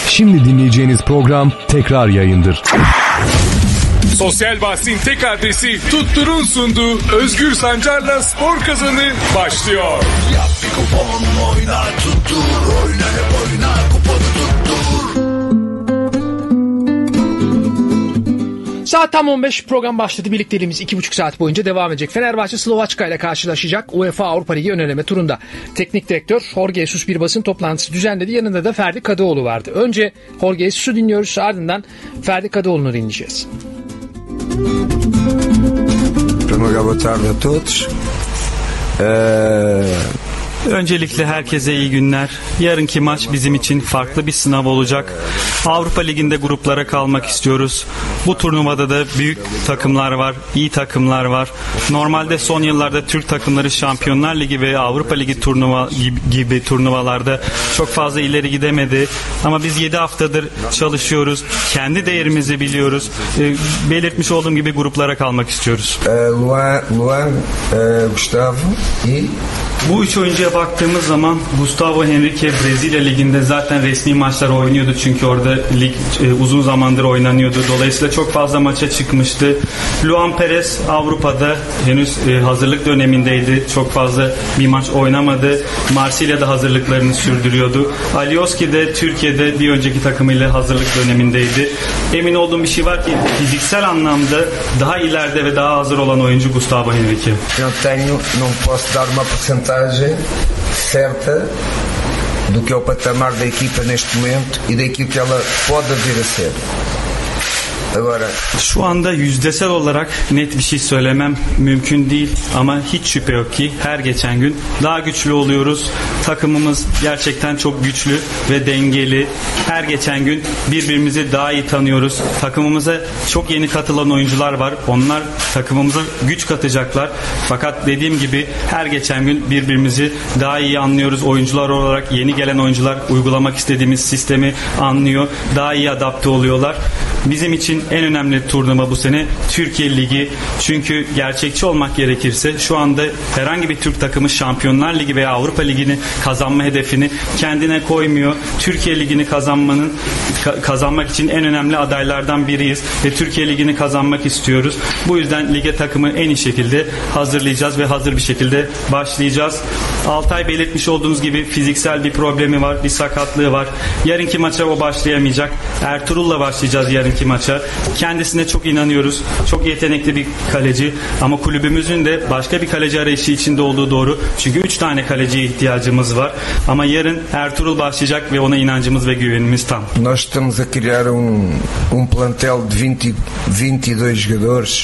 Şimdi dinleyeceğiniz program tekrar yayındır. Sosyal bahsin tek adresi Tuttur'un sunduğu Özgür Sancar'la Spor Kazanı başlıyor. Yap bir kupon, oyna tuttur, oyna hep oyna, kuponu tuttur. Saat tam 15, program başladı. Birlikteliğimiz 2,5 saat boyunca devam edecek. Fenerbahçe Slovaçka ile karşılaşacak UEFA Avrupa Ligi ön eleme turunda. Teknik direktör Jorge Jesus bir basın toplantısı düzenledi. Yanında da Ferdi Kadıoğlu vardı. Önce Jorge Jesus'u dinliyoruz, ardından Ferdi Kadıoğlu'nu dinleyeceğiz. Primeiro, boa tarde a todos. Öncelikle herkese iyi günler. Yarınki maç bizim için farklı bir sınav olacak. Avrupa Ligi'nde gruplara kalmak istiyoruz. Bu turnuvada da büyük takımlar var, iyi takımlar var. Normalde son yıllarda Türk takımları Şampiyonlar Ligi ve Avrupa Ligi gibi turnuvalarda çok fazla ileri gidemedi. Ama biz 7 haftadır çalışıyoruz. Kendi değerimizi biliyoruz. Belirtmiş olduğum gibi gruplara kalmak istiyoruz. Luan, Gustavo e... Bu üç oyuncuya baktığımız zaman Gustavo Henrique Brezilya Ligi'nde zaten resmi maçlar oynuyordu. Çünkü orada lig uzun zamandır oynanıyordu. Dolayısıyla çok fazla maça çıkmıştı. Luan Perez Avrupa'da henüz hazırlık dönemindeydi. Çok fazla bir maç oynamadı. Marsilya'da hazırlıklarını sürdürüyordu. Alioski de Türkiye'de bir önceki takımıyla hazırlık dönemindeydi. Emin olduğum bir şey var ki fiziksel anlamda daha ileride ve daha hazır olan oyuncu Gustavo Henrique. Não posso dar uma porcentagem certa do que é o patamar da equipa neste momento e daquilo que ela pode vir a ser. Şu anda yüzdesel olarak net bir şey söylemem mümkün değil ama hiç şüphe yok ki her geçen gün daha güçlü oluyoruz. Takımımız gerçekten çok güçlü ve dengeli. Her geçen gün birbirimizi daha iyi tanıyoruz. Takımımıza çok yeni katılan oyuncular var. Onlar takımımıza güç katacaklar. Fakat dediğim gibi her geçen gün birbirimizi daha iyi anlıyoruz. Oyuncular olarak yeni gelen oyuncular uygulamak istediğimiz sistemi anlıyor. Daha iyi adapte oluyorlar. Bizim için en önemli turnuva bu sene Türkiye Ligi. Çünkü gerçekçi olmak gerekirse şu anda herhangi bir Türk takımı Şampiyonlar Ligi veya Avrupa Ligi'ni kazanma hedefini kendine koymuyor. Türkiye Ligi'ni kazanmak için en önemli adaylardan biriyiz ve Türkiye Ligi'ni kazanmak istiyoruz. Bu yüzden lige takımı en iyi şekilde hazırlayacağız ve hazır bir şekilde başlayacağız. Altay belirtmiş olduğunuz gibi fiziksel bir problemi var, bir sakatlığı var. Yarınki maça o başlayamayacak. Ertuğrul'la başlayacağız yarınki maça. Kendisine çok inanıyoruz. Çok yetenekli bir kaleci ama kulübümüzün de başka bir kaleci arayışı içinde olduğu doğru. Çünkü 3 tane kaleciye ihtiyacımız var. Ama yarın Ertuğrul başlayacak ve ona inancımız ve güvenimiz tam. Nós estamos a criar plantel de 22 jogadores.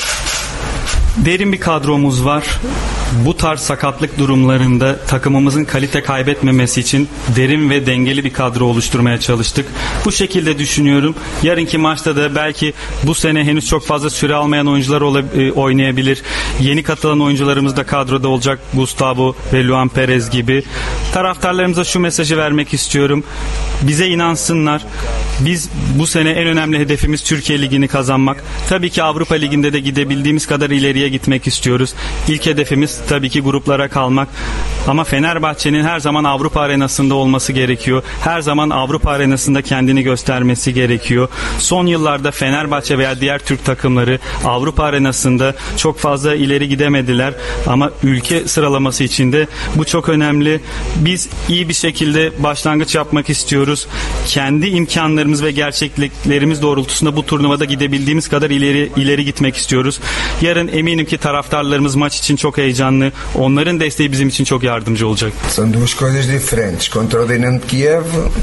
Derin bir kadromuz var. Bu tarz sakatlık durumlarında takımımızın kalite kaybetmemesi için derin ve dengeli bir kadro oluşturmaya çalıştık. Bu şekilde düşünüyorum. Yarınki maçta da belki bu sene henüz çok fazla süre almayan oyuncular oynayabilir. Yeni katılan oyuncularımız da kadroda olacak. Gustavo ve Luan Perez gibi. Taraftarlarımıza şu mesajı vermek istiyorum. Bize inansınlar. Biz bu sene en önemli hedefimiz Türkiye Ligi'ni kazanmak. Tabii ki Avrupa Ligi'nde de gidebildiğimiz kadar ileriye gitmek istiyoruz. İlk hedefimiz tabii ki gruplara kalmak. Ama Fenerbahçe'nin her zaman Avrupa arenasında olması gerekiyor. Her zaman Avrupa arenasında kendini göstermesi gerekiyor. Son yıllarda Fenerbahçe veya diğer Türk takımları Avrupa arenasında çok fazla ileri gidemediler. Ama ülke sıralaması için de bu çok önemli. Biz iyi bir şekilde başlangıç yapmak istiyoruz. Kendi imkanlarımız ve gerçekliklerimiz doğrultusunda bu turnuvada gidebildiğimiz kadar ileri gitmek istiyoruz. Yarın eminim ki taraftarlarımız maç için çok heyecanlı. Onların desteği bizim için çok yardımcı olacak. São duas coisas diferentes. Contra o Dinamo Kiev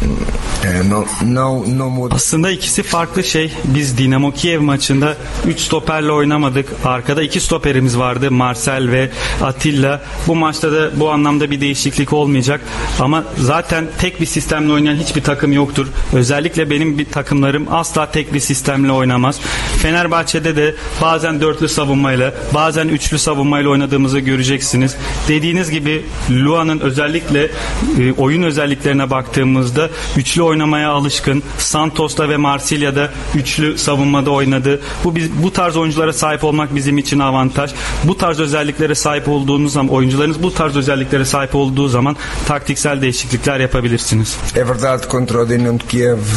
aslında ikisi farklı şey. Biz Dinamo Kiev maçında 3 stoperle oynamadık. Arkada 2 stoperimiz vardı. Marcel ve Atilla. Bu maçta da bu anlamda bir değişiklik olmayacak. Ama zaten tek bir sistemle oynayan hiçbir takım yoktur. Özellikle benim bir takımlarım asla tek bir sistemle oynamaz. Fenerbahçe'de de bazen dörtlü savunmayla, bazen üçlü savunmayla oynadığımızı göreceksiniz. Dediğiniz gibi Luan'ın özellikle oyun özelliklerine baktığımızda üçlü oynamaya alışkın. Santos'ta ve Marsilya'da üçlü savunmada oynadı. Bu tarz oyunculara sahip olmak bizim için avantaj. Bu tarz özelliklere sahip olduğunuz zaman, oyuncularınız bu tarz özelliklere sahip olduğu zaman taktiksel değişiklikler yapabilirsiniz. É verdade, contra o Dinamo Kiev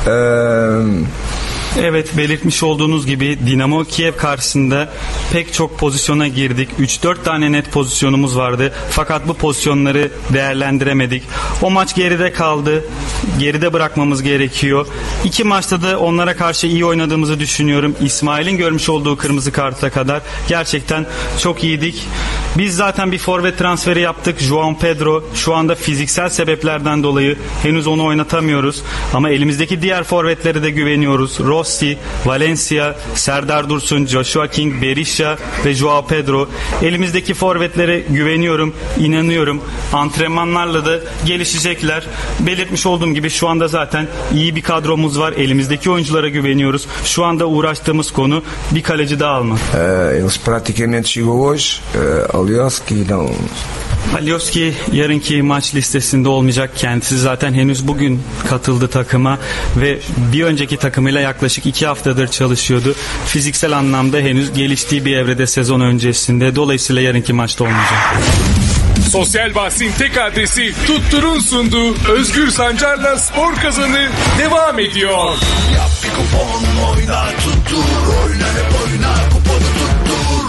Evet, belirtmiş olduğunuz gibi Dinamo Kiev karşısında pek çok pozisyona girdik. 3-4 tane net pozisyonumuz vardı. Fakat bu pozisyonları değerlendiremedik. O maç geride kaldı. Geride bırakmamız gerekiyor. 2 maçta da onlara karşı iyi oynadığımızı düşünüyorum. İsmail'in görmüş olduğu kırmızı karta kadar gerçekten çok iyiydik. Biz zaten bir forvet transferi yaptık. João Pedro şu anda fiziksel sebeplerden dolayı henüz onu oynatamıyoruz. Ama elimizdeki diğer forvetlere de güveniyoruz. Rossi, Valencia, Serdar Dursun, Joshua King, Berisha ve João Pedro. Elimizdeki forvetlere güveniyorum, inanıyorum. Antrenmanlarla da gelişecekler. Belirtmiş olduğum gibi şu anda zaten iyi bir kadromuz var. Elimizdeki oyunculara güveniyoruz. Şu anda uğraştığımız konu bir kaleci daha almak. Eles praticamente chegou hoje. Alioski não. Alioski yarınki maç listesinde olmayacak. Kendisi zaten henüz bugün katıldı takıma ve bir önceki takımıyla yaklaşık 2 haftadır çalışıyordu. Fiziksel anlamda henüz geliştiği bir evrede sezon öncesinde. Dolayısıyla yarınki maçta olmayacak. Sosyal bahsin tek adresi Tuttur'un sunduğu Özgür Sancar'la Spor Kazanı devam ediyor. Yap bir kupon, oyna tuttur. Oyna hep oyna, kuponu tuttur.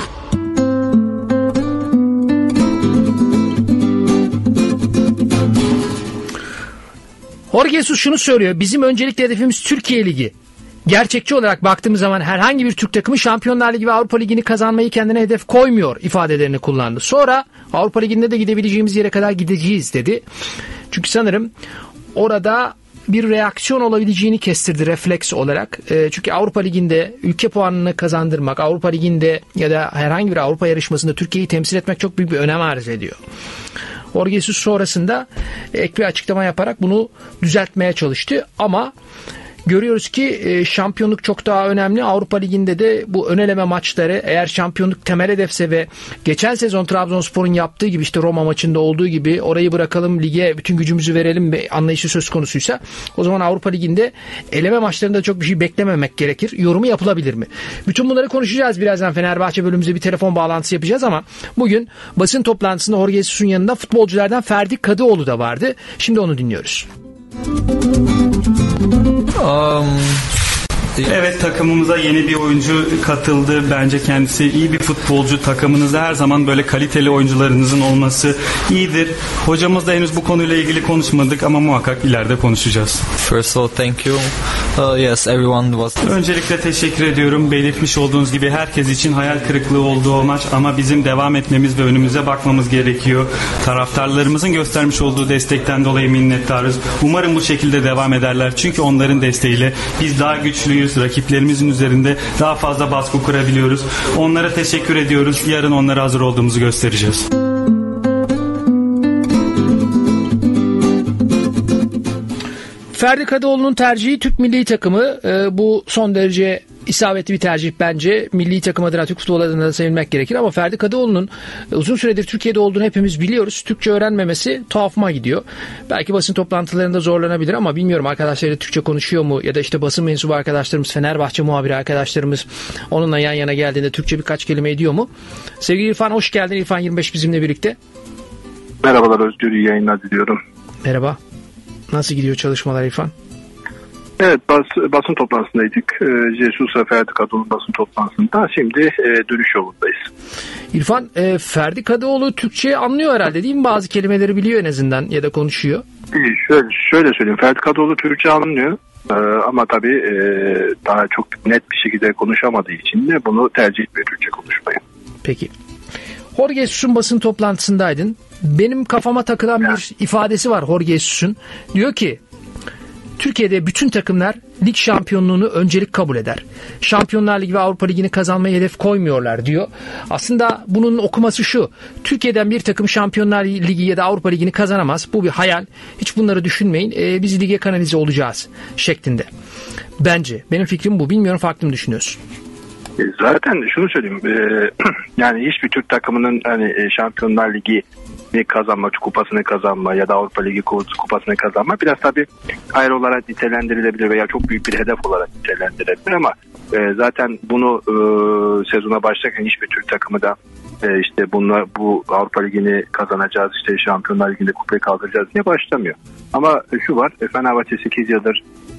Jorge Jesus şunu söylüyor. Bizim öncelikli hedefimiz Türkiye Ligi. Gerçekçi olarak baktığımız zaman herhangi bir Türk takımı Şampiyonlar Ligi ve Avrupa Ligi'ni kazanmayı kendine hedef koymuyor ifadelerini kullandı. Sonra Avrupa Ligi'nde de gidebileceğimiz yere kadar gideceğiz dedi. Çünkü sanırım orada bir reaksiyon olabileceğini kestirdi refleks olarak. Çünkü Avrupa Ligi'nde ülke puanını kazandırmak, Avrupa Ligi'nde ya da herhangi bir Avrupa yarışmasında Türkiye'yi temsil etmek çok büyük bir önem arz ediyor. Jorge Jesus sonrasında ek bir açıklama yaparak bunu düzeltmeye çalıştı ama görüyoruz ki şampiyonluk çok daha önemli. Avrupa Ligi'nde de bu ön eleme maçları eğer şampiyonluk temel hedefse ve geçen sezon Trabzonspor'un yaptığı gibi işte Roma maçında olduğu gibi orayı bırakalım lige bütün gücümüzü verelim ve anlayışı söz konusuysa o zaman Avrupa Ligi'nde eleme maçlarında çok bir şey beklememek gerekir. Yorumu yapılabilir mi? Bütün bunları konuşacağız birazdan. Fenerbahçe bölümümüze bir telefon bağlantısı yapacağız ama bugün basın toplantısında Jorge Jesus'un yanında futbolculardan Ferdi Kadıoğlu da vardı. Şimdi onu dinliyoruz. Evet, takımımıza yeni bir oyuncu katıldı. Bence kendisi iyi bir futbolcu. Takımınızda her zaman böyle kaliteli oyuncularınızın olması iyidir. Hocamız da henüz bu konuyla ilgili konuşmadık ama muhakkak ileride konuşacağız. First of all, thank you. Yes, everyone was... Öncelikle teşekkür ediyorum. Belirtmiş olduğunuz gibi herkes için hayal kırıklığı oldu o maç ama bizim devam etmemiz ve önümüze bakmamız gerekiyor. Taraftarlarımızın göstermiş olduğu destekten dolayı minnettarız. Umarım bu şekilde devam ederler. Çünkü onların desteğiyle biz daha güçlüyüz. Rakiplerimizin üzerinde daha fazla baskı kurabiliyoruz. Onlara teşekkür ediyoruz. Yarın onlara hazır olduğumuzu göstereceğiz. Ferdi Kadıoğlu'nun tercihi Türk milli takımı. Bu son derece isabetli bir tercih bence. Milli takım adına, Türk futbolu adına da sevilmek gerekir ama Ferdi Kadıoğlu'nun uzun süredir Türkiye'de olduğunu hepimiz biliyoruz. Türkçe öğrenmemesi tuhafıma gidiyor. Belki basın toplantılarında zorlanabilir ama bilmiyorum arkadaşlarıyla Türkçe konuşuyor mu ya da işte basın mensubu arkadaşlarımız, Fenerbahçe muhabiri arkadaşlarımız onunla yan yana geldiğinde Türkçe birkaç kelime ediyor mu? Sevgili İrfan, hoş geldin. İrfan 25 bizimle birlikte. Merhabalar Özgür, iyi yayınlar diliyorum. Merhaba. Nasıl gidiyor çalışmalar İrfan? Evet, basın toplantısındaydık. Jesus ve Ferdi Kadıoğlu basın toplantısında. Şimdi dönüş yolundayız. İrfan, Ferdi Kadıoğlu Türkçe anlıyor herhalde değil mi? Bazı kelimeleri biliyor en azından ya da konuşuyor. Şöyle söyleyeyim. Ferdi Kadıoğlu Türkçe anlıyor. Ama tabii daha çok net bir şekilde konuşamadığı için de bunu tercih etmiyor Türkçe konuşmayı. Peki. Jorge Jesus'un basın toplantısındaydın. Benim kafama takılan bir ifadesi var Jorge Jesus'un. Diyor ki Türkiye'de bütün takımlar lig şampiyonluğunu öncelik kabul eder. Şampiyonlar Ligi ve Avrupa Ligi'ni kazanmayı hedef koymuyorlar diyor. Aslında bunun okuması şu. Türkiye'den bir takım Şampiyonlar Ligi ya da Avrupa Ligi'ni kazanamaz. Bu bir hayal. Hiç bunları düşünmeyin. Biz lige kanalize olacağız şeklinde. Bence. Benim fikrim bu. Bilmiyorum, farklı mı düşünüyorsun? Zaten şunu söyleyeyim. Yani hiçbir Türk takımının hani Şampiyonlar Ligi kazanma, kupasını kazanma ya da Avrupa Ligi kupasını kazanma biraz tabii ayrı olarak nitelendirilebilir veya çok büyük bir hedef olarak nitelendirilebilir ama zaten bunu sezona başlarken hiçbir Türk takımı da işte bu Avrupa Ligi'ni kazanacağız, işte Şampiyonlar Ligi'nde kupayı kaldıracağız diye başlamıyor. Ama şu var, Fenerbahçe 8 yıldır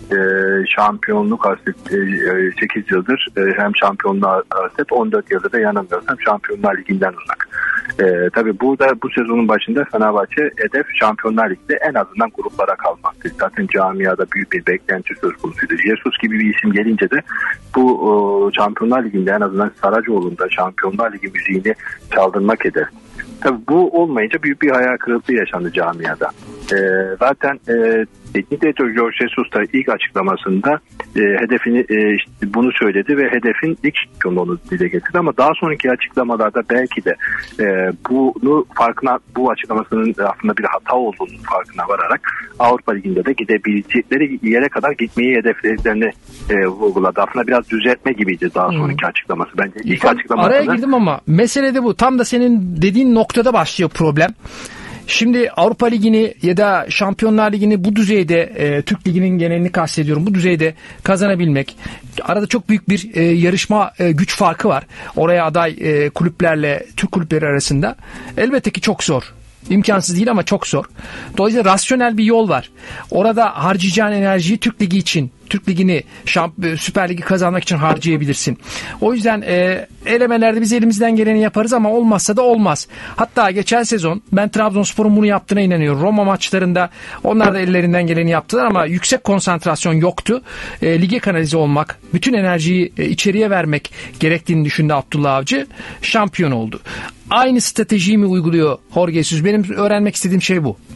şampiyonluk hasret 8 yıldır hem şampiyonluğa hasret 14 yıldır da yanılmıyorsam Şampiyonlar Ligi'nden uzak. Tabii burada bu sezonun başında Fenerbahçe hedef Şampiyonlar Ligi'de en azından gruplara kalmaktı. Zaten camiada büyük bir beklenti söz konusuydu. Jesus gibi bir isim gelince de bu Şampiyonlar Ligi'nde en azından Saracoğlu'nda Şampiyonlar Ligi müziğini çaldırmak hedef. Tabii bu olmayınca büyük bir hayal kırıklığı yaşandı camiada. Zaten teknik direktör Jorge Jesus da ilk açıklamasında hedefini işte bunu söyledi ve hedefin ilk şampiyonluğunu dile getirdi ama daha sonraki açıklamalarda belki de bunu farkına, bu açıklamasının aslında bir hata olduğunu farkına vararak Avrupa Ligi'nde de gidebilecekleri yere kadar gitmeyi hedeflediklerini vurguladı. Aslında biraz düzeltme gibiydi daha sonraki açıklaması. Bence ilk açıklamasında. Araya girdim ama mesele de bu. Tam da senin dediğin noktada başlıyor problem. Şimdi Avrupa Ligi'ni ya da Şampiyonlar Ligi'ni bu düzeyde, Türk Ligi'nin genelini kastediyorum, bu düzeyde kazanabilmek, arada çok büyük bir yarışma güç farkı var. Oraya aday kulüplerle Türk kulüpleri arasında. Elbette ki çok zor. İmkansız değil ama çok zor. Dolayısıyla rasyonel bir yol var. Orada harcayacağın enerjiyi Türk Ligi için, Türk Ligi'ni, Süper Ligi kazanmak için harcayabilirsin. O yüzden elemelerde biz elimizden geleni yaparız ama olmazsa da olmaz. Hatta geçen sezon ben Trabzonspor'un bunu yaptığına inanıyorum. Roma maçlarında onlar da ellerinden geleni yaptılar ama yüksek konsantrasyon yoktu. Lige kanalize olmak, bütün enerjiyi içeriye vermek gerektiğini düşündü Abdullah Avcı. Şampiyon oldu. Aynı stratejiyi mi uyguluyor Jorge Jesus? Benim öğrenmek istediğim şey bu.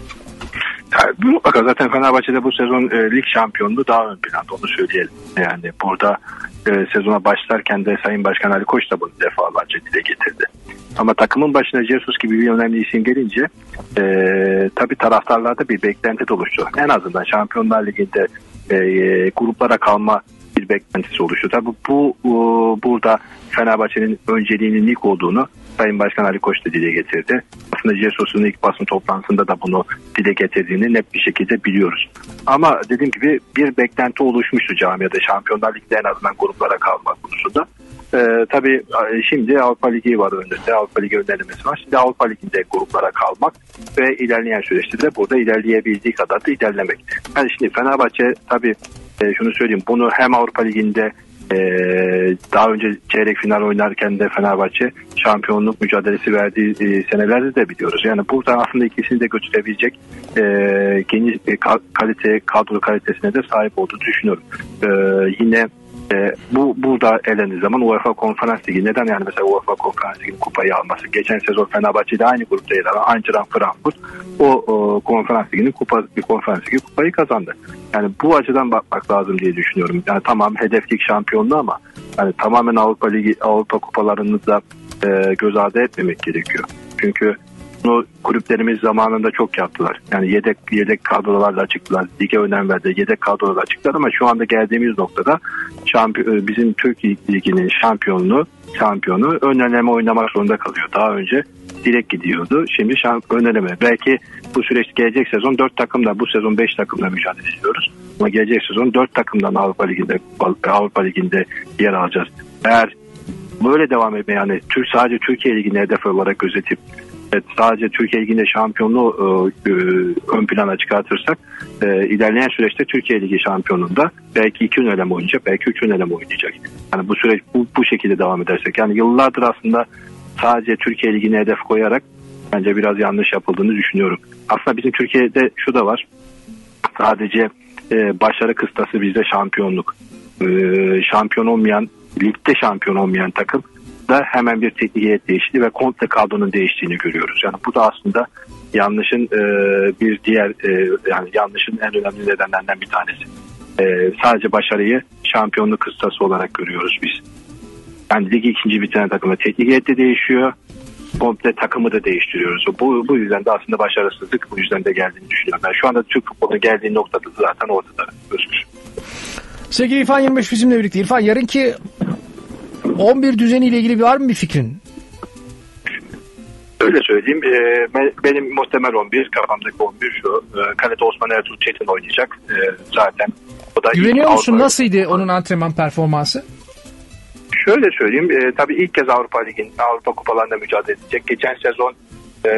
Mutlaka zaten Fenerbahçe'de bu sezon lig şampiyonluğu daha ön planda, onu söyleyelim. Yani burada sezona başlarken de Sayın Başkan Ali Koç da bunu defalarca dile getirdi. Ama takımın başına Jesus gibi bir önemli isim gelince tabii taraftarlarda bir beklenti de oluştu. En azından Şampiyonlar Ligi'nde gruplara kalma bir beklentisi oluştu. Tabii bu burada Fenerbahçe'nin önceliğinin ilk olduğunu Sayın Başkan Ali Koç da dile getirdi. Aslında Jesus'un ilk basın toplantısında da bunu dile getirdiğini net bir şekilde biliyoruz. Ama dediğim gibi bir beklenti oluşmuştu camiada Şampiyonlar Ligi'de en azından gruplara kalmak konusunda. Tabii şimdi Avrupa Ligi var önünde. Avrupa Ligi önermesi var. Şimdi Avrupa Ligi'nde gruplara kalmak ve ilerleyen süreçte de burada ilerleyebildiği kadar da ilerlemek. Yani şimdi Fenerbahçe tabii şunu söyleyeyim, bunu hem Avrupa Ligi'nde daha önce çeyrek final oynarken de Fenerbahçe şampiyonluk mücadelesi verdiği senelerde de biliyoruz. Yani burada aslında ikisini de götürebilecek geniş kadro kalitesine de sahip olduğunu düşünüyorum. Yine bu burada elendiği zaman UEFA Konferans Ligi, neden yani mesela UEFA Konferans Ligi'nin kupayı alması? Geçen sezon Fenerbahçe'de aynı grupta yer alan Eintracht Frankfurt o Konferans Ligi'nin Konferans Ligi kupayı kazandı. Yani bu açıdan bakmak lazım diye düşünüyorum. Yani tamam hedeflik şampiyonluğu ama yani tamamen Avrupa Ligi, Avrupa kupalarını da göz ardı etmemek gerekiyor. Çünkü bunu kulüplerimiz zamanında çok yaptılar. Yani yedek kadrolarla çıktılar. Lige önem verdi. Yedek kadrolarla çıktılar ama şu anda geldiğimiz noktada bizim Türk Ligi'nin şampiyonu ön eleme oynamak zorunda kalıyor. Daha önce direkt gidiyordu. Şimdi ön eleme. Belki bu süreç gelecek sezon 4 takımla, bu sezon 5 takımla mücadele ediyoruz. Ama gelecek sezon 4 takımdan Avrupa Ligi'nde yer alacağız. Eğer böyle devam etmeye, yani sadece Türkiye Ligi'ni hedef olarak gözetip sadece Türkiye Ligi'nde şampiyonluğu ön plana çıkartırsak ilerleyen süreçte Türkiye Ligi şampiyonluğunda belki 2 öneleme oynayacak, belki 3 öneleme oynayacak. Yani bu süreç bu şekilde devam edersek, yani yıllardır aslında sadece Türkiye Ligi'ne hedef koyarak bence biraz yanlış yapıldığını düşünüyorum. Aslında bizim Türkiye'de şu da var, sadece başarı kıstası bizde şampiyonluk. Şampiyon olmayan, ligde şampiyon olmayan takım da hemen bir teknik heyet değişti ve komple kadronun değiştiğini görüyoruz. Yani bu da aslında yanlışın bir diğer yani yanlışın en önemli nedenlerinden bir tanesi. Sadece başarıyı şampiyonluk kıstası olarak görüyoruz biz. Yani ligi ikinci bitiren takımda teknik heyet de değişiyor. Komple takımı da değiştiriyoruz. Bu yüzden de aslında başarısızlık bu yüzden de geldiğini düşünüyorum. Yani şu anda Türk futbolunun geldiği noktada zaten ortada. Özgür. Sevgili İrfan 25 bizimle birlikte. İrfan, yarınki 11 düzeniyle ilgili var mı bir fikrin? Öyle söyleyeyim. Benim muhtemel 11, kafamdaki 11 şu. Kalede Osman Ertuğrul Çetin oynayacak. Zaten o da güveniyor musun? Nasıldı onun antrenman performansı? Şöyle söyleyeyim. Tabii ilk kez Avrupa kupalarında mücadele edecek. Geçen sezon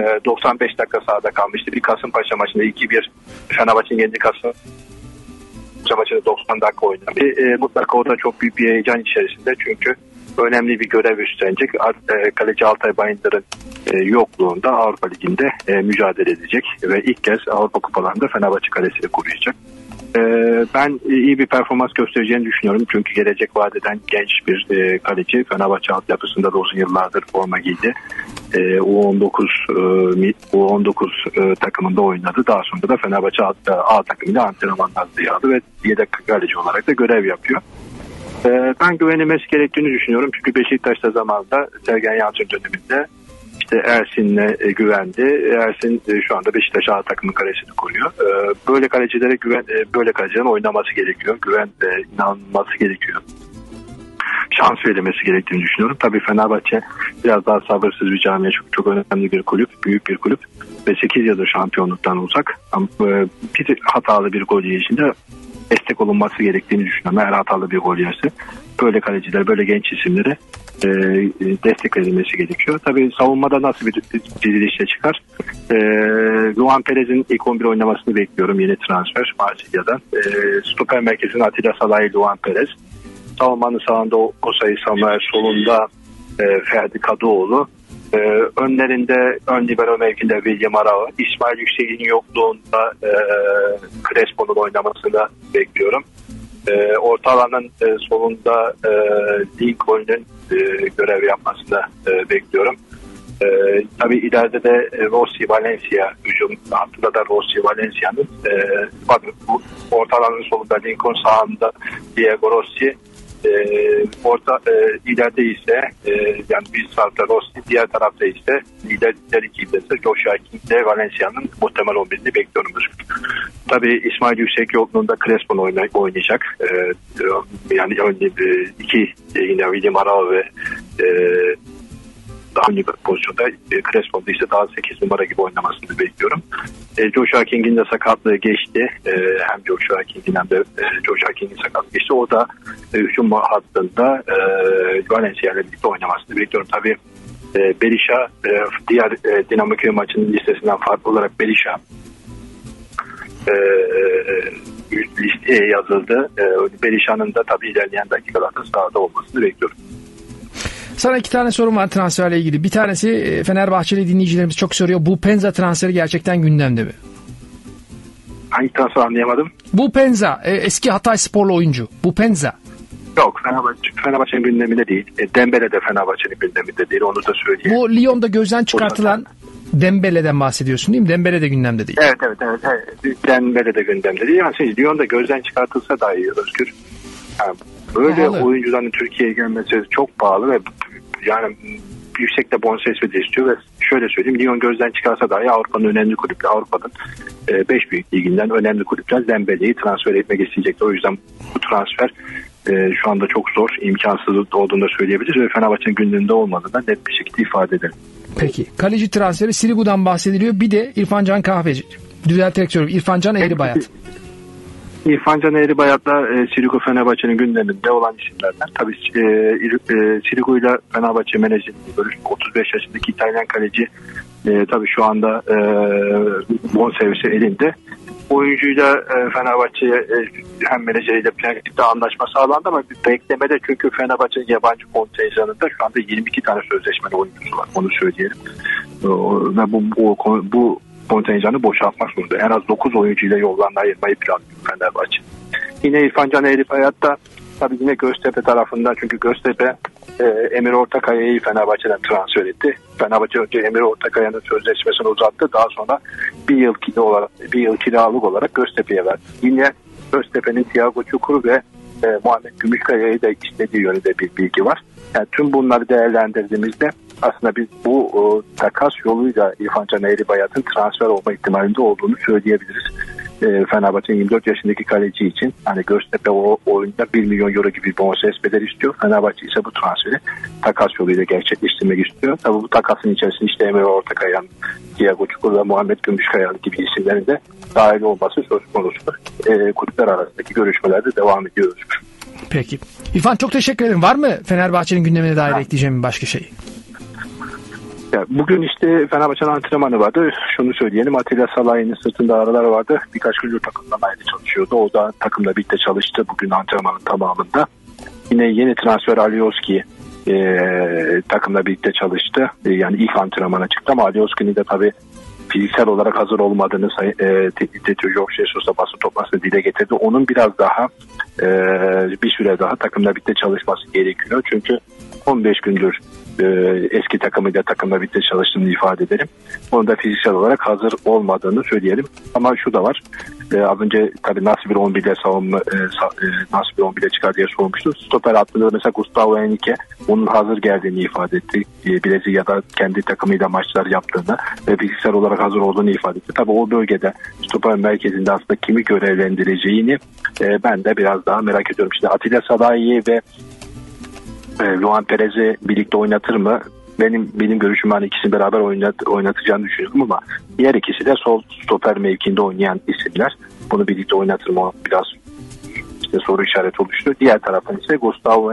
95 dakika sahada kalmıştı. Bir Kasımpaşa maçında 2-1 Fenerbahçe'nin yendiği maçını 90 dakika oynadı. Mutlaka o da çok büyük bir heyecan içerisinde çünkü önemli bir görev üstlenecek. Kaleci Altay Bayındır'ın yokluğunda Avrupa Ligi'nde mücadele edecek ve ilk kez Avrupa Kupalarında Fenerbahçe kalesini koruyacak. Ben iyi bir performans göstereceğini düşünüyorum. Çünkü gelecek vadeden genç bir kaleci. Fenerbahçe altyapısında da uzun yıllardır forma giydi. U19 takımında oynadı. Daha sonra da Fenerbahçe A takımında antrenmanlarda yer aldı ve yedek kaleci olarak da görev yapıyor. Ben güvenilmesi gerektiğini düşünüyorum. Çünkü Beşiktaş'ta zamanında Sergen Yalçın döneminde Ersin'le güvendi. Ersin şu anda Beşiktaş A takımın kalesini koruyor. Böyle kalecilere böyle kalecilerin oynaması gerekiyor. İnanılması gerekiyor. Şans verilmesi gerektiğini düşünüyorum. Tabii Fenerbahçe biraz daha sabırsız bir camia, çok önemli bir kulüp, büyük bir kulüp ve 8 yıldır şampiyonluktan uzak. Ama bir hatalı bir gol yiyişinde destek olunması gerektiğini düşünüyorum. Eğer hatalı bir gol yerse böyle kaleciler, böyle genç isimlere destek verilmesi gerekiyor. Tabii savunmada nasıl bir dizilişle çıkar? Luan Perez'in ilk 11 oynamasını bekliyorum. Yeni transfer Marsilya'dan. Stoper merkezinde Atilla Salay, Luan Perez. Savunmanın sağında Osayi Samuel, solunda Ferdi Kadıoğlu. Önlerinde ön libero mevkinde William Arao. İsmail Yüksek'in yokluğunda Crespo'nun oynamasını bekliyorum. Orta alanın solunda Lincoln'un görev yapmasını bekliyorum. Tabii ileride de Rossi Valencia, hücum hattında da Rossi Valencia'nın orta alanın solunda Lincoln, sağında Diego Rossi, ileride ise yani bir tarafta Rossi, diğer tarafta ise diğer ikide ise Joshua King de Valencia'nın muhtemel 11'ini bekliyorum. Tabii İsmail Yüksek yokluğunda Crespo oynayacak. Yani iki yine William Arao ve daha önce pozisyonda Crespo'da ise daha 8 numara gibi oynamasını bekliyorum. Joshua King'in de sakatlığı geçti. Hem Joshua King'in hem de Joshua King'in sakatlığı geçti. O da hücum hattında Valencia ile birlikte oynamasını bekliyorum. Tabii Berisha diğer Dinamo Kiev maçının listesinden farklı olarak Berisha listeye yazıldı. Berisha'nın da tabii ilerleyen dakikalarda sahada olmasını bekliyorum. Sana 2 tane sorum var transferle ilgili. Bir tanesi Fenerbahçeli dinleyicilerimiz çok soruyor. Bu Penza transferi gerçekten gündemde mi? Hangi transfer anlayamadım? Bu Penza eski Hatay sporlu oyuncu. Bu Penza. Yok, Fenerbahçe'nin gündeminde değil. Dembele de Fenerbahçe'nin gündeminde değil. Onu da söyleyeyim. Bu Lyon'da gözden çıkartılan Dembele'den bahsediyorsun değil mi? Dembele de gündemde değil. Evet. Dembele de gündemde değil. Yani Lyon'da gözden çıkartılsa daha iyi Özgür. Yani böyle pahalı oyuncuların Türkiye'ye gelmesi çok pahalı ve yani yüksek de bonservis de istiyor ve şöyle söyleyeyim, Lyon gözden çıkarsa dahi Avrupa'nın önemli kulüpleri, Avrupa'nın 5 büyük liginden önemli kulüpler Dembele'yi transfer etmek isteyecekler. O yüzden bu transfer şu anda çok zor, imkansız olduğunu da söyleyebiliriz ve Fenerbahçe'nin gündeminde olmadığını net bir şekilde ifade edelim. Peki. Kaleci transferi Sirigu'dan bahsediliyor. Bir de İrfan Can Kahveci. Düzelterek söylüyorum. İrfan Can Eğribayat. İrfan Can Eğribayat'la Sirigu Fenerbahçe'nin gündeminde olan isimlerden. Tabii Sirigu ile Fenerbahçe menajeri 35 yaşındaki İtalyan kaleci tabii şu anda bonservisi elinde. Oyuncuyla Fenerbahçe'ye hem menajeriyle prensipte anlaşma sağlandı ama beklemede, çünkü Fenerbahçe'nin yabancı kontenjanında şu anda 22 tane sözleşmeli oyuncusu var. Onu söyleyelim. Ve bu kontenjanı boşaltmak zorunda. En az 9 oyuncuyla yollarını ayırmayı planlıyor Fenerbahçe. Yine İrfan Can Eğribayat'ta tabii yine Göztepe tarafından, çünkü Göztepe Emir Ortakaya'yı Fenerbahçe'den transfer etti. Fenerbahçe önce Emir Ortakaya'nın sözleşmesini uzattı. Daha sonra bir yıl kiralık olarak Göztepe'ye verdi. Yine Göztepe'nin Thiago Çukur ve Muhammed Gümüşkaya'yı da istediği yönünde bir bilgi var. Yani tüm bunları değerlendirdiğimizde aslında biz bu takas yoluyla İrfan Can Eğribayat'ın transfer olma ihtimalinde olduğunu söyleyebiliriz. Fenerbahçe'nin 24 yaşındaki kaleci için, hani Göztepe o oyunda 1 milyon euro gibi bir bonservis bedeli istiyor. Fenerbahçe ise bu transferi takas yoluyla gerçekleştirmek istiyor. Tabii bu takasın içerisinde işte Emre Ortakaya'nın, Thiago Çukur ve Muhammed Gümüşkaya gibi isimlerin de dahil olması söz konusu. Kulüpler arasındaki görüşmelerde devam ediyoruz. Peki. İrfan, çok teşekkür ederim. Var mı Fenerbahçe'nin gündemine dair ekleyeceğim başka şey? Ya bugün işte Fenerbahçe'nin antrenmanı vardı. Şunu söyleyelim, Atilla Salahi'nin sırtında ağrılar vardı. Birkaç gündür takımdan ayrı çalışıyordu. O da takımla birlikte çalıştı bugün antrenmanın tamamında. Yine yeni transfer Alioski takımla birlikte çalıştı. Yani ilk antrenmana çıktı ama Alioski'nin de tabii fiziksel olarak hazır olmadığını teknik direktör Jorge Jesus'la basın toplantısında dile getirdi. Onun biraz daha bir süre daha takımla birlikte çalışması gerekiyor. Çünkü 15 gündür eski takımla birlikte çalıştığını ifade edelim. Onun da fiziksel olarak hazır olmadığını söyleyelim. Ama şu da var. Az önce tabii nasıl bir 11'de nasıl bir 11'de çıkar diye sormuştu. Stoper hattında mesela Gustavo Henrique onun hazır geldiğini ifade etti. Brezilya'da kendi takımıyla maçlar yaptığını ve fiziksel olarak hazır olduğunu ifade etti. Tabii o bölgede stoper merkezinde aslında kimi görevlendireceğini ben de biraz daha merak ediyorum. İşte Atilla Salahi'yi ve Luan Perez'i birlikte oynatır mı? Benim görüşüm hani ikisini beraber oynatacağını düşünüyorum ama diğer ikisi de sol stoper mevkinde oynayan isimler. Bunu birlikte oynatır mı? Biraz işte soru işareti oluştu. Diğer taraftan ise Gustavo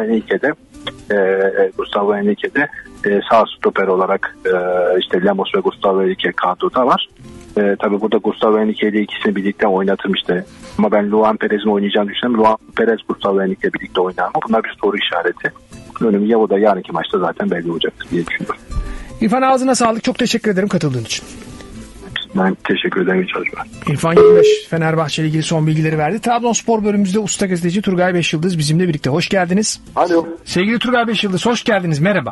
Henrique'de sağ stoper olarak işte Lemos ve Gustavo Henrique kadroda var. Tabii burada Gustavo Henrique ile ikisini birlikte oynatırmıştı. Ama ben Luan Perez'in oynayacağını düşünüyorum. Luan Perez Gustavo Henrique birlikte oynar mı? Bunlar bir soru işareti. Ya o da yarınki maçta zaten belli olacaktır diye düşünüyorum. İrfan, ağzına sağlık. Çok teşekkür ederim katıldığın için. Ben teşekkür ederim. İyi çalışmalar. İrfan 25 Fenerbahçe ile ilgili son bilgileri verdi. Trabzonspor bölümümüzde usta gazeteci Turgay Beşyıldız bizimle birlikte. Hoş geldiniz. Alo. Sevgili Turgay Beşyıldız, hoş geldiniz. Merhaba.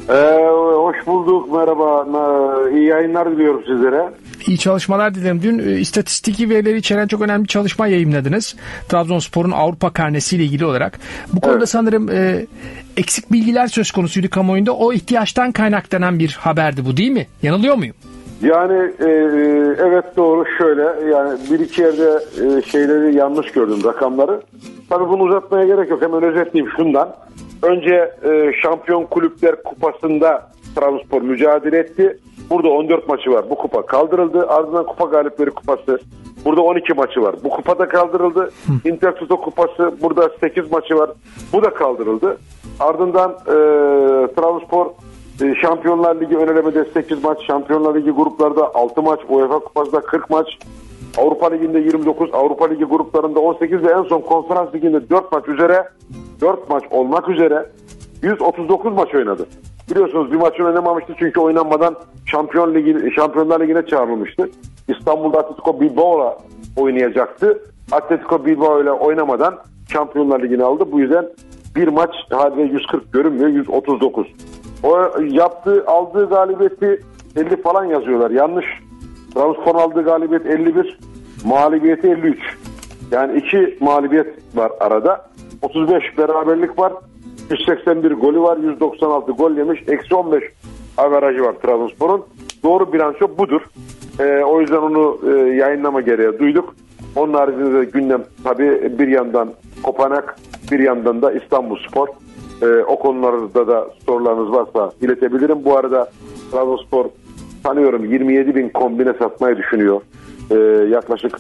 Hoş bulduk. Merhaba. İyi yayınlar diliyorum sizlere. İyi çalışmalar dilerim. Dün istatistiki verileri içeren çok önemli bir çalışma yayımladınız. Trabzonspor'un Avrupa karnesiyle ilgili olarak. Bu konuda sanırım eksik bilgiler söz konusuydu kamuoyunda. O ihtiyaçtan kaynaklanan bir haberdi bu, değil mi? Yanılıyor muyum? Yani evet, doğru. Şöyle, yani bir iki yerde şeyleri yanlış gördüm, rakamları. Tabii bunu uzatmaya gerek yok. Hemen özetleyeyim şundan. Önce Şampiyon Kulüpler Kupası'nda Trabzonspor mücadele etti. Burada 14 maçı var. Bu kupa kaldırıldı. Ardından Kupa Galipleri Kupası. Burada 12 maçı var. Bu kupada kaldırıldı. Intertoto Kupası. Burada 8 maçı var. Bu da kaldırıldı. Ardından Trabzonspor Şampiyonlar Ligi ön elemede 8 maç. Şampiyonlar Ligi gruplarda 6 maç. UEFA Kupası'nda 40 maç. Avrupa Ligi'nde 29. Avrupa Ligi gruplarında 18 ve en son Konferans Ligi'nde 4 maç olmak üzere 139 maç oynadı. Biliyorsunuz bir maç oynamamıştı çünkü oynanmadan Şampiyonlar Ligi'ne çağrılmıştı. İstanbul'da Atletico Bilbao'la oynayacaktı. Atletico Bilbao ile oynamadan Şampiyonlar Ligi'ni aldı. Bu yüzden bir maç haliyle 140 görünmüyor, 139. O aldığı galibiyeti 50 falan yazıyorlar. Yanlış. Trabzonspor'un aldığı galibiyet 51, mağlubiyeti 53. Yani 2 mağlubiyet var arada. 35 beraberlik var. 181 golü var. 196 gol yemiş. Eksi 15 averajı var Trabzonspor'un. Doğru bilanço budur. O yüzden onu yayınlama gereği duyduk. Onun haricinde de gündem tabii bir yandan Kopenhag, bir yandan da İstanbulspor. O konularda da sorularınız varsa iletebilirim. Bu arada Trabzonspor sanıyorum 27 bin kombine satmayı düşünüyor. Yaklaşık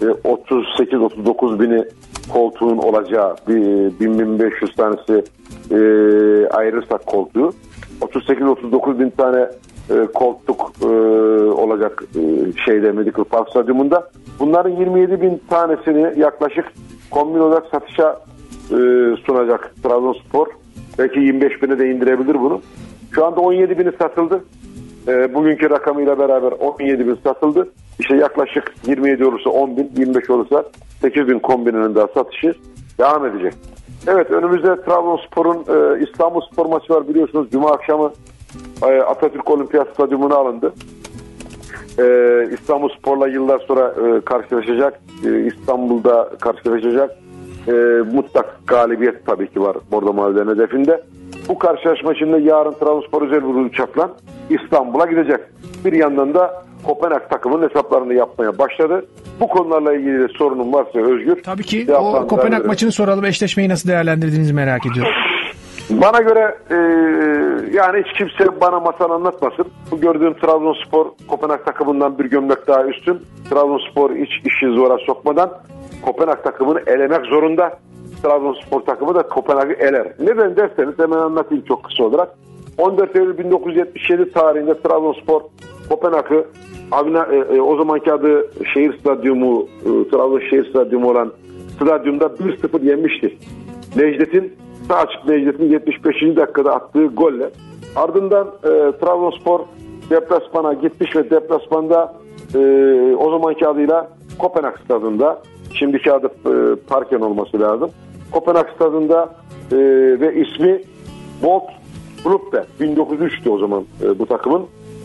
38-39 bini koltuğun olacağı, 1000-1500 tanesi ayırırsak koltuğu, 38-39 bin tane koltuk olacak Medical Park Stadyumunda. Bunların 27 bin tanesini yaklaşık kombin olarak satışa sunacak Trabzonspor. Belki 25 bine de indirebilir bunu. Şu anda 17 bini satıldı. Bugünkü rakamıyla beraber 17 bin satıldı. İşte yaklaşık 27 olursa 10 bin, 25 olursa 8 bin kombininin daha satışı devam edecek. Evet, önümüzde Trabzonspor'un İstanbulspor maçı var, biliyorsunuz. Cuma akşamı Atatürk Olimpiyat Stadyumuna alındı. İstanbulspor'la yıllar sonra karşılaşacak. İstanbul'da karşılaşacak. Mutlak galibiyet tabii ki var Bordo Mavilerin hedefinde. Bu karşılaşma şimdi yarın Trabzonspor özel bir uçakla İstanbul'a gidecek. Bir yandan da Kopenhag takımının hesaplarını yapmaya başladı. Bu konularla ilgili de sorunun varsa Özgür. Tabii ki o Kopenhag maçını soralım. Eşleşmeyi nasıl değerlendirdiğinizi merak ediyorum. Bana göre yani hiç kimse bana masal anlatmasın. Bu gördüğüm Trabzonspor Kopenhag takımından bir gömlek daha üstün. Trabzonspor hiç işi zora sokmadan Kopenhag takımını elemek zorunda. Trabzonspor takımı da Kopenhag'ı eler. Neden derseniz hemen anlatayım çok kısa olarak. 14 Eylül 1977 tarihinde Trabzonspor Kopenhag'ı o zamanki adı şehir stadyumu, Trabzon şehir stadyumu olan stadyumda 1-0 yenmiştir. Sağ açık Necdet'in 75. dakikada attığı golle. Ardından Trabzonspor deplasmana gitmiş ve deplasmanda o zamanki adıyla Kopenhag stadında, şimdiki adı Parken olması lazım. Kopenhag stadında ve ismi Bolt Gruppe 1903'tü o zaman bu takımın.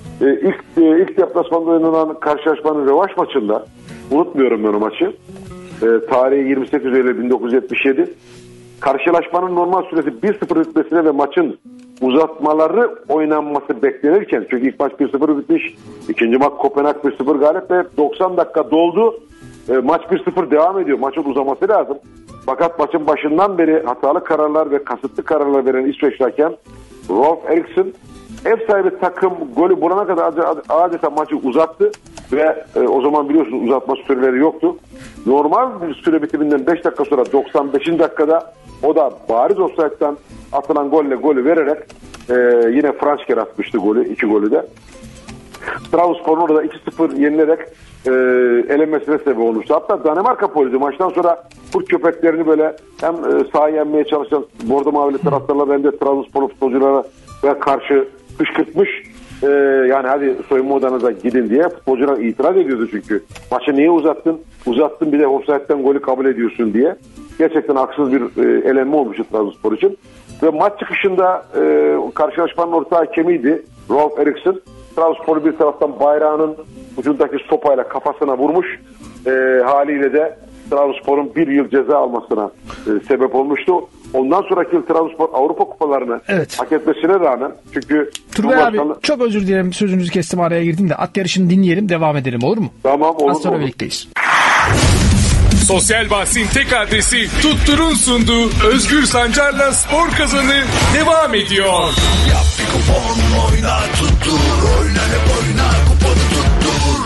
İlk deplasmanda oynanan karşılaşmanın rövanş maçında, unutmuyorum ben o maçı. Tarihi 28 Eylül 1977. Karşılaşmanın normal süresi 1-0 bitmesine ve maçın uzatmaları oynanması beklenirken, çünkü ilk maç 1-0 bitmiş, ikinci maç Kopenhag 1-0 galip ve 90 dakika doldu. Maç 1-0 devam ediyor. Maçın uzaması lazım. Fakat maçın başından beri hatalı kararlar ve kasıtlı kararlar veren İsveç hakem Rolf Eriksson, ev sahibi takım golü bulana kadar adeta maçı uzattı ve o zaman biliyorsunuz uzatma süreleri yoktu. Normal bir süre bitiminden 5 dakika sonra 95. dakikada o da bariz offside'dan atılan golle golü vererek yine Franschker atmıştı golü, 2 golü de. Trabzonspor'un orada 2-0 yenilerek elenmesine sebep olmuştu. Hatta Danimarka polisi maçtan sonra kurt köpeklerini böyle hem sahaya yenmeye çalışan bordo mavili taraftarlar hem de Trabzonspor futbolculara karşı kışkırtmış. Yani hadi soyunma odanıza gidin diye futbolcular itiraz ediyordu çünkü. Maçı niye uzattın? Uzattın bir de offside'den golü kabul ediyorsun diye. Gerçekten haksız bir elenme olmuştu Trabzonspor için. Ve maç çıkışında karşılaşmanın orta hakemiydi Rolf Eriksson. Trabzonspor'u bir taraftan bayrağının ucundaki sopayla kafasına vurmuş. Haliyle de Trabzonspor'un 1 yıl ceza almasına sebep olmuştu. Ondan sonraki yıl Trabzonspor Avrupa kupalarını hak etmesine rağmen, çünkü Turgay abi çok özür dilerim, sözünüzü kestim, araya girdim de at yarışını dinleyelim, devam edelim, olur mu? Tamam, olur. Az sonra birlikteyiz. Sosyal bahsin tek adresi Tuttur'un sunduğu Özgür Sancar'la Spor Kazanı devam ediyor. Yap bir kupon, oyna tuttur, oyna hep oyna, kuponu tuttur.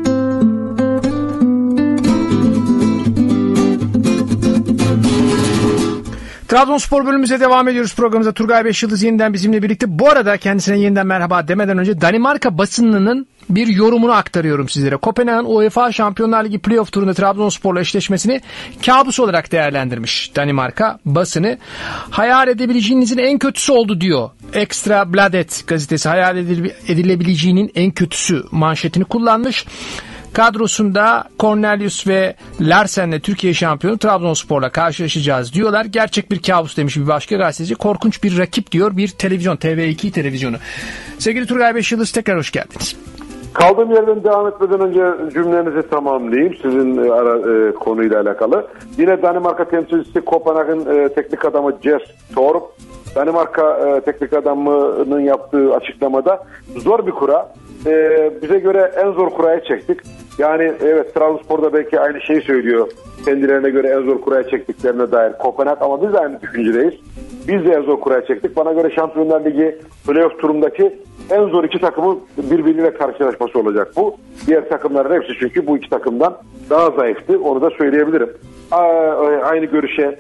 Trabzonspor bölümümüze devam ediyoruz programımıza. Turgay Beşyıldız yeniden bizimle birlikte. Bu arada kendisine yeniden merhaba demeden önce Danimarka basınının bir yorumunu aktarıyorum sizlere. Kopenhag'ın UEFA Şampiyonlar Ligi playoff turunda Trabzonspor'la eşleşmesini kabus olarak değerlendirmiş Danimarka basını. Hayal edebileceğinizin en kötüsü oldu diyor. Extra Bladet gazetesi hayal edilebileceğinin en kötüsü manşetini kullanmış. Kadrosunda Cornelius ve Larsen'le Türkiye şampiyonu Trabzonspor'la karşılaşacağız diyorlar. Gerçek bir kabus demiş bir başka gazeteci. Korkunç bir rakip diyor bir televizyon, TV2 televizyonu. Sevgili Turgay Beşyıldız, tekrar hoş geldiniz. Kaldığım yerden devam etmeden önce cümlenizi tamamlayayım sizin konuyla alakalı. Yine Danimarka temsilcisi Kopenhag'ın teknik adamı Jes Torp, Danimarka teknik adamının yaptığı açıklamada zor bir kura. Bize göre en zor kuraya çektik. Yani evet, Trabzonspor'da belki aynı şeyi söylüyor. Kendilerine göre en zor kuraya çektiklerine dair Kopenhag, ama biz de aynı düşüncedeyiz. Biz de en zor kuraya çektik. Bana göre Şampiyonlar Ligi playoff turundaki en zor iki takımın birbiriyle karşılaşması olacak bu. Diğer takımların hepsi çünkü bu iki takımdan daha zayıftı. Onu da söyleyebilirim. Aynı görüşe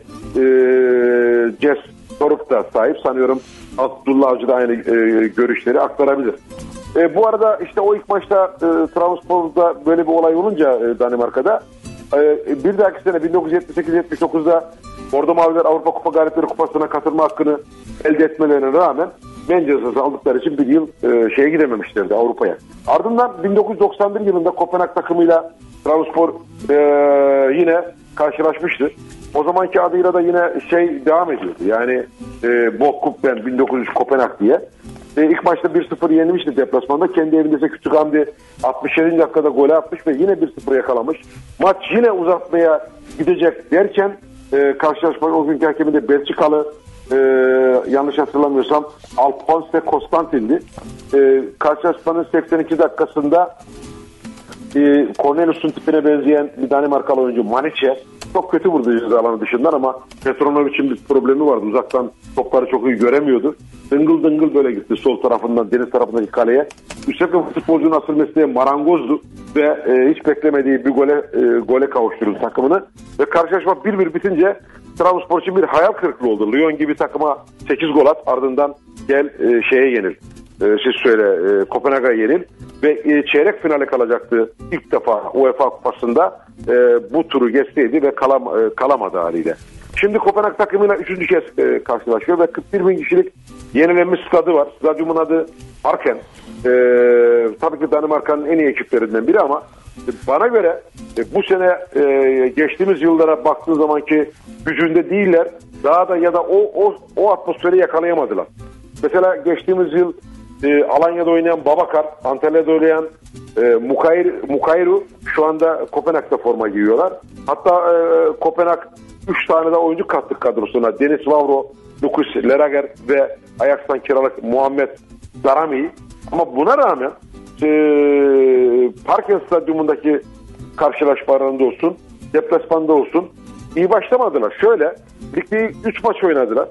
Jes Torp da sahip. Sanıyorum Abdullah Avcı da aynı görüşleri aktarabilir. Bu arada işte o ilk maçta Trabzonspor'da böyle bir olay olunca Danimarka'da bir dahaki sene 1978-79'da Bordo Maviler Avrupa Kupa Galipleri Kupası'na katılma hakkını elde etmelerine rağmen men cezası aldıkları için bir yıl şeye gidememişlerdi, Avrupa'ya. Ardından 1991 yılında Kopenhag takımıyla Trabzonspor yine karşılaşmıştı. O zamanki adıyla da yine devam ediyordu. Yani Bokkup'ten 1903 Kopenhag diye. İlk maçta 1-0 yenilmişti deplasmanda. Kendi evinde Küçük Hamdi 67. dakikada gol atmış ve yine 1-0 yakalamış. Maç yine uzatmaya gidecek derken karşılaşmanın o günkü hakemi de Belçikalı, yanlış hatırlamıyorsam Alphonse Constantin'di. Karşılaşmanın 82 dakikasında Cornelius'un tipine benzeyen bir Danimarkalı oyuncu Maniche çok kötü vurdu ceza alanı dışından, ama Petronovic'in bir problemi vardı. Uzaktan topları çok iyi göremiyordu. Dıngıl dıngıl böyle gitti sol tarafından, deniz tarafındaki kaleye. Üstelik futbolcunun asıl mesleği marangozdu ve hiç beklemediği bir gole kavuşturdu takımını. Ve karşılaşma 1-1 bitince Trabzonspor için bir hayal kırıklığı oldu. Lyon gibi takıma 8 gol at, ardından gel şeye yenil. Siz söyle Kopenhag'a yenil. Ve çeyrek finale kalacaktı ilk defa UEFA Kupası'nda. Bu turu geçseydi ve kalamadı haliyle. Şimdi Kopenhag takımıyla 3. kez karşılaşıyor ve 41 bin kişilik yenilenmiş stadı var. Stadyumun adı Parken. Tabii ki Danimarka'nın en iyi ekiplerinden biri ama bana göre bu sene geçtiğimiz yıllara baktığın zamanki gücünde değiller. Daha da ya da o atmosferi yakalayamadılar. Mesela geçtiğimiz yıl Alanya'da oynayan Babakar, Antalya'da oynayan Mukayru şu anda Kopenhag'da forma giyiyorlar. Hatta Kopenhag 3 tane de oyuncu kattık kadrosuna. Deniz Vavro, Lukas Lerager ve Ajax'tan kiralık Muhammed Darami. Ama buna rağmen Parken Stadyumundaki karşılaşmalarında olsun, deplasmanda olsun iyi başlamadılar. Şöyle, ligde 3 maç oynadılar.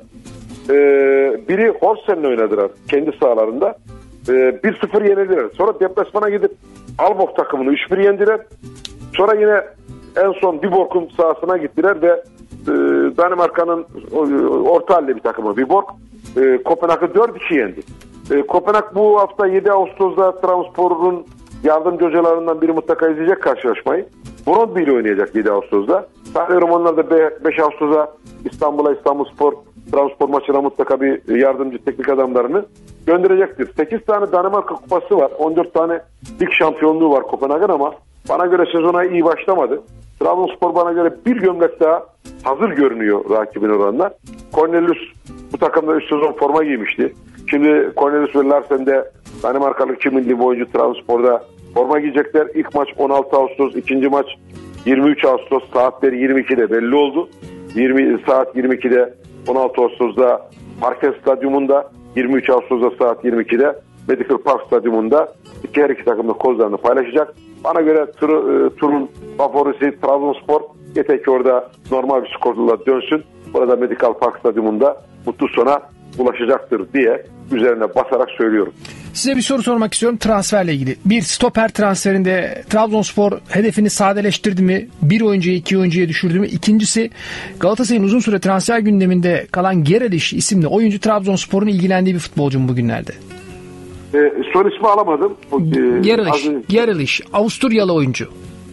Biri Horsen'le oynadılar kendi sahalarında. 1-0 yenildiler. Sonra deplasmana gidip Aalborg takımını 3-1 yendiler. Sonra yine en son Viborg'un sahasına gittiler ve Danimarka'nın orta halli bir takımı Viborg Kopenhag'ı 4-2 yendi. Kopenhag bu hafta 7 Ağustos'da Trabzonspor'un yardımcı hocalarından biri mutlaka izleyecek karşılaşmayı. Brøndby ile oynayacak 7 Ağustos'da. Sanıyorum onlar da 5 Ağustos'a İstanbulspor Trabzonspor maçına mutlaka bir yardımcı teknik adamlarını gönderecektir. 8 tane Danimarka kupası var. 14 tane lig şampiyonluğu var Kopenhag'ın ama bana göre sezona iyi başlamadı. Trabzonspor bana göre bir gömlek daha hazır görünüyor rakibin oranına. Cornelius bu takımda 3 sezon forma giymişti. Şimdi Cornelius ve Larsen de Danimarkalı 2 milli oyuncu Trabzonspor'da forma giyecekler. İlk maç 16 Ağustos, ikinci maç 23 Ağustos saatleri 22'de belli oldu. Saat 22'de 16 Ağustos'da Parken Stadyumunda, 23 Ağustos'da saat 22'de Medical Park Stadyumunda her iki takım da kozlarını paylaşacak. Bana göre turun favorisi Trabzonspor. Yeter ki orada normal bir skorla dönsün. Burada Medical Park Stadyumunda mutlu sona ulaşacaktır diye üzerine basarak söylüyorum. Size bir soru sormak istiyorum transferle ilgili. Bir stoper transferinde Trabzonspor hedefini sadeleştirdi mi? Bir oyuncuyu 2 oyuncuya düşürdü mü? İkincisi Galatasaray'ın uzun süre transfer gündeminde kalan Gereliş isimli oyuncu Trabzonspor'un ilgilendiği bir futbolcu mu bugünlerde? Son ismi alamadım. Gereliş, Avusturyalı oyuncu.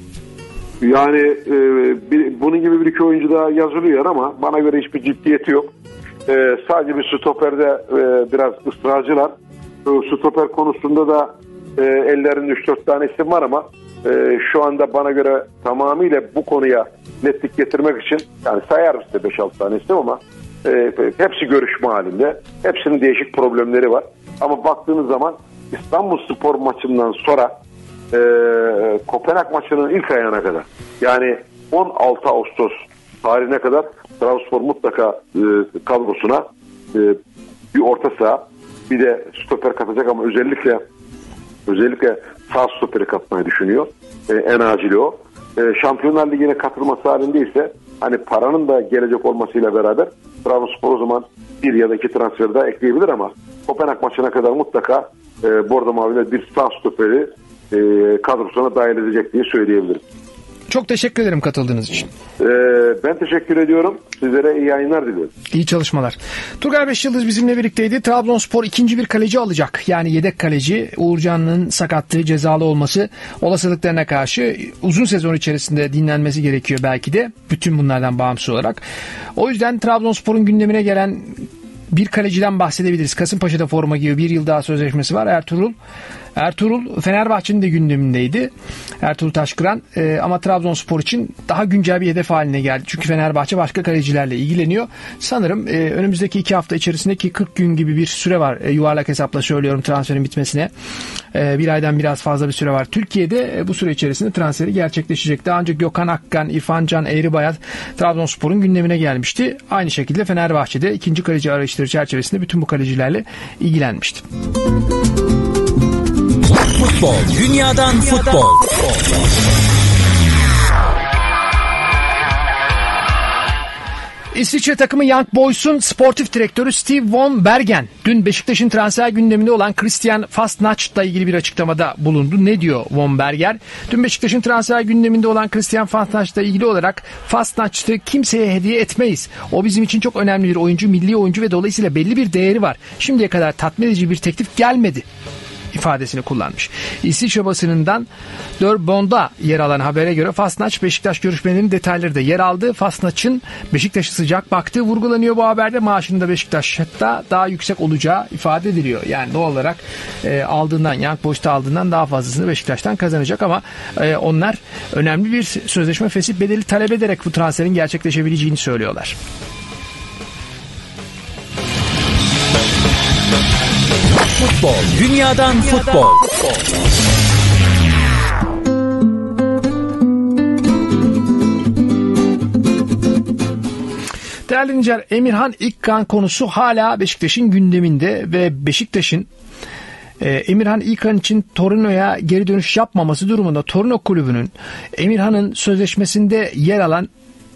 Yani bunun gibi bir iki oyuncu daha yazılıyor ama bana göre hiçbir ciddiyeti yok. Sadece bir stoperde biraz ısrarcılar. Stoper konusunda da ellerinde 3-4 tane isim var ama şu anda bana göre tamamıyla bu konuya netlik getirmek için yani sayarım size 5-6 tane isim ama hepsi görüşme halinde. Hepsinin değişik problemleri var. Ama baktığınız zaman İstanbulspor maçından sonra Kopenhag maçının ilk ayağına kadar yani 16 Ağustos tarihine kadar Trabzonspor mutlaka kadrosuna bir orta saha bir de stoper katacak ama özellikle sağ stoperi katmayı düşünüyor. En acili o. Şampiyonlar Ligi'ne katılması halindeyse hani paranın da gelecek olmasıyla beraber Trabzonspor o zaman bir ya da iki transfer daha ekleyebilir ama Kopenhag maçına kadar mutlaka Bordo Mavi'de bir sağ stoperi kadrosuna dahil edecek diye söyleyebilirim. Çok teşekkür ederim katıldığınız için. Ben teşekkür ediyorum. Sizlere iyi yayınlar diliyorum. İyi çalışmalar. Turgay Beşyıldız bizimle birlikteydi. Trabzonspor ikinci bir kaleci alacak. Yani yedek kaleci. Uğurcan'ın sakatlığı, cezalı olması olasılıklarına karşı uzun sezon içerisinde dinlenmesi gerekiyor belki de. Bütün bunlardan bağımsız olarak. O yüzden Trabzonspor'un gündemine gelen bir kaleciden bahsedebiliriz. Kasımpaşa'da forma giyiyor. Bir yıl daha sözleşmesi var. Ertuğrul Fenerbahçe'nin de gündemindeydi. Ertuğrul Taşkıran ama Trabzonspor için daha güncel bir hedef haline geldi. Çünkü Fenerbahçe başka kalecilerle ilgileniyor. Sanırım önümüzdeki 2 hafta içerisindeki 40 gün gibi bir süre var. Yuvarlak hesapla söylüyorum transferin bitmesine. Bir aydan biraz fazla bir süre var. Türkiye'de bu süre içerisinde transferi gerçekleşecekti. Ancak Gökhan Akkan, İrfan Can Eğribayat Trabzonspor'un gündemine gelmişti. Aynı şekilde Fenerbahçe'de ikinci kaleci arayışları çerçevesinde bütün bu kalecilerle ilgilenmişti. Futbol, dünyadan futbol. İsviçre takımı Young Boys'un sportif direktörü Steve Von Bergen dün Beşiktaş'ın transfer gündeminde olan Christian Fastnacht'la ilgili bir açıklamada bulundu. Ne diyor Von Bergen? Dün Beşiktaş'ın transfer gündeminde olan Christian Fastnacht'la ilgili olarak Fastnacht'ı kimseye hediye etmeyiz. O bizim için çok önemli bir oyuncu, milli oyuncu ve dolayısıyla belli bir değeri var. Şimdiye kadar tatmin edici bir teklif gelmedi ifadesini kullanmış. İsviçre basınından Der Bond'a yer alan habere göre Fastnacht Beşiktaş görüşmelerinin detayları da yer aldı. Fastnacht'ın Beşiktaş'a sıcak baktığı vurgulanıyor bu haberde. Maaşının da Beşiktaş'ta daha yüksek olacağı ifade ediliyor. Yani doğal olarak aldığından, Young Boys'ta aldığından daha fazlasını Beşiktaş'tan kazanacak ama onlar önemli bir sözleşme fesih bedeli talep ederek bu transferin gerçekleşebileceğini söylüyorlar. Futbol, dünyadan futbol. Değerli dinleyiciler, Emirhan İlkan konusu hala Beşiktaş'ın gündeminde ve Beşiktaş'ın Emirhan İlkan için Torino'ya geri dönüş yapmaması durumunda Torino kulübünün Emirhan'ın sözleşmesinde yer alan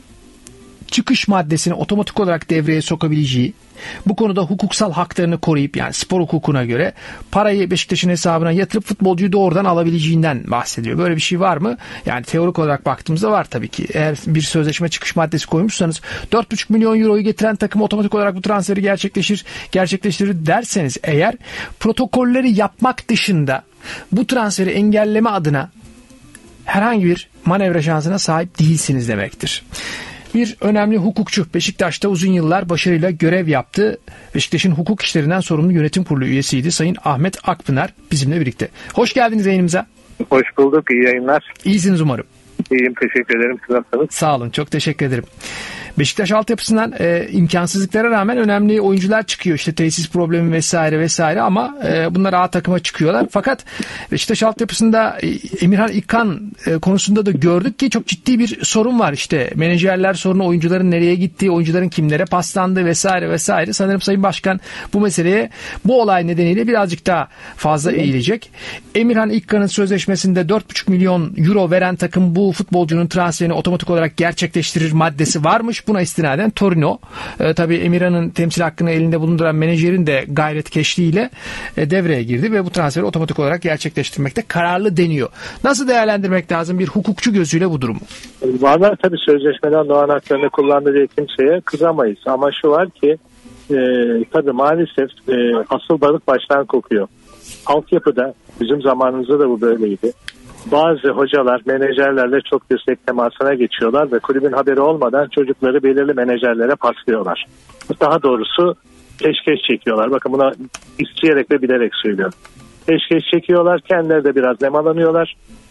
çıkış maddesini otomatik olarak devreye sokabileceği, bu konuda hukuksal haklarını koruyup yani spor hukukuna göre parayı Beşiktaş'ın hesabına yatırıp futbolcuyu doğrudan alabileceğinden bahsediyor. Böyle bir şey var mı? Yani teorik olarak baktığımızda var tabii ki. Eğer bir çıkış maddesi koymuşsanız 4,5 milyon euroyu getiren takım otomatik olarak bu transferi gerçekleştirir derseniz eğer protokolleri yapmak dışında bu transferi engelleme adına herhangi bir manevra şansına sahip değilsiniz demektir. Bir önemli hukukçu, Beşiktaş'ta uzun yıllar başarıyla görev yaptı. Beşiktaş'ın hukuk işlerinden sorumlu yönetim kurulu üyesiydi. Sayın Ahmet Akpınar bizimle birlikte. Hoş geldiniz yayınımıza. Hoş bulduk, iyi yayınlar. İyisiniz umarım. İyiyim, teşekkür ederim. Siz nasılsınız? Sağ olun, çok teşekkür ederim. Beşiktaş altyapısından imkansızlıklara rağmen önemli oyuncular çıkıyor. İşte tesis problemi vesaire ama bunlar A takıma çıkıyorlar. Fakat Beşiktaş altyapısında Emirhan İlkan konusunda da gördük ki çok ciddi bir sorun var. İşte menajerler sorunu, oyuncuların nereye gittiği, oyuncuların kimlere paslandığı vesaire. Sanırım Sayın Başkan bu meseleye, bu olay nedeniyle birazcık daha fazla eğilecek. Emirhan İlkan'ın sözleşmesinde 4,5 milyon euro veren takım bu futbolcunun transferini otomatik olarak gerçekleştirir maddesi varmış. Buna istinaden Torino, tabii Emirhan'ın temsil hakkını elinde bulunduran menajerin de gayretkeşliğiyle devreye girdi ve bu transferi otomatik olarak gerçekleştirmekte kararlı deniyor. Nasıl değerlendirmek lazım bir hukukçu gözüyle bu durumu? Vallahi tabii sözleşmeden doğan haklarını kullandı diye kimseye kızamayız. Ama şu var ki tabii maalesef asıl balık baştan kokuyor. Altyapıda bizim zamanımızda da bu böyleydi. Bazı hocalar menajerlerle çok dirsek temasına geçiyorlar ve kulübün haberi olmadan çocukları belirli menajerlere paslıyorlar. Daha doğrusu peşkeş çekiyorlar. Bakın buna isteyerek ve bilerek söylüyorum. Peşkeş çekiyorlar, kendileri de biraz nemalanıyorlar.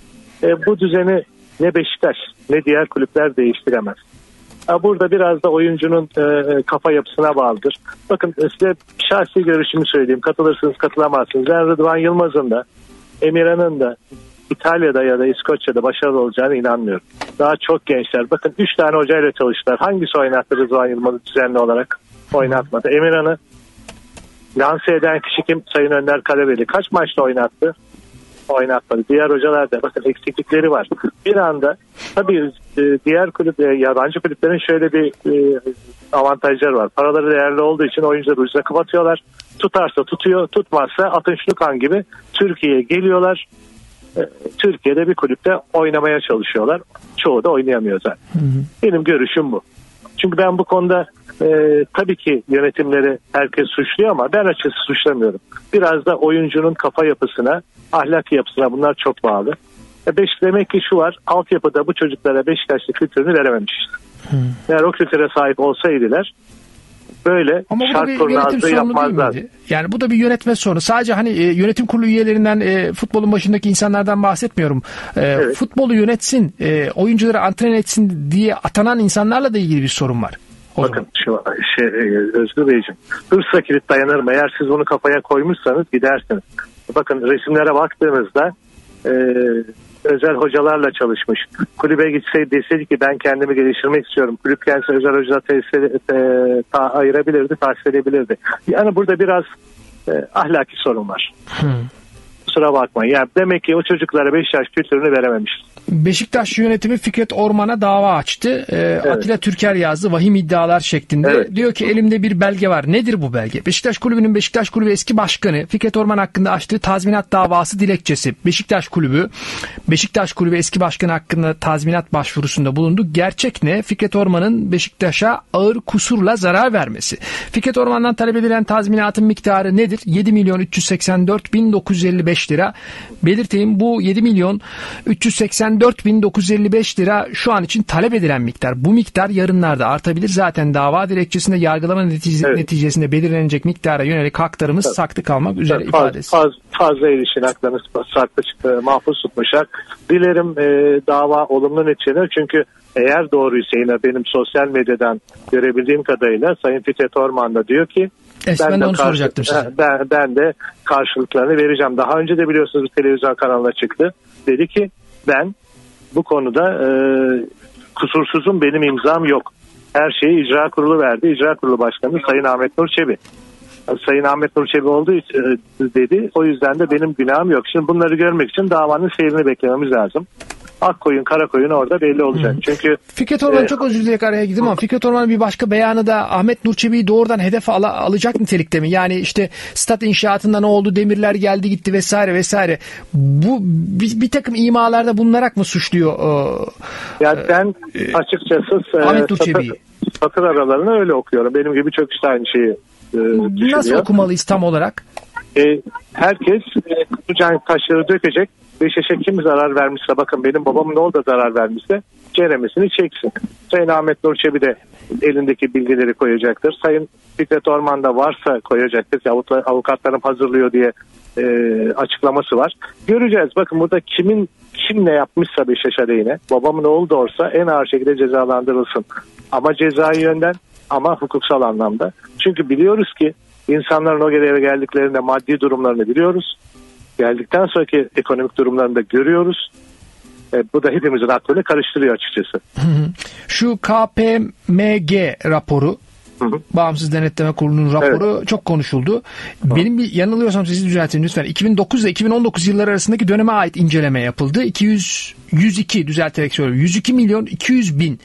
Bu düzeni ne Beşiktaş ne diğer kulüpler değiştiremez. Burada biraz da oyuncunun kafa yapısına bağlıdır. Bakın size şahsi görüşümü söyleyeyim. Katılırsınız, katılamazsınız. Ben Rıdvan Yılmaz'ın da Emirhan'ın da İtalya'da ya da İskoçya'da başarılı olacağına inanmıyorum. Daha çok gençler. Bakın 3 tane hocayla çalıştılar. Hangisi oynattı Rıdvan Yılmaz'ı düzenli olarak? Oynatmadı. Emirhan'ı lanse eden kişi kim? Sayın Önder Karabeli. Kaç maçta oynattı? Oynatmadı. Diğer hocalar da bakın eksiklikleri var. Bir anda tabii diğer yabancı kulüplerin şöyle bir avantajları var. Paraları değerli olduğu için oyuncuları ucuza kapatıyorlar. Tutarsa tutuyor, tutmazsa Atın Şlukan gibi Türkiye'ye geliyorlar. Türkiye'de bir kulüpte oynamaya çalışıyorlar. Çoğu da oynayamıyor zaten. Benim görüşüm bu. Çünkü ben bu konuda tabii ki yönetimleri herkes suçluyor ama ben açıkçası suçlamıyorum. Biraz da oyuncunun kafa yapısına, ahlak yapısına bunlar çok bağlı. Demek ki şu var, altyapıda bu çocuklara Beşiktaşlı kültürünü verememişiz. Eğer o kültüre sahip olsaydılar böyle şart kurnazlığı yapmazlar. Yani bu da bir yönetme sorunu. Sadece hani yönetim kurulu üyelerinden, futbolun başındaki insanlardan bahsetmiyorum. Evet. Futbolu yönetsin, oyuncuları antren etsin diye atanan insanlarla da ilgili bir sorun var. Bakın şu Özgür Beyciğim, hırsa kilit dayanır mı? Eğer siz bunu kafaya koymuşsanız gidersiniz. Bakın resimlere baktığınızda özel hocalarla çalışmış. Kulübe gitseydi deseydi ki ben kendimi geliştirmek istiyorum. Kulüp kendisi özel hocalar ayırabilirdi, tahsis edebilirdi. Yani burada biraz ahlaki sorun var. Kusura bakmayın. Yani demek ki o çocuklara Beşiktaş kültürünü verememişiz. Beşiktaş yönetimi Fikret Orman'a dava açtı. Atilla Türker yazdı vahim iddialar şeklinde. Evet. Diyor ki elimde bir belge var. Nedir bu belge? Beşiktaş Kulübü eski başkanı Fikret Orman hakkında açtığı tazminat davası dilekçesi. Beşiktaş Kulübü eski başkanı hakkında tazminat başvurusunda bulundu. Gerçek ne? Fikret Orman'ın Beşiktaş'a ağır kusurla zarar vermesi. Fikret Orman'dan talep edilen tazminatın miktarı nedir? 7.384.955 lira. Belirteyim, bu 7.384.955 lira şu an için talep edilen miktar. Bu miktar yarınlarda artabilir. Zaten dava dilekçesinde yargılama neticesinde belirlenecek miktara yönelik haklarımız saklı kalmak üzere ifadesi. Fazla erişin haklarını saklı mahfuz tutmuşlar. Dilerim dava olumlu neticeler, çünkü eğer doğruysa yine benim sosyal medyadan görebildiğim kadarıyla Sayın Fikret Orman da diyor ki ben de onu soracaktım size. Ben de karşılıklarını vereceğim. Daha önce de biliyorsunuz bir televizyon kanalına çıktı. Dedi ki ben bu konuda kusursuzum, benim imzam yok. Her şeyi icra kurulu verdi. İcra kurulu başkanı Sayın Ahmet Nur Çebi. Sayın Ahmet Nur Çebi olduğu için dedi. O yüzden de benim günahım yok. Şimdi bunları görmek için davanın seyrini beklememiz lazım. Ak koyun kara koyun orada belli olacak. Çünkü Fikret Orman çok özür dileyerek araya girdim ama Fikret Orman'ın bir başka beyanı da Ahmet Nur Çebi'yi doğrudan hedef alacak nitelikte mi? Yani işte stat inşaatında ne oldu, demirler geldi gitti vesaire vesaire. Bu bir takım imalarda bulunarak mı suçluyor? Yani ben açıkçası Ahmet Nur Çebi'yi satır aralarını öyle okuyorum. Benim gibi çok işte aynı şeyi düşünüyor. Nasıl okumalıyız tam olarak? Herkes kucağın taşları dökecek. Beşiktaş'a kim zarar vermişse, bakın benim babamın ne oldu zarar vermişse ceremesini çeksin. Sayın Ahmet Nur Çebi de elindeki bilgileri koyacaktır. Sayın Fikret Orman da varsa koyacaktır. Avukatlarım hazırlıyor diye açıklaması var. Göreceğiz. Bakın burada kim ne yapmışsa Beşiktaş aleyhine, babamın oğlu da olsa en ağır şekilde cezalandırılsın. Ama cezai yönden ama hukuksal anlamda. Çünkü biliyoruz ki insanların o göreve geldiklerinde maddi durumlarını biliyoruz. Geldikten sonraki ekonomik durumlarını da görüyoruz. Bu da hepimizin aklını karıştırıyor açıkçası. Şu KPMG raporu, Bağımsız Denetleme Kurulu'nun raporu çok konuşuldu. Benim bir yanılıyorsam sizi düzeltin lütfen. 2009 ile 2019 yılları arasındaki döneme ait inceleme yapıldı. 102 milyon 200 bin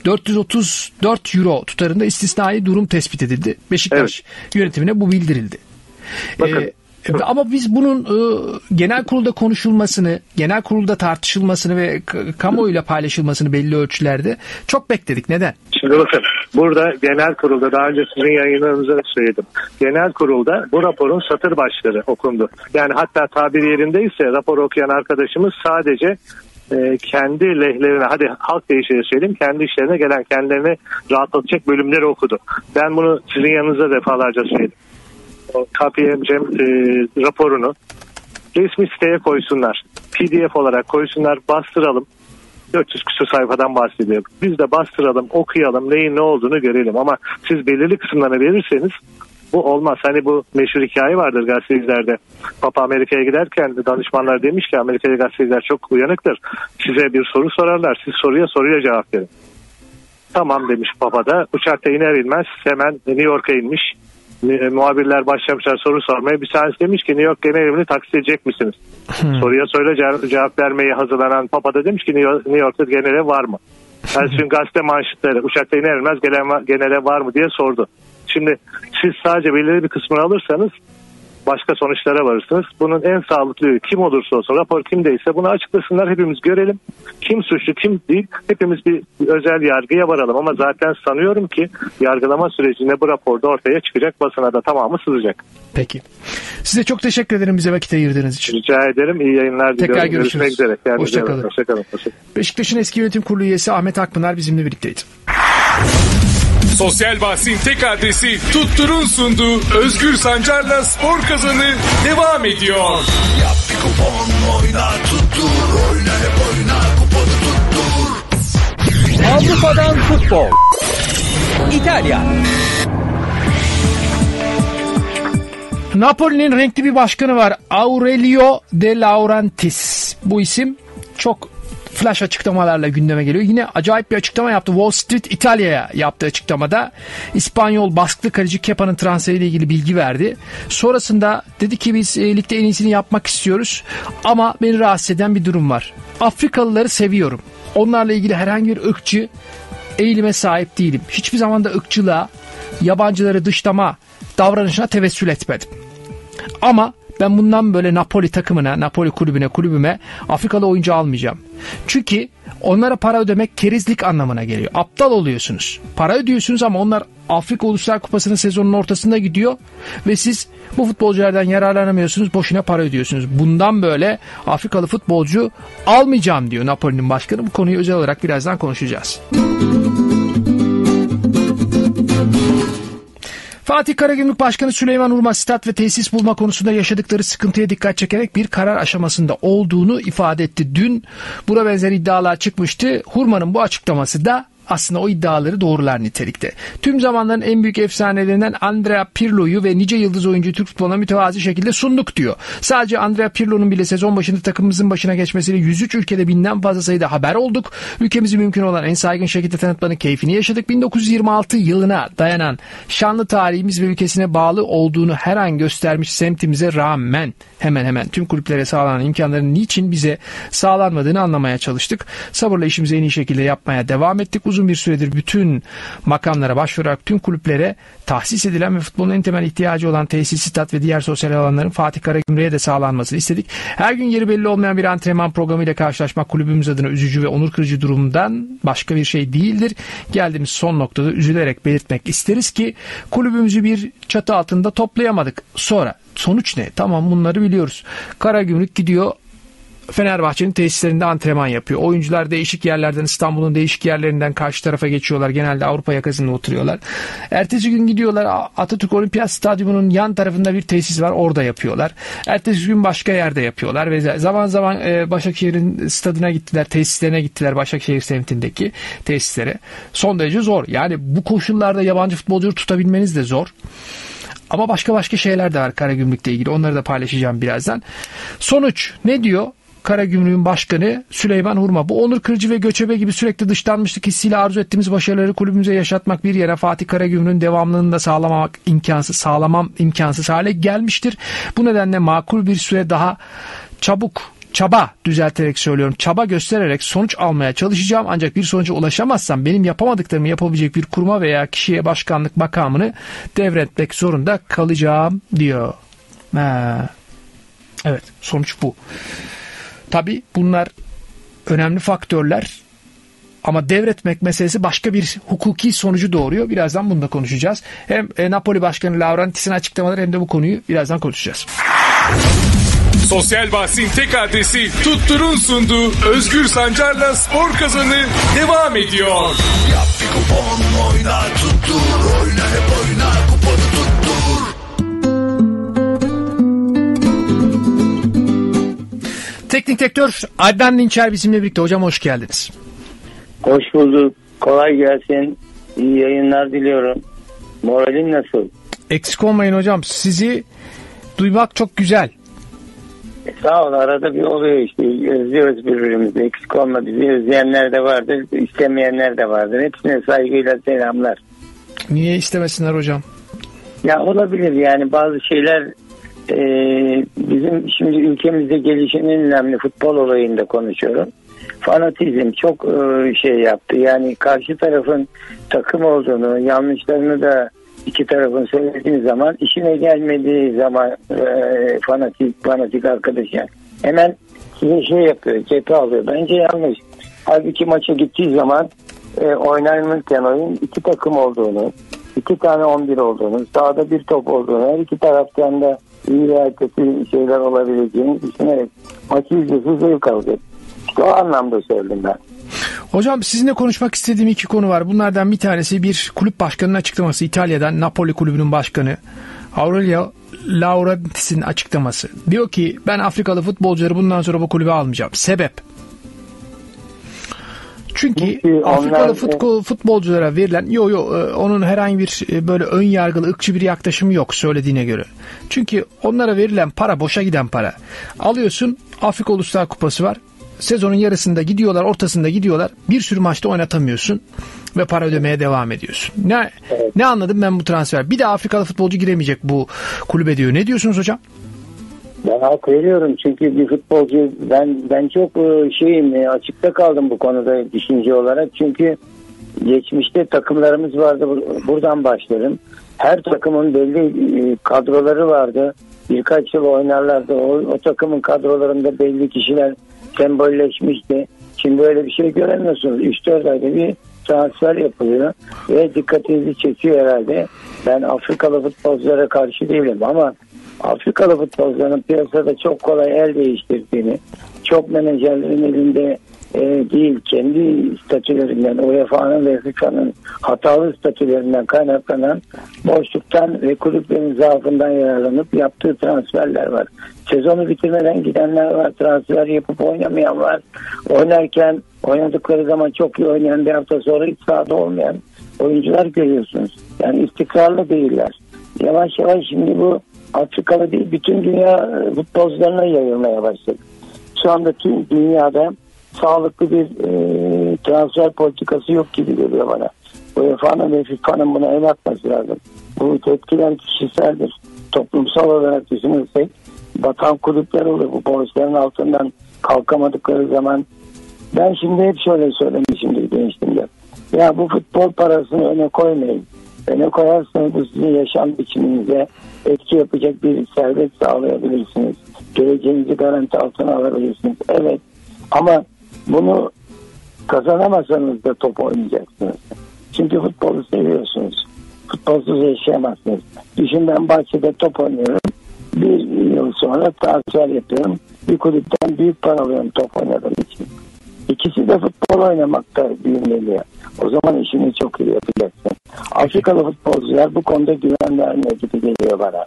434 euro tutarında istisnai durum tespit edildi. Beşiktaş yönetimine bu bildirildi. Bakın. Ama biz bunun genel kurulda konuşulmasını, genel kurulda tartışılmasını ve kamuoyuyla paylaşılmasını belli ölçülerde çok bekledik. Neden? Şimdi bakın, burada genel kurulda, daha önce sizin yayınlarınızda söyledim. Genel kurulda bu raporun satır başları okundu. Yani hatta tabir yerindeyse raporu okuyan arkadaşımız sadece kendi lehlerine, hadi halk deyişiyle söyleyeyim, kendi işlerine gelen, kendilerini rahatlatacak bölümleri okudu. Ben bunu sizin yanınızda defalarca söyledim. KPMG raporunu resmi siteye koysunlar. PDF olarak koysunlar, bastıralım. 400 küsur sayfadan bahsediyor. Biz de bastıralım, okuyalım, neyin ne olduğunu görelim. Ama siz belirli kısımlarını verirseniz bu olmaz. Hani bu meşhur hikaye vardır gazetecilerde. Papa Amerika'ya giderken danışmanlar demiş ki Amerika'da gazeteciler çok uyanıktır. Size bir soru sorarlar. Siz soruya cevap verin. Tamam demiş Papa da. Uçakta iner inmez hemen New York'a inmiş. Muhabirler başlamışlar soru sormaya. Bir tanesi demiş ki New York genel evini taksit edecek misiniz? Soruya cevap vermeyi hazırlanan Papa da demiş ki New York'ta genel ev var mı? Ertesi gazete manşetleri uçakta iner inmez genel ev var mı diye sordu. Şimdi siz sadece belirli bir kısmını alırsanız başka sonuçlara varırsınız. Bunun en sağlıklı kim olursa olsun, rapor kimdeyse bunu açıklasınlar, hepimiz görelim. Kim suçlu kim değil, hepimiz bir özel yargıya varalım. Ama zaten sanıyorum ki yargılama sürecinde bu raporda ortaya çıkacak, basına da tamamı sızacak. Peki. Size çok teşekkür ederim bize vakit ayırdığınız için. Rica ederim. İyi yayınlar diliyorum. Tekrar görüşmek üzere. Hoşçakalın. Beşiktaş'ın eski yönetim kurulu üyesi Ahmet Akpınar bizimle birlikteydi. Sosyal bahsin tek adresi Tuttur'un sunduğu Özgür Sancar'la Spor Kazanı devam ediyor. Yap bir kupon oyna tuttur. Oyna hep oyna kuponu tuttur. Avrupa'dan futbol. İtalya. Napoli'nin renkli bir başkanı var. Aurelio De Laurentiis. Bu isim çok flash açıklamalarla gündeme geliyor. Yine acayip bir açıklama yaptı. Wall Street İtalya'ya yaptığı açıklamada İspanyol baskılı kaleci Kepa'nın transferiyle ilgili bilgi verdi. Sonrasında dedi ki biz ligde en iyisini yapmak istiyoruz ama beni rahatsız eden bir durum var. Afrikalıları seviyorum. Onlarla ilgili herhangi bir ırkçı eğilime sahip değilim. Hiçbir zaman da ırkçılığa, yabancıları dışlama davranışına tevessül etmedim. Ama ben bundan böyle Napoli takımına, Napoli kulübüme Afrikalı oyuncu almayacağım. Çünkü onlara para ödemek kerizlik anlamına geliyor. Aptal oluyorsunuz. Para ödüyorsunuz ama onlar Afrika Uluslar Kupası'nın sezonun ortasında gidiyor ve siz bu futbolculardan yararlanamıyorsunuz, boşuna para ödüyorsunuz. Bundan böyle Afrikalı futbolcu almayacağım diyor Napoli'nin başkanı. Bu konuyu özel olarak birazdan konuşacağız. Fatih Karagümrük Başkanı Süleyman Urmaz stat ve tesis bulma konusunda yaşadıkları sıkıntıya dikkat çekerek bir karar aşamasında olduğunu ifade etti. Dün buna benzer iddialar çıkmıştı. Hurman'ın bu açıklaması da aslında o iddiaları doğrular nitelikte. Tüm zamanların en büyük efsanelerinden Andrea Pirlo'yu ve nice yıldız oyuncuyu Türk futboluna mütevazi şekilde sunduk diyor. Sadece Andrea Pirlo'nun bile sezon başında takımımızın başına geçmesiyle 103 ülkede binden fazla sayıda haber olduk. Ülkemizi mümkün olan en saygın şekilde tanıtmanın keyfini yaşadık. 1926 yılına dayanan şanlı tarihimiz ve ülkesine bağlı olduğunu her an göstermiş semtimize rağmen hemen tüm kulüplere sağlanan imkanların niçin bize sağlanmadığını anlamaya çalıştık. Sabırla işimizi en iyi şekilde yapmaya devam ettik. Uzun bir süredir bütün makamlara başvurarak tüm kulüplere tahsis edilen ve futbolun en temel ihtiyacı olan tesis, stat ve diğer sosyal alanların Fatih Karagümrük'e de sağlanmasını istedik. Her gün yeri belli olmayan bir antrenman programıyla karşılaşmak kulübümüz adına üzücü ve onur kırıcı durumdan başka bir şey değildir. Geldiğimiz son noktada üzülerek belirtmek isteriz ki kulübümüzü bir çatı altında toplayamadık. Sonra sonuç ne? Tamam, bunları biliyoruz. Karagümrük gidiyor Fenerbahçe'nin tesislerinde antrenman yapıyor. Oyuncular değişik yerlerden, İstanbul'un değişik yerlerinden karşı tarafa geçiyorlar. Genelde Avrupa yakasında oturuyorlar. Ertesi gün gidiyorlar Atatürk Olimpiyat Stadyumu'nun yan tarafında bir tesis var. Orada yapıyorlar. Ertesi gün başka yerde yapıyorlar. Ve zaman zaman Başakşehir'in stadına gittiler. Tesislerine gittiler. Başakşehir semtindeki tesislere. Son derece zor. Yani bu koşullarda yabancı futbolcuları tutabilmeniz de zor. Ama başka şeyler de var Karagümrük'le ilgili. Onları da paylaşacağım birazdan. Sonuç ne diyor? Karagümrük'ün başkanı Süleyman Hurma. Bu onur kırıcı ve göçebe gibi sürekli dışlanmışlık hissiyle arzu ettiğimiz başarıları kulübümüze yaşatmak bir yere Fatih Karagümrük'ün devamlılığını da sağlamam imkansız hale gelmiştir. Bu nedenle makul bir süre daha çaba göstererek sonuç almaya çalışacağım. Ancak bir sonuca ulaşamazsam benim yapamadıklarımı yapabilecek bir kuruma veya kişiye başkanlık makamını devretmek zorunda kalacağım diyor. Evet, sonuç bu. Tabii bunlar önemli faktörler ama devretmek meselesi başka bir hukuki sonucu doğuruyor. Birazdan bunu da konuşacağız. Hem Napoli Başkanı Laurentis'in açıklamaları hem de bu konuyu birazdan konuşacağız. Sosyal bahsin tek adresi Tuttur'un sunduğu Özgür Sancar'la Spor Kazanı devam ediyor. Yap bir kupon, oyna tuttur, oyna hep oyna, kuponu tuttur. Teknik direktör Adnan Dinçer bizimle birlikte. Hocam hoş geldiniz. Hoş bulduk. Kolay gelsin. İyi yayınlar diliyorum. Moralin nasıl? Eksik olmayın hocam. Sizi duymak çok güzel. Sağ ol. Arada bir oluyor işte. Özlüyoruz birbirimizi. Eksik olma. Bizi özleyenler de vardır. İstemeyenler de vardır. Hepsine saygıyla selamlar. Niye istemesinler hocam? Ya olabilir yani bazı şeyler bizim şimdi ülkemizde gelişen en önemli futbol olayında konuşuyorum. Fanatizm çok şey yaptı. Yani karşı tarafın takım olduğunu, yanlışlarını da iki tarafın söylediği zaman, işine gelmediği zaman fanatik arkadaşlar hemen size şey yapıyor, cephe alıyor. Bence yanlış. Halbuki maça gittiği zaman oynanırken oyun iki takım olduğunu, 2 tane 11 olduğunu, sahada bir top olduğunu, her iki taraftan da iyi veya kötü şeyler olabileceğini düşünerek maçı izlesi zevk alacak. İşte o anlamda söyledim ben. Hocam sizinle konuşmak istediğim iki konu var. Bunlardan bir tanesi bir kulüp başkanının açıklaması. İtalya'dan Napoli kulübünün başkanı Aurelio Laurentis'in açıklaması. Diyor ki ben Afrikalı futbolcuları bundan sonra bu kulübe almayacağım. Sebep? Çünkü Afrikalı futbolculara verilen onun herhangi bir böyle ön yargılı ırkçı bir yaklaşımı yok söylediğine göre. Çünkü onlara verilen para boşa giden para. Alıyorsun, Afrika Uluslar Kupası var. Sezonun yarısında gidiyorlar, ortasında gidiyorlar. Bir sürü maçta oynatamıyorsun ve para ödemeye devam ediyorsun. Ne anladım ben bu transfer? Bir de Afrikalı futbolcu giremeyecek bu kulübe diyor. Ne diyorsunuz hocam? Ben hak veriyorum çünkü bir futbolcu ben çok açıkta kaldım bu konuda düşünce olarak. Çünkü geçmişte takımlarımız vardı, buradan başlarım. Her takımın belli kadroları vardı. Birkaç yıl oynarlardı. O takımın kadrolarında belli kişiler sembolleşmişti. Şimdi öyle bir şey göremiyorsunuz. 3-4 ayda bir transfer yapılıyor ve dikkatinizi çekiyor herhalde. Ben Afrikalı futbolculara karşı değilim ama Afrikalı futbolcuların piyasada çok kolay el değiştirdiğini, çok menajerlerin elinde değil, kendi statülerinden, UEFA'nın ve FIFA'nın hatalı statülerinden kaynaklanan boşluktan ve kulüplerin zaafından yararlanıp yaptığı transferler var. Sezonu bitirmeden gidenler var, transfer yapıp oynamayan var. Oynarken, oynadıkları zaman çok iyi oynayan, bir hafta sonra hiç sahada olmayan oyuncular görüyorsunuz. Yani istikrarlı değiller. Yavaş yavaş şimdi bu Afrikalı değil, bütün dünya futbolcularına yayılmaya başladı. Şu anda tüm dünyada sağlıklı bir transfer politikası yok gibi geliyor bana. UEFA'nın ve FIFA'nın buna el atması lazım. Bu tepkiler kişiseldir. Toplumsal olarak düşünürsek batan kulüpler olur. Bu borçların altından kalkamadıkları zaman. Ben şimdi hep şöyle söylemişimdir gençliğimde. Ya bu futbol parasını öne koymayın. Öne koyarsanız bu sizin yaşam biçiminize etki yapacak bir servet sağlayabilirsiniz. Geleceğinizi garanti altına alabilirsiniz. Evet. Ama bunu kazanamasanız da top oynayacaksınız. Çünkü futbolu seviyorsunuz. Futbolsuz yaşayamazsınız. Düşün, ben bahçede top oynuyorum. Bir yıl sonra transfer yapıyorum. Bir kulüpten büyük para alıyorum top oynadığım için. İkisi de futbol oynamakta büyümeli. O zaman işini çok iyi yapacaksın. Afrikalı futbolcular bu konuda güven vermiyor gibi geliyor bana.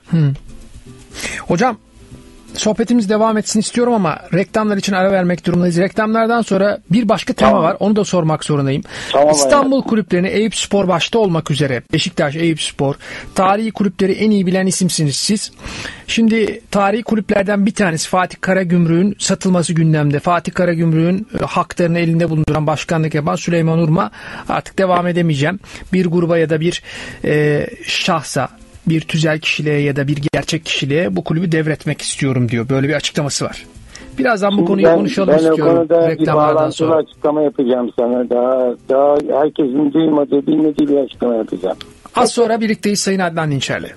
Hocam, sohbetimiz devam etsin istiyorum ama reklamlar için ara vermek durumundayız. Reklamlardan sonra bir başka tema var. Onu da sormak zorundayım. İstanbul kulüplerini, Eyüpspor başta olmak üzere, Beşiktaş, Eyüpspor, tarihi kulüpleri en iyi bilen isimsiniz siz. Şimdi tarihi kulüplerden bir tanesi Fatih Karagümrük'ün satılması gündemde. Fatih Karagümrük'ün haklarını elinde bulunduran, başkanlık yapan Süleyman Urma, artık devam edemeyeceğim, bir gruba ya da bir şahsa, bir tüzel kişiliğe ya da bir gerçek kişiliğe bu kulübü devretmek istiyorum diyor. Böyle bir açıklaması var. Birazdan bu konuyu konuşalım istiyorum. Ben o konuda bir bağlantılı sonra açıklama yapacağım sana. Daha herkesin duymadığı, bilmediği bir açıklama yapacağım. Az sonra birlikteyiz Sayın Adnan Dinçer'le.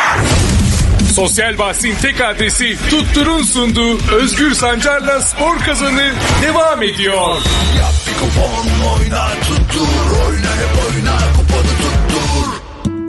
Sosyal bahsin tek adresi Tuttur'un sunduğu Özgür Sancar'la Spor Kazanı devam ediyor. Yap bir kupon, oyna tuttur, oyna hep oyna, kuponu tuttur.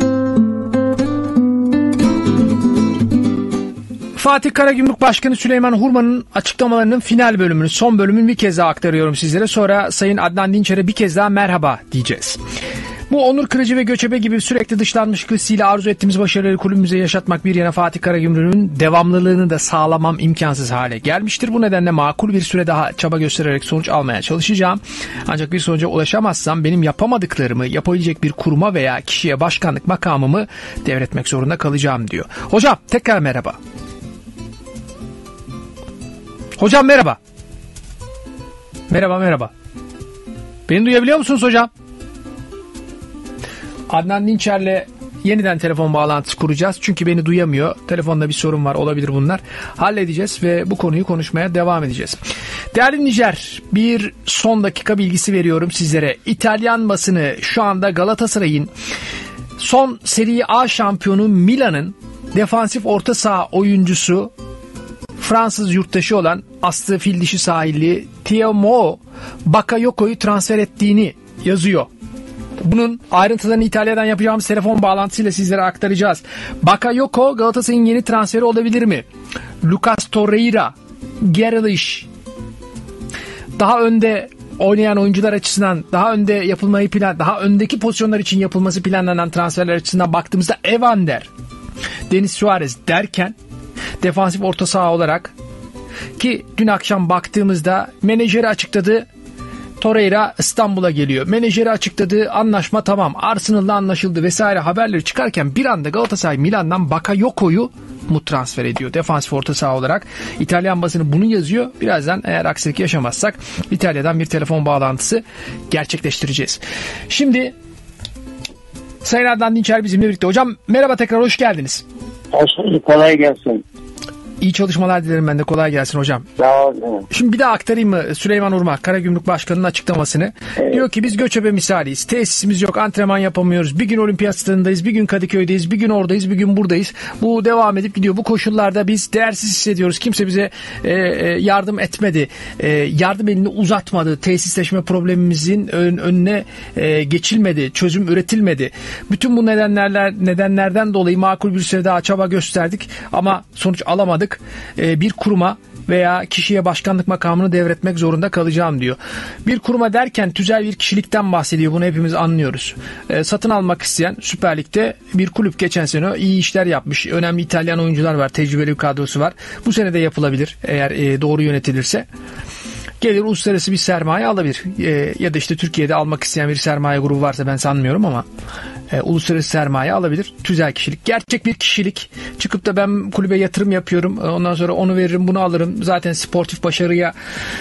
Fatih Karagümrük Başkanı Süleyman Hurman'ın açıklamalarının final bölümünü, son bölümünü bir kez daha aktarıyorum sizlere. Sonra Sayın Adnan Dinçer'e bir kez daha merhaba diyeceğiz. Bu onur kırıcı ve göçebe gibi sürekli dışlanmış hissiyle arzu ettiğimiz başarıları kulübümüze yaşatmak bir yana Fatih Karagümrük'ün devamlılığını da sağlamam imkansız hale gelmiştir. Bu nedenle makul bir süre daha çaba göstererek sonuç almaya çalışacağım. Ancak bir sonuca ulaşamazsam benim yapamadıklarımı yapabilecek bir kuruma veya kişiye başkanlık makamımı devretmek zorunda kalacağım diyor. Hocam tekrar merhaba. Hocam merhaba. Merhaba. Beni duyabiliyor musunuz hocam? Adnan Dinçer'le yeniden telefon bağlantısı kuracağız. Çünkü beni duyamıyor. Telefonda bir sorun var. Olabilir bunlar. Halledeceğiz ve bu konuyu konuşmaya devam edeceğiz. Değerli dinleyiciler, bir son dakika bilgisi veriyorum sizlere. İtalyan basını şu anda Galatasaray'ın son Serie A şampiyonu Milan'ın defansif orta saha oyuncusu, Fransız yurttaşı olan aslı fil dişi sahilli Thiago Bakayoko'yu transfer ettiğini yazıyor. Bunun ayrıntılarını İtalya'dan yapacağımız telefon bağlantısıyla sizlere aktaracağız. Bakayoko Galatasaray'ın yeni transferi olabilir mi? Lucas Torreira, Grealish, daha önde oynayan oyuncular açısından, daha öndeki pozisyonlar için yapılması planlanan transferler açısından baktığımızda Evander, Denis Suarez derken defansif orta saha olarak, ki dün akşam baktığımızda menajeri açıkladı, Torreira İstanbul'a geliyor. Menajeri açıkladığı anlaşma tamam, Arsenal'la anlaşıldı vesaire haberleri çıkarken bir anda Galatasaray Milan'dan Bakayoko'yu mu transfer ediyor defansif orta saha olarak? İtalyan basını bunu yazıyor. Birazdan eğer aksilik yaşamazsak İtalya'dan bir telefon bağlantısı gerçekleştireceğiz. Şimdi Sayın Adnan Dinçer bizimle birlikte. Hocam merhaba, tekrar hoş geldiniz. Hoş bulduk, kolay gelsin. İyi çalışmalar dilerim ben de. Kolay gelsin hocam. Sağ olun. Şimdi bir daha aktarayım mı Süleyman Urmak, Karagümrük Başkanı'nın açıklamasını. Evet. Diyor ki biz göçebe misaliyiz. Tesisimiz yok, antrenman yapamıyoruz. Bir gün olimpiyat stadındayız, bir gün Kadıköy'deyiz, bir gün oradayız, bir gün buradayız. Bu devam edip gidiyor. Bu koşullarda biz değersiz hissediyoruz. Kimse bize yardım etmedi. Yardım elini uzatmadı. Tesisleşme problemimizin önüne geçilmedi. Çözüm üretilmedi. Bütün bu nedenlerden dolayı makul bir süre daha çaba gösterdik ama sonuç alamadık. Bir kuruma veya kişiye başkanlık makamını devretmek zorunda kalacağım diyor. Bir kuruma derken tüzel bir kişilikten bahsediyor. Bunu hepimiz anlıyoruz. Satın almak isteyen Süper Lig'de bir kulüp geçen sene iyi işler yapmış. Önemli İtalyan oyuncular var. Tecrübeli bir kadrosu var. Bu sene de yapılabilir eğer doğru yönetilirse. Gelir uluslararası bir sermaye alabilir. Ya da işte Türkiye'de almak isteyen bir sermaye grubu varsa ben sanmıyorum ama uluslararası sermaye alabilir. Tüzel kişilik. Gerçek bir kişilik. Çıkıp da ben kulübe yatırım yapıyorum. Ondan sonra onu veririm, bunu alırım. Zaten sportif başarıya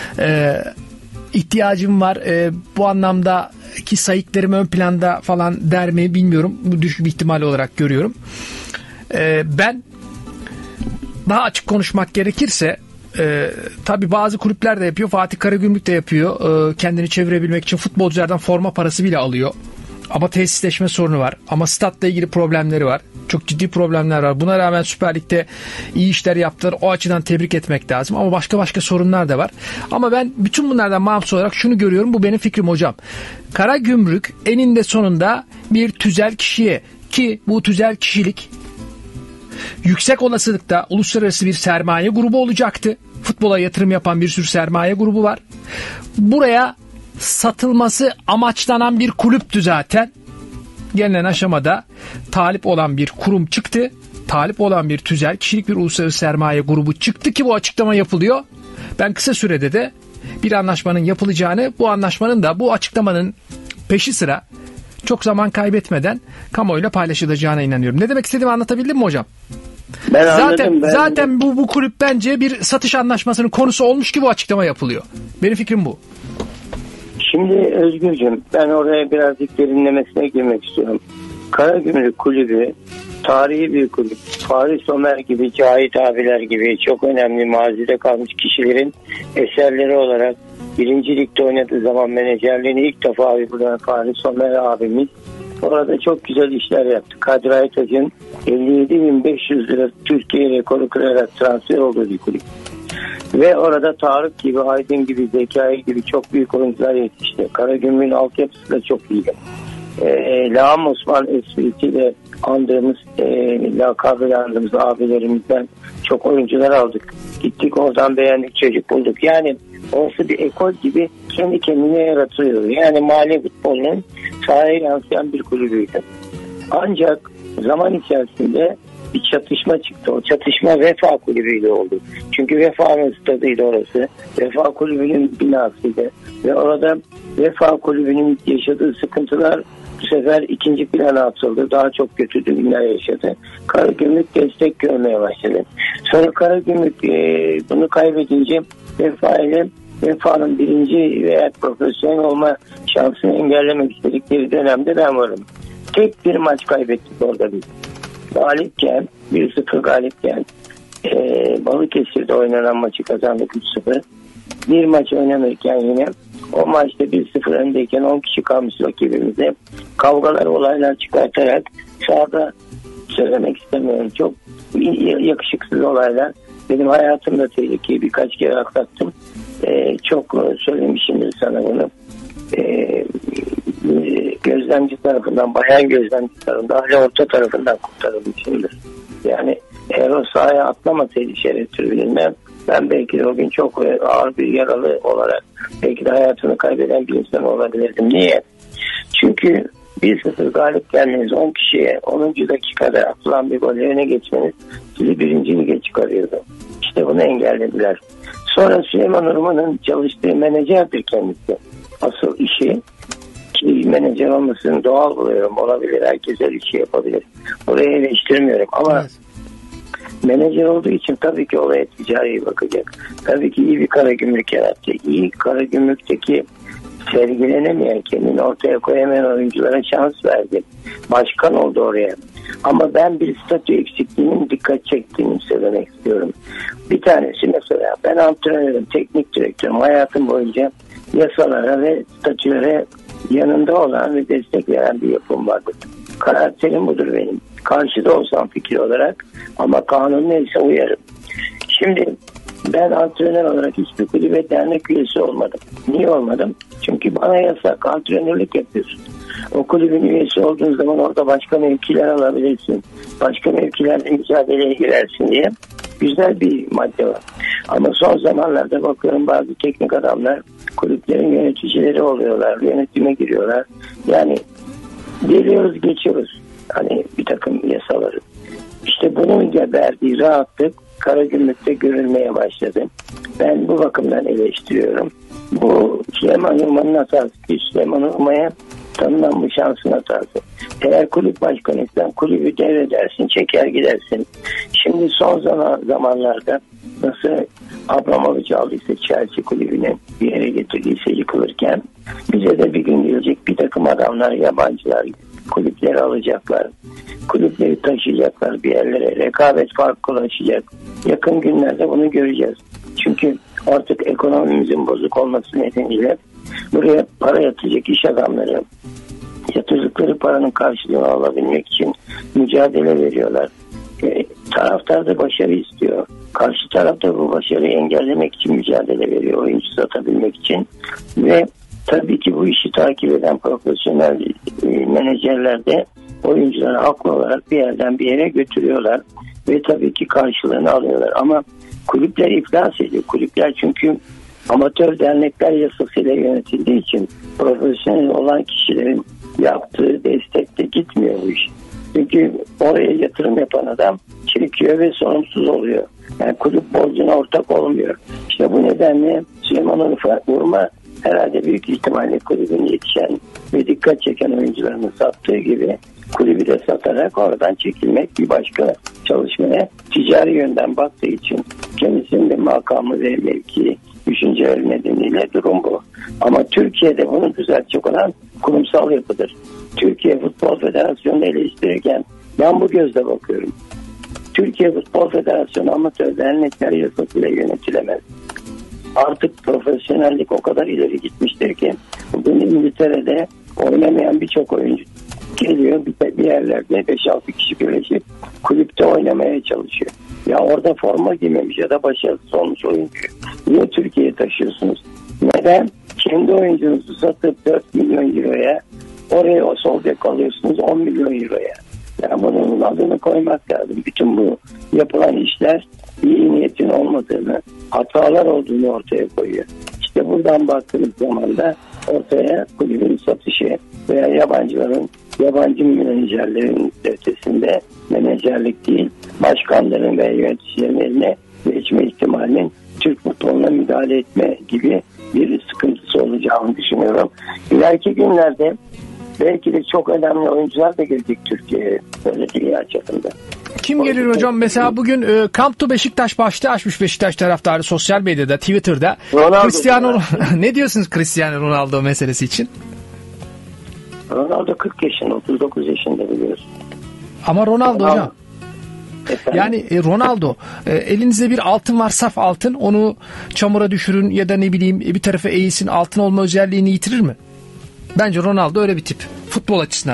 ihtiyacım var. Bu anlamda ki sayıklarım ön planda falan der mi bilmiyorum. Bu düşük bir ihtimal olarak görüyorum. Ben daha açık konuşmak gerekirse tabii bazı kulüpler de yapıyor. Fatih Karagümrük de yapıyor. Kendini çevirebilmek için futbolculardan forma parası bile alıyor. Ama tesisleşme sorunu var. Ama statla ilgili problemleri var. Çok ciddi problemler var. Buna rağmen Süper Lig'de iyi işler yaptılar. O açıdan tebrik etmek lazım. Ama başka sorunlar da var. Ama ben bütün bunlardan bağımsız olarak şunu görüyorum. Bu benim fikrim hocam. Karagümrük eninde sonunda bir tüzel kişiye, ki bu tüzel kişilik yüksek olasılıkta uluslararası bir sermaye grubu olacaktı. Futbola yatırım yapan bir sürü sermaye grubu var. Buraya satılması amaçlanan bir kulüptü zaten. Gelinen aşamada talip olan bir kurum çıktı. Talip olan bir tüzel kişilik bir uluslararası sermaye grubu çıktı ki bu açıklama yapılıyor. Ben kısa sürede de bir anlaşmanın yapılacağını, bu anlaşmanın da bu açıklamanın peşi sıra çok zaman kaybetmeden kamuoyuyla paylaşılacağına inanıyorum. Ne demek istediğimi anlatabildim mi hocam? Zaten bu kulüp bence bir satış anlaşmasının konusu olmuş ki bu açıklama yapılıyor. Benim fikrim bu. Şimdi Özgürcüğüm, ben oraya birazcık derinlemesine girmek istiyorum. Karagümrük Kulübü tarihi bir kulüp. Faris Ömer gibi, Cahit abiler gibi çok önemli mazide kalmış kişilerin eserleri olarak 1. Lig'de oynadığı zaman menajerliğini ilk defa uygulayan Faris Ömer abimiz orada çok güzel işler yaptı. Kadri Aytaç'ın 57.500 lira Türkiye rekoru kırarak transfer olduğu bir kulüp. Ve orada Tarık gibi, Aydın gibi, Zekai gibi çok büyük oyuncular yetişti. Karagümrük'ün altyapısı da çok iyiydi. Lağım Osman esprisiyle andığımız, lakabıyla andığımız abilerimizden çok oyuncular aldık. Gittik oradan beğendik, çocuk bulduk. Yani orası bir ekol gibi kendi kendine yaratıyor. Yani mahalle futbolunun sahaya yansıyan bir kulübüydü. Ancak zaman içerisinde bir çatışma çıktı. O çatışma Vefa Kulübü'yle oldu. Çünkü Vefa'nın stadıydı orası. Vefa Kulübü'nün binasıydı. Ve orada Vefa Kulübü'nün yaşadığı sıkıntılar bu sefer ikinci plana atıldı. Daha çok kötü günler yaşadı. Karagümrük destek görmeye başladı. Sonra Karagümrük bunu kaybedince Vefa'nın birinci veya profesyonel olma şansını engellemek istedikleri dönemde ben varım. Tek bir maç kaybettik orada biz. Galipken, 1-0 galipken Balıkesir'de oynanan maçı kazandık 3-0. Bir maç oynanırken yine o maçta 1-0 öndeyken 10 kişi kalmış rakibimize kavgalar, olaylar çıkartarak sahada, söylemek istemiyorum, çok yakışıksız olaylar. Benim hayatımda tehlikeyi birkaç kere atlattım. Çok söylemişimdir sana bunu. Gözlemci tarafından, bayan gözlemci tarafından, hala orta tarafından kurtarılmışımdır. Yani eğer o sahaya atlamasaydı şeref tribününden ben belki de o gün çok ağır bir yaralı olarak belki de hayatını kaybeden bir insan olabilirdim. Niye? Çünkü 1-0 galip gelmeniz 10 kişiye 10. dakikada atılan bir golle öne geçmeniz sizi 1. lige çıkarıyordu. İşte bunu engellediler. Sonra Süleyman Urman'ın çalıştığı menajerdir kendisi. Asıl işi, ki menajer olmasını doğal buluyorum. Olabilir, herkes her işi yapabilir. Orayı eleştirmiyorum ama evet, menajer olduğu için tabii ki olaya ticari bakacak. Tabii ki iyi bir Karagümrük yarattı. İyi Karagümrük'teki sergilenemeyen, kendini ortaya koyamayan oyunculara şans verdi. Başkan oldu oraya. Ama ben bir statü eksikliğinin dikkat çektiğini söylemek istiyorum. Bir tanesi mesela ben antrenörüm, teknik direktörüm. Hayatım boyunca yasalara ve statülere yanında olan ve destek veren bir yapım vardır. Karakterim budur benim. Karşıda olsam fikir olarak ama kanun neyse uyarım. Şimdi ben antrenör olarak hiçbir kulübe dernek üyesi olmadım. Niye olmadım? Çünkü bana yasak, antrenörlük yapıyorsun. O kulübün üyesi olduğun zaman orada başka mevkiler alabilirsin. Başka mevkilerde mücadeleye girersin diye güzel bir madde var. Ama son zamanlarda bakıyorum bazı teknik adamlar kulüplerin yöneticileri oluyorlar. Yönetime giriyorlar. Yani geliyoruz geçiyoruz. Hani bir takım yasaları. İşte bunun verdiği rahatlık Karagümrük'te görülmeye başladı. Ben bu bakımdan eleştiriyorum. Bu Süleyman Yılmaz'ın hatası. Süleyman Yılmaz'a tanınan bu şansın hatası. Eğer kulüp başkanıysan kulübü devredersin, çeker gidersin. Şimdi son zamanlarda nasıl Abramovich aldıysa Chelsea kulübüne bir yere getirdiyse yıkılırken bize de bir gün gelecek bir takım adamlar, yabancılar kulüpleri alacaklar. Kulüpleri taşıyacaklar bir yerlere. Rekabet farklılaşacak. Yakın günlerde bunu göreceğiz. Çünkü artık ekonomimizin bozuk olması nedeniyle buraya para yatacak iş adamları yatırdıkları paranın karşılığını alabilmek için mücadele veriyorlar. Taraftar da başarı istiyor. Karşı taraf da bu başarıyı engellemek için mücadele veriyor. Oyuncu satabilmek için. Ve tabii ki bu işi takip eden profesyonel menajerler de oyuncuları haklı olarak bir yerden bir yere götürüyorlar. Ve tabii ki karşılığını alıyorlar. Ama kulüpler iflas ediyor. Kulüpler çünkü amatör dernekler yasasıyla yönetildiği için profesyonel olan kişilerin yaptığı destekte gitmiyor bu iş. Çünkü oraya yatırım yapan adam çekiyor ve sorumsuz oluyor. Yani kulüp borcuna ortak olmuyor. İşte bu nedenle Süleyman Vurma herhalde büyük ihtimalle kulübün yetişen ve dikkat çeken oyuncularını sattığı gibi kulübü de satarak oradan çekilmek bir başka çalışmaya ticari yönden baktığı için kendisinin de makamı ve mevki düşünceleri nedeniyle durum bu. Ama Türkiye'de bunu düzeltecek olan kurumsal yapıdır. Türkiye Futbol Federasyonu'nu eleştirirken ben bu gözle bakıyorum. Türkiye Futbol Federasyonu amatör dernekler yasasıyla yönetilemez. Artık profesyonellik o kadar ileri gitmiştir ki bugün İngiltere'de oynamayan birçok oyuncu geliyor bir yerlerde 5-6 kişi birleşip kulüpte oynamaya çalışıyor. Ya orada forma giymemiş ya da başarısız olmuş oyuncu. Niye Türkiye'ye taşıyorsunuz? Neden? Kendi oyuncunuzu satıp 4 milyon euroya oraya o sol bek alıyorsunuz 10 milyon euroya. Yani bunun adını koymak lazım. Bütün bu yapılan işler iyi niyetin olmadığını, hatalar olduğunu ortaya koyuyor. İşte buradan baktığımız zaman da ortaya kulübün satışı veya yabancı menajerlerin ötesinde menajerlik değil, başkanların ve yöneticilerin eline geçme ihtimalinin Türk futboluna müdahale etme gibi bir sıkıntısı olacağını düşünüyorum. İleriki günlerde belki de çok önemli oyuncular da gelecek Türkiye'ye böyle dünya çapında. Kim gelir hocam? Mesela bugün Come to Beşiktaş başlığı açmış Beşiktaş taraftarı sosyal medyada, Twitter'da. Cristiano ne diyorsunuz Cristiano Ronaldo meselesi için? Ronaldo 40 yaşında, 39 yaşında biliyorsun. Ama Ronaldo hocam. Efendim? Yani Ronaldo elinizde bir altın var, saf altın, onu çamura düşürün ya da ne bileyim bir tarafa eğilsin, altın olma özelliğini yitirir mi? Bence Ronaldo öyle bir tip. Futbol açısından.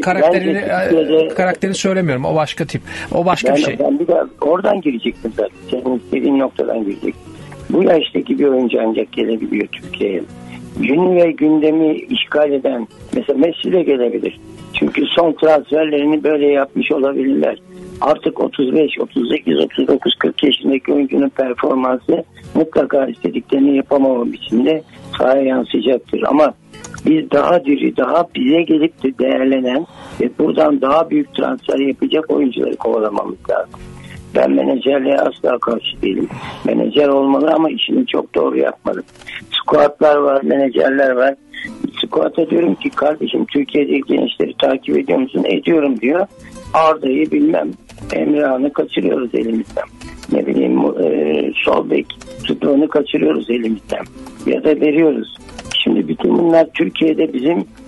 Karakterini söylemiyorum. O başka tip. O başka bir şey. Ben bir de oradan girecektim zaten. Senin istediğin noktadan girecektim. Bu yaştaki bir oyuncu ancak gelebiliyor Türkiye'ye. Gün ve gündemi işgal eden mesela Messi de gelebilir. Çünkü son transferlerini böyle yapmış olabilirler. Artık 35, 38, 39, 40 yaşındaki oyuncunun performansı mutlaka istediklerini yapamama biçimde sahaya yansıyacaktır. Ama biz daha diri, daha bize gelip de değerlenen ve buradan daha büyük transfer yapacak oyuncuları kovalamamız lazım. Ben menajerliğe asla karşı değilim. Menajer olmalı ama işini çok doğru yapmalı. Squadlar var, menajerler var. Squad'a diyorum ki kardeşim Türkiye'deki gençleri takip ediyor musun? Ediyorum diyor. Arda'yı bilmem Emrehan'ı kaçırıyoruz elimizden. Ne bileyim sol bek Tutluğunu kaçırıyoruz elimizden. Ya da veriyoruz. Şimdi bütün bunlar Türkiye'de bizim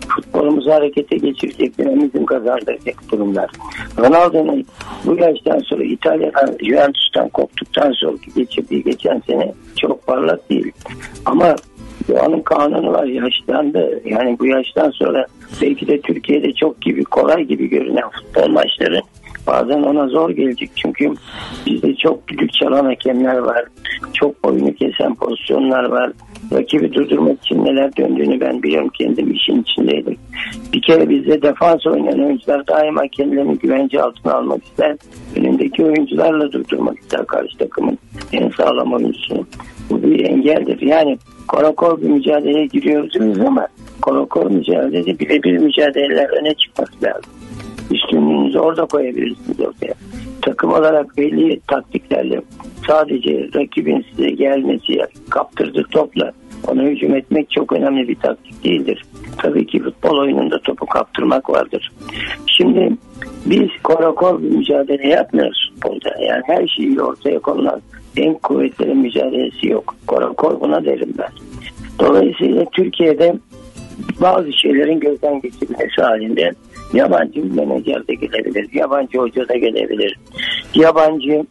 futbolumuzu harekete geçirecek, dinamizm kazandıracak durumlar. Ronaldo'nun bu yaştan sonra İtalya'dan, Juventus'tan koptuktan sonra geçirdiği geçen sene çok parlak değil. Ama doğanın kanunu var, yaşlandı. Yani bu yaştan sonra belki de Türkiye'de çok kolay gibi görünen futbol maçları bazen ona zor gelecek. Çünkü bizde çok düdük çalan hakemler var. Çok oyunu kesen pozisyonlar var. Rakibi durdurmak için neler döndüğünü ben biliyorum, kendim işin içindeydim. Bir kere bizde defans oynayan oyuncular daima kendilerini güvence altına almak ister. Önündeki oyuncularla durdurmak ister karşı takımın en sağlam oyuncusunu. Bu bir engeldir. Yani korakor bir mücadeleye giriyoruz ama korakor mücadelede birebir mücadeleler öne çıkması lazım. Üstünlüğünüzü orada koyabilirsiniz ortaya. Takım olarak belli taktiklerle sadece rakibin size gelmesi, kaptırdığı topla ona hücum etmek çok önemli bir taktik değildir. Tabii ki futbol oyununda topu kaptırmak vardır. Şimdi biz korakor bir mücadele yapmıyoruz futbolda. Yani her şeyi ortaya konulan en kuvvetli mücadelesi yok. Korakor buna derim ben. Dolayısıyla Türkiye'de bazı şeylerin gözden geçirilmesi halinde yabancı menajer de gelebilir, yabancı hoca da gelebilir, yabancı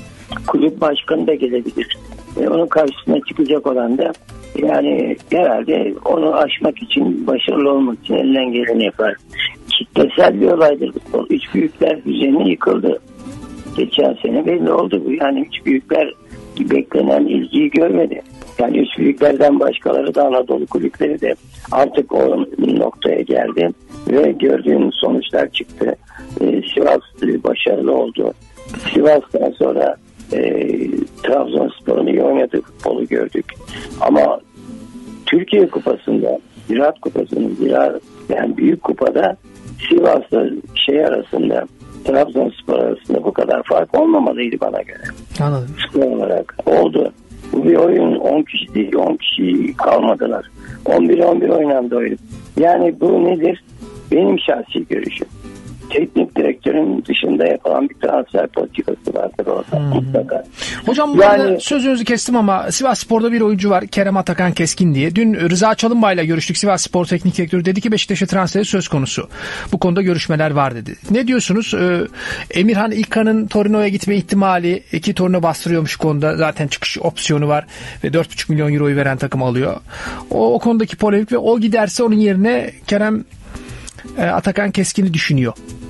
kulüp başkanı da gelebilir. Onun karşısına çıkacak olan da yani herhalde onu aşmak için, başarılı olmak için elinden geleni yapar. Kitlesel bir olaydır bu. Üç büyükler düzeni yıkıldı. Geçen sene belli oldu bu. Yani üç büyükler beklenen ilgiyi görmedi. Yani üç büyüklerden başkaları da Anadolu kulüpleri de artık o noktaya geldi ve gördüğümüz sonuçlar çıktı. Sivas başarılı oldu. Sivas'tan sonra Trabzonspor'un iyi oynadığı futbolu gördük. Ama Türkiye Kupası'nda, Ziraat Kupası'nın yani büyük kupada Sivas'la arasında, Trabzonspor arasında bu kadar fark olmamalıydı bana göre. Anladım. Skor olarak oldu. Bu bir oyun 10 kişi değil, 10 kişi kalmadılar. 11-11 oynandı oyun. Yani bu nedir? Benim şahsi görüşüm. Teknik direktörün dışında yapılan bir transfer politikası vardır orada mutlaka. Hocam bu arada sözünüzü kestim ama Sivasspor'da bir oyuncu var, Kerem Atakan Keskin diye. Dün Rıza Çalınbay'la görüştük, Sivasspor Teknik Direktörü. Dedi ki Beşiktaş'a transferi söz konusu. Bu konuda görüşmeler var dedi. Ne diyorsunuz? Emirhan İlkan'ın Torino'ya gitme ihtimali, ki Torino bastırıyormuş konuda. Zaten çıkış opsiyonu var ve 4,5 milyon euroyu veren takım alıyor. O konudaki polemik ve o giderse onun yerine Kerem Atakan Keskin'i düşünüyor.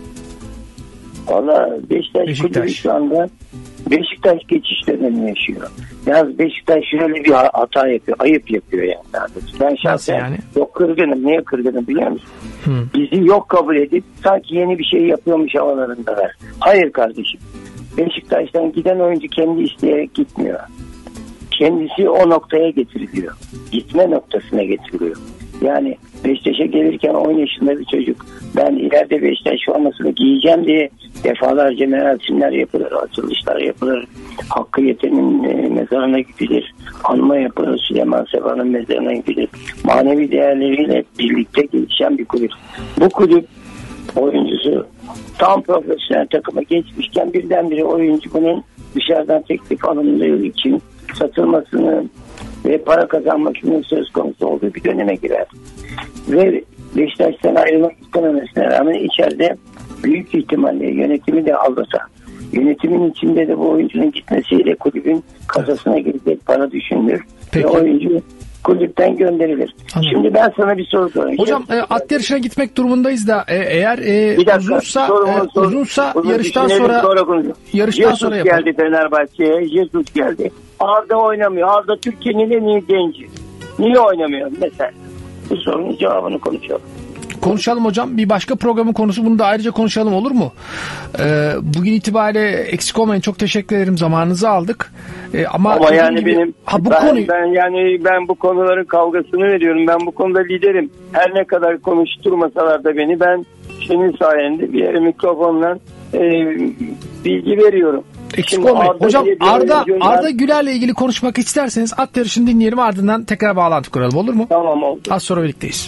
Valla Beşiktaş şu anda Beşiktaş geçiş dönemi yaşıyor. Yalnız Beşiktaş şöyle bir hata yapıyor. Ayıp yapıyor yani. Ben şahsen çok kırgınım. Niye kırgınım biliyor musun? Bizi yok kabul edip sanki yeni bir şey yapıyormuş havalarındalar. Hayır kardeşim. Beşiktaş'tan giden oyuncu kendi isteyerek gitmiyor. Kendisi o noktaya getiriliyor. Gitme noktasına getiriliyor. Yani Beşiktaş'a gelirken 10 yaşında bir çocuk ben ileride Beşiktaş formasını giyeceğim diye defalarca merasimler yapılır, açılışlar yapılır. Hakkı Yeten'in mezarına gidilir. Anma yapılır. Süleyman Seba'nın mezarına gidilir. Manevi değerleriyle birlikte gelişen bir kulüp. Bu kulüp oyuncusu tam profesyonel takıma geçmişken birdenbire oyuncu bunun dışarıdan teklif alındığı için satılmasını ve para kazanmasının söz konusu olduğu bir döneme girer. Ve Beşiktaş'tan ayrılmak istememesine rağmen içeride büyük ihtimalle yönetimi de aldasa, yönetimin içinde de bu oyuncunun gitmesiyle kulübün kasasına girecek para düşünülür. Ve oyuncu kulüpten gönderilir. Anladım. Şimdi ben sana bir soru sorayım. Hocam at yarışına gitmek durumundayız da eğer uzunsa yarıştan sonra yapalım. Geldi Fenerbahçe'ye, Jesus geldi. Arda oynamıyor. Arda Türkiye'nin en iyi genci. Niye oynamıyor mesela? Bu sorunun cevabını konuşalım hocam. Bir başka programın konusu, bunu da ayrıca konuşalım, olur mu? Bugün itibariyle eksik olmayın. Çok teşekkür ederim. Zamanınızı aldık. Ama yani gibi, ben bu konuların kavgasını veriyorum. Ben bu konuda liderim. Her ne kadar konuşturmasalar da beni, ben senin sayende bir yere mikrofonla bilgi veriyorum. Eksik olmayın. Hocam Arda Güler'le ilgili konuşmak isterseniz at yarışını dinleyelim, ardından tekrar bağlantı kuralım, olur mu? Tamam, oldu. Az sonra birlikteyiz.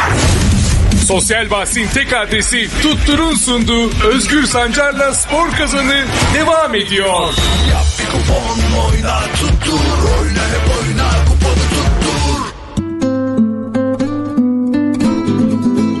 Sosyal bahsin tek adresi Tuttur'un sunduğu Özgür Sancar'la Spor Kazanı devam ediyor. Yap bir kupon oyna tuttur, oyna hep oyna kuponu tuttur.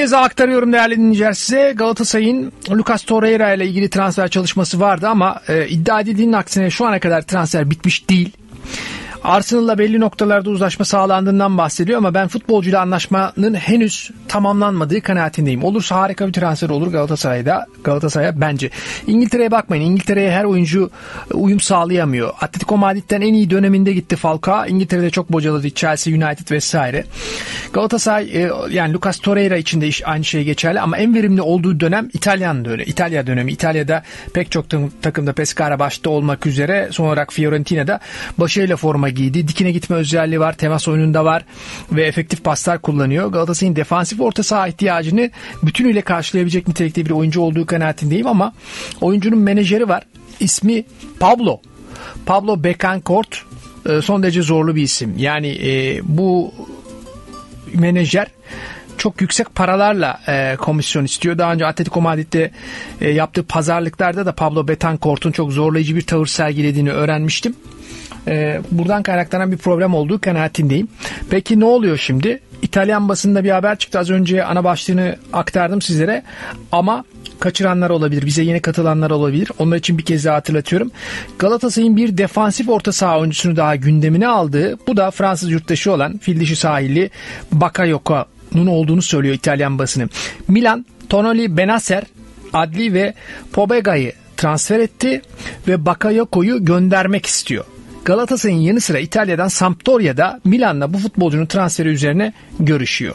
kez daha aktarıyorum değerli dinleyiciler size. Galatasaray'ın Lucas Torreira ile ilgili transfer çalışması vardı ama iddia edildiğinin aksine şu ana kadar transfer bitmiş değil. Arsenal'la belli noktalarda uzlaşma sağlandığından bahsediyor ama ben futbolcuyla anlaşmanın henüz tamamlanmadığı kanaatindeyim. Olursa harika bir transfer olur Galatasaray'a bence. İngiltere'ye bakmayın. İngiltere'ye her oyuncu uyum sağlayamıyor. Atletico Madrid'den en iyi döneminde gitti Falcao. İngiltere'de çok bocaladı. Chelsea, United vesaire. Galatasaray yani Lucas Torreira için de aynı şey geçerli ama en verimli olduğu dönem İtalya dönemi. İtalya'da pek çok takımda Pescara başta olmak üzere son olarak Fiorentina'da başarıyla forma giydi. Dikine gitme özelliği var. Temas oyununda var. Ve efektif paslar kullanıyor. Galatasaray'ın defansif orta saha ihtiyacını bütünüyle karşılayabilecek nitelikte bir oyuncu olduğu kanaatindeyim ama oyuncunun menajeri var. İsmi Pablo Betancourt. Son derece zorlu bir isim. Yani bu menajer çok yüksek paralarla komisyon istiyor. Daha önce Atletico Madrid'de yaptığı pazarlıklarda da Pablo Betancourt'un çok zorlayıcı bir tavır sergilediğini öğrenmiştim. Buradan kaynaklanan bir problem olduğu kanaatindeyim. Peki ne oluyor şimdi? İtalyan basında bir haber çıktı. Az önce ana başlığını aktardım sizlere. Ama kaçıranlar olabilir. Bize yeni katılanlar olabilir. Onlar için bir kez daha hatırlatıyorum. Galatasaray'ın bir defansif orta saha oyuncusunu daha gündemine aldığı, bu da Fransız yurttaşı olan fil dişi sahilli Bakayoko'nun olduğunu söylüyor İtalyan basını. Milan, Tonoli Benacer, Adli ve Pobega'yı transfer etti ve Bakayoko'yu göndermek istiyor. Galatasaray'ın yanı sıra İtalya'dan Sampdoria'da Milan'la bu futbolcunun transferi üzerine görüşüyor.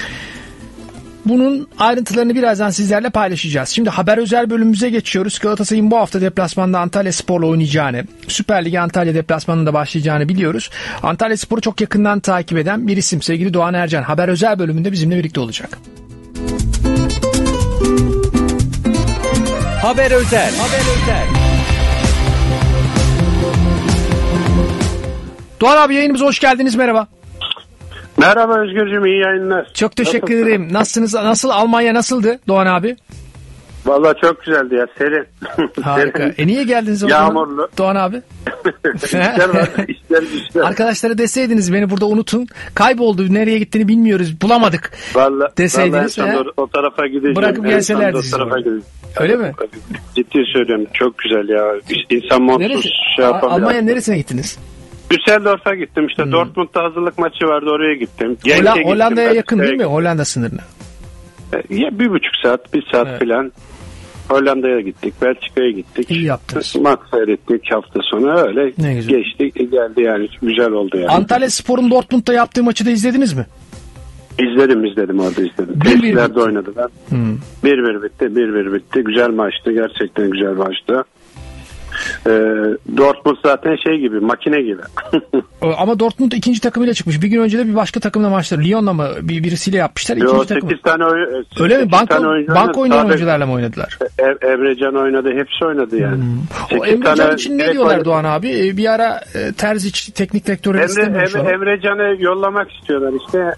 Bunun ayrıntılarını birazdan sizlerle paylaşacağız. Şimdi haber özel bölümümüze geçiyoruz. Galatasaray'ın bu hafta deplasmanda Antalyaspor'la oynayacağını, Süper Lig'e Antalya deplasmanında başlayacağını biliyoruz. Antalyaspor'u çok yakından takip eden bir isim sevgili Doğan Ercan. Haber özel bölümünde bizimle birlikte olacak. Haber özel. Doğan abi yayınımıza hoş geldiniz. Merhaba. Merhaba Özgürcüğüm, iyi yayınlar. Çok teşekkür ederim. Nasılsınız? Nasıl Almanya nasıldı Doğan abi? Vallahi çok güzeldi ya, serin. Harika. Niye geldiniz o Yağmurlu. zaman Doğan abi? İşler var, işler. Arkadaşlara deseydiniz beni burada unutun. Kayboldu, nereye gittiğini bilmiyoruz, bulamadık. Vallahi deseydiniz. o tarafa gideceğim. Bırakıp gelselerdi sizi. Öyle mi? Ciddi söylüyorum, çok güzel ya. İnsan montsuz şey yapamıyor. Almanya neresine gittiniz? Düsseldorf'a gittim işte. Dortmund'da hazırlık maçı vardı, oraya gittim. Hollanda'ya yakın değil mi? Hollanda sınırına. Ya 1,5 saat, 1 saat falan. Hollanda'ya gittik, Belçika'ya gittik. İyi yaptınız. Maç seyrettik hafta sonu, öyle geçti geldi yani, güzel oldu yani. Antalyaspor'un Dortmund'da yaptığı maçı da izlediniz mi? İzledim orada izledim. Testlerde oynadı ben. 1-1 bitti. Güzel maçtı, gerçekten güzel maçtı. Dortmund zaten şey gibi, makine gibi. Ama Dortmund ikinci takımıyla çıkmış. Bir gün önce de bir başka takımla maçlar. Lyon'la mı birisiyle yapmışlar? Yo, 8 tane öyle mi? Banko oynayan oyuncularla mı oynadılar? Emrecan oynadı, hepsi oynadı yani. O Emrecan için ne diyorlar Doğan abi? Bir ara Terzic teknik direktörü istemiyor şu an. Emrecan'ı yollamak istiyorlar işte.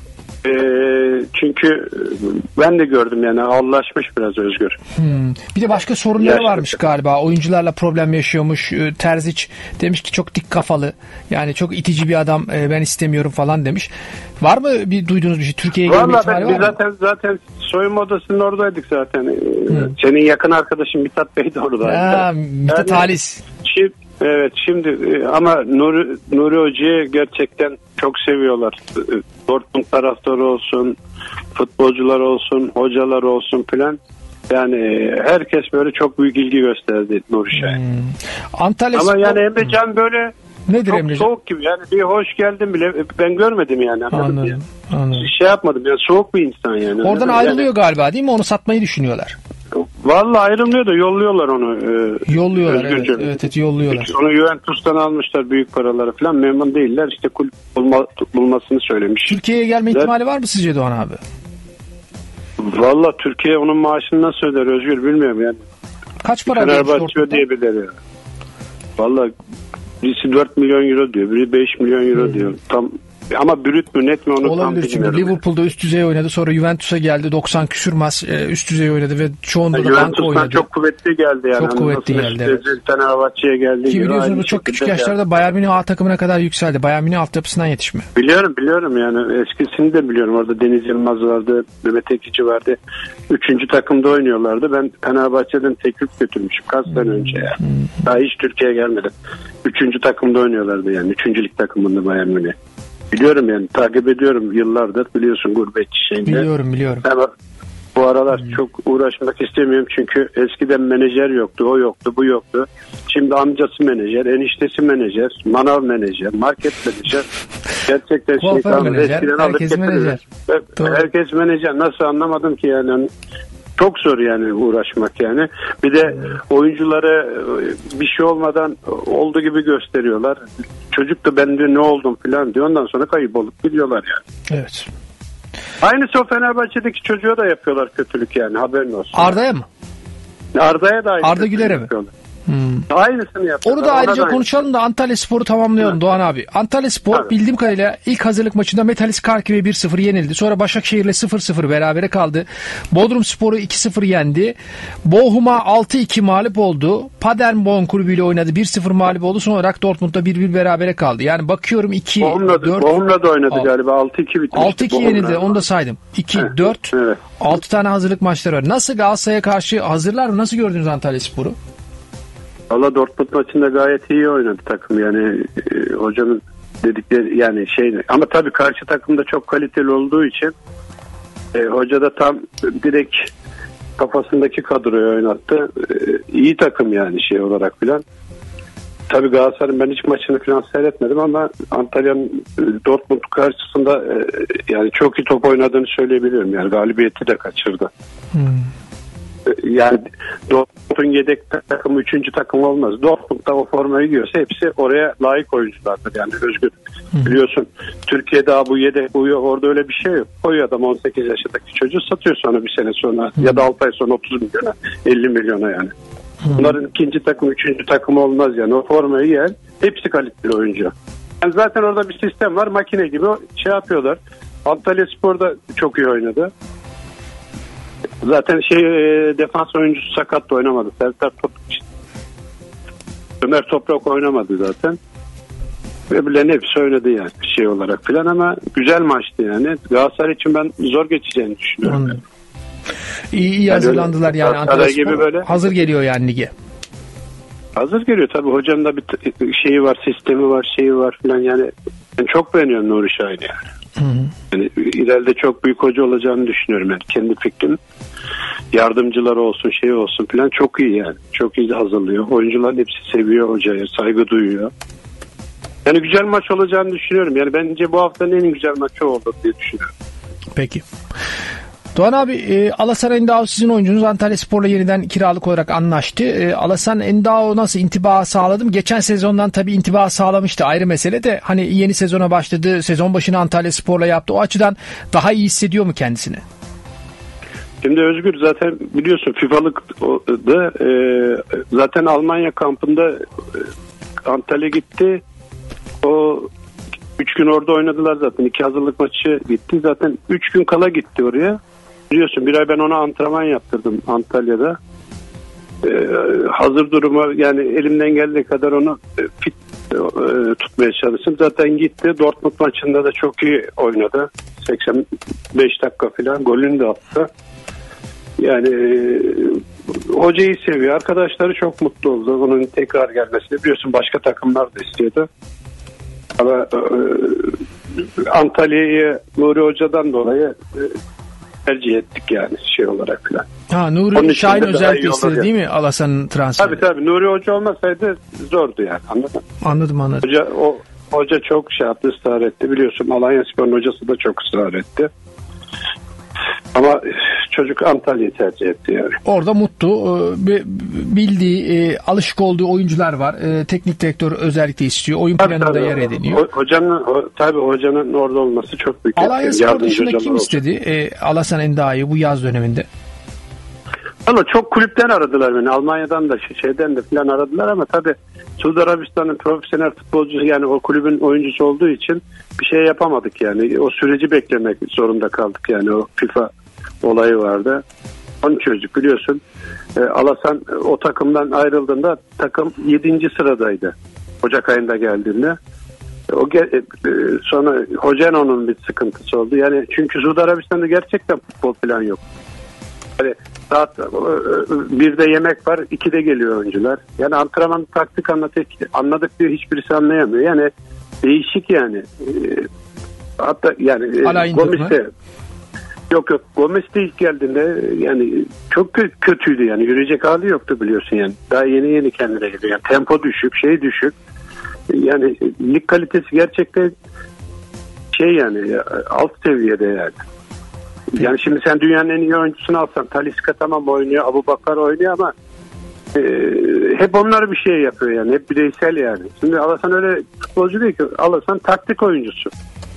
Çünkü ben de gördüm yani, ağırlaşmış biraz Özgür. Bir de başka sorunları varmış galiba. Oyuncularla problem yaşıyormuş. Terzic demiş ki çok dik kafalı. Yani çok itici bir adam, ben istemiyorum falan demiş. Var mı duyduğunuz bir şey? Türkiye'ye gelme ihtimali var mı? Zaten soyunma odasının oradaydık zaten. Senin yakın arkadaşın Mithat Bey de oradaydı. Mithat Halis. Evet, şimdi ama Nuri Hoca'yı gerçekten çok seviyorlar. Dortmund taraftarı olsun, futbolcular olsun, hocalar olsun filan. Yani herkes böyle çok büyük ilgi gösterdi Nuri'ye. Ama yani Emrecan böyle nedir çok Emrecan? Soğuk gibi yani, bir hoş geldin bile ben görmedim yani. Anladım. Şey yapmadım yani, soğuk bir insan yani. Oradan ayrılıyor yani, galiba değil mi? Onu satmayı düşünüyorlar. Vallahi ayrılmıyor da yolluyorlar onu. Yolluyorlar, evet yolluyorlar. Onu Juventus'tan almışlar büyük paraları falan, memnun değiller. İşte kulüp bulmasını söylemiş. Türkiye'ye gelme ihtimali var mı sizce Doğan abi? Vallahi Türkiye onun maaşını nasıl öder Özgür, bilmiyorum yani. Kaç para Fenerbahçe diyebilir ya. Vallahi birisi 4 milyon euro diyor, biri 5 milyon euro diyor. Tam Ama brüt mü net mi onu tam olabilir çünkü bilmiyorum. Liverpool'da üst düzey oynadı. Sonra Juventus'a geldi. 90 küsür maç üst düzey oynadı ve çoğunda da banka Juventus'tan oynadı. çok kuvvetli geldi yani. Çok kuvvetli geldi. Evet. Fenerbahçe'ye geldi. Ki biliyorsunuz bu çok küçük yaşlarda Bayern Münih A takımına kadar yükseldi. Bayern Münih altyapısından yetişme. Biliyorum yani eskisini de biliyorum. Orada Deniz Yılmaz vardı, Mehmet Ekici vardı. 3. takımda oynuyorlardı. Ben Fenerbahçe'den teklif götürmüşüm kaç sene önce ya. Daha hiç Türkiye'ye gelmedi. 3. takımda oynuyorlardı yani. 3. lig takımında Bayern Münih. Biliyorum yani takip ediyorum yıllardır biliyorsun gurbetçi şeyinde. Biliyorum. Ama bu aralar çok uğraşmak istemiyorum çünkü eskiden menajer yoktu, o yoktu, bu yoktu. Şimdi amcası menajer, eniştesi menajer, manav menajer, market menajer. Gerçekten menajer, herkes menajer. Herkes menajer. Nasıl anlamadım ki yani. Çok zor yani uğraşmak yani. Bir de oyunculara bir şey olmadan olduğu gibi gösteriyorlar. Çocuk da ben diyor ne oldum falan diyor. Ondan sonra kayıp olup gidiyorlar yani. Evet. Aynısı o Fenerbahçe'deki çocuğa da yapıyorlar kötülük yani haberin olsun. Arda'ya mı? Arda'ya da aynı. Arda Güler'e mi? Aynısını yapıyorlar. Onu da ayrıca konuşalım da Antalya Spor'u tamamlayalım Doğan abi. Antalya Spor bildiğim kadarıyla ilk hazırlık maçında Metalist Karkiv'e 1-0 yenildi. Sonra Başakşehir'le 0-0 berabere kaldı. Bodrum Spor'u 2-0 yendi. Bochum'a 6-2 mağlup oldu. Paderborn kulübüyle oynadı. 1-0 mağlup oldu. Sonra olarak Dortmund'da 1-1 berabere kaldı. Yani bakıyorum 2, 4... Bochum'la da oynadı galiba. 6-2 bitmişti. 6-2 yenildi. Onu da saydım. 2, 4, 6 tane hazırlık maçları var. Nasıl Galatasaray'a karşı hazırlar mı? Nasıl gördünüz Antalya Spor'u? Valla Dortmund maçında gayet iyi oynadı takım yani hocanın dedikleri yani ama tabii karşı takımda çok kaliteli olduğu için hoca da tam direkt kafasındaki kadroyu oynattı. İyi takım yani olarak filan. Tabii Galatasaray'ın ben hiç maçını falan seyretmedim ama Antalya'nın Dortmund karşısında yani çok iyi top oynadığını söyleyebilirim yani galibiyeti de kaçırdı. Yani Dortmund'un yedek takımı 3. takım olmaz. Dortmund'da o formayı giyiyorsa hepsi oraya layık oyunculardır yani Özgür. Biliyorsun Türkiye'de bu yedek orada öyle bir şey yok. Koyuyor adam 18 yaşındaki çocuğu satıyor sonra bir sene sonra ya da 6 ay sonra 30 milyona 50 milyona yani. Bunların 2. takım 3. takım olmaz yani o formayı giyen hepsi kaliteli oyuncu. Yani zaten orada bir sistem var makine gibi yapıyorlar. Antalya Spor'da çok iyi oynadı. Zaten defans oyuncusu sakat da oynamadı. Ömer Toprak oynamadı zaten. Öbürlerin hepsi oynadı yani olarak filan ama güzel maçtı yani. Galatasaray için ben zor geçeceğini düşünüyorum. İyi hazırlandılar yani Antalya Spor gibi böyle. Hazır geliyor yani lige. Hazır geliyor tabii. Hocanın da bir şeyi var, sistemi var, var filan yani. Ben çok beğeniyorum Nuri Şahin'i yani. Yani ileride çok büyük hoca olacağını düşünüyorum yani kendi fikrim. Yardımcıları olsun olsun filan çok iyi yani. Çok iyi hazırlıyor. Oyuncuların hepsi seviyor hocayı, saygı duyuyor. Yani güzel maç olacağını düşünüyorum. Yani bence bu haftanın en güzel maçı oldu diye düşünüyorum. Peki. Doğan abi Alasan Endao sizin oyuncunuz Antalya Spor'la yeniden kiralık olarak anlaştı. Alasan Endao nasıl intiba sağladı mı? Geçen sezondan tabii intiba sağlamıştı ayrı mesele de hani yeni sezona başladı. Sezon başını Antalya Spor'la yaptı. O açıdan daha iyi hissediyor mu kendisini? Şimdi Özgür zaten biliyorsun FIFA'lıkta zaten Almanya kampında Antalya gitti. O 3 gün orada oynadılar zaten. 2 hazırlık maçı gitti. Zaten 3 gün kala gitti oraya. Biliyorsun bir ay ben ona antrenman yaptırdım Antalya'da. Hazır duruma yani elimden geldiği kadar onu fit tutmaya çalıştım. Zaten gitti. Dortmund maçında da çok iyi oynadı. 85 dakika falan golünü de attı. Yani hocayı seviyor. Arkadaşları çok mutlu oldu. Onun tekrar gelmesini. Biliyorsun başka takımlar da istiyordu. Ama Antalya'yı Nuri Hoca'dan dolayı tercih ettik yani olarak falan. Nuri Şahin özellikle istedi değil mi Alasan'ın transferi? Tabii Nuri Hoca olmasaydı zordu yani anladın mı? Anladım. Hoca çok ısrar etti. Biliyorsun Alanyaspor'un hocası da çok ısrar etti. Ama çocuk Antalya'yı tercih etti yani. Orada mutlu. Bildiği, alışık olduğu oyuncular var. Teknik direktör özellikle istiyor. Oyun planında yer ediniyor. Hocanın orada olması çok büyük. Alanyaspor dışında kim istedi Alasan Endao'yu bu yaz döneminde? Valla çok kulüpten aradılar beni. Almanya'dan da şeyden de falan aradılar ama tabii Suudi Arabistan'ın profesyonel futbolcusu, yani o kulübün oyuncusu olduğu için bir şey yapamadık yani. O süreci beklemek zorunda kaldık yani. O FIFA olayı vardı. Onu çözdük biliyorsun. Alasan o takımdan ayrıldığında takım 7. sıradaydı. Ocak ayında geldiğinde. Sonra Hoceno'nun bir sıkıntısı oldu. Yani çünkü Suudi Arabistan'da gerçekten futbol falan yok. Yani saat 1'de yemek var, 2'de geliyor oyuncular. Yani antrenman taktik anladık diyor, hiçbirisi anlayamıyor. Yani değişik yani. Hatta yani Gomis'te yok Gomis de ilk geldiğinde yani çok kötüydü yani, yürüyecek hali yoktu biliyorsun yani. Daha yeni kendine geliyor. Yani tempo düşük, şey düşük. Yani lig kalitesi gerçekten yani alt seviyede yani. Yani şimdi sen dünyanın en iyi oyuncusunu alsan, Talisca tamam oynuyor, Abubakar oynuyor ama hep onlar bir şey yapıyor yani. Hep bireysel yani. Şimdi Alasan öyle futbolcu değil ki. Alasan taktik oyuncusu.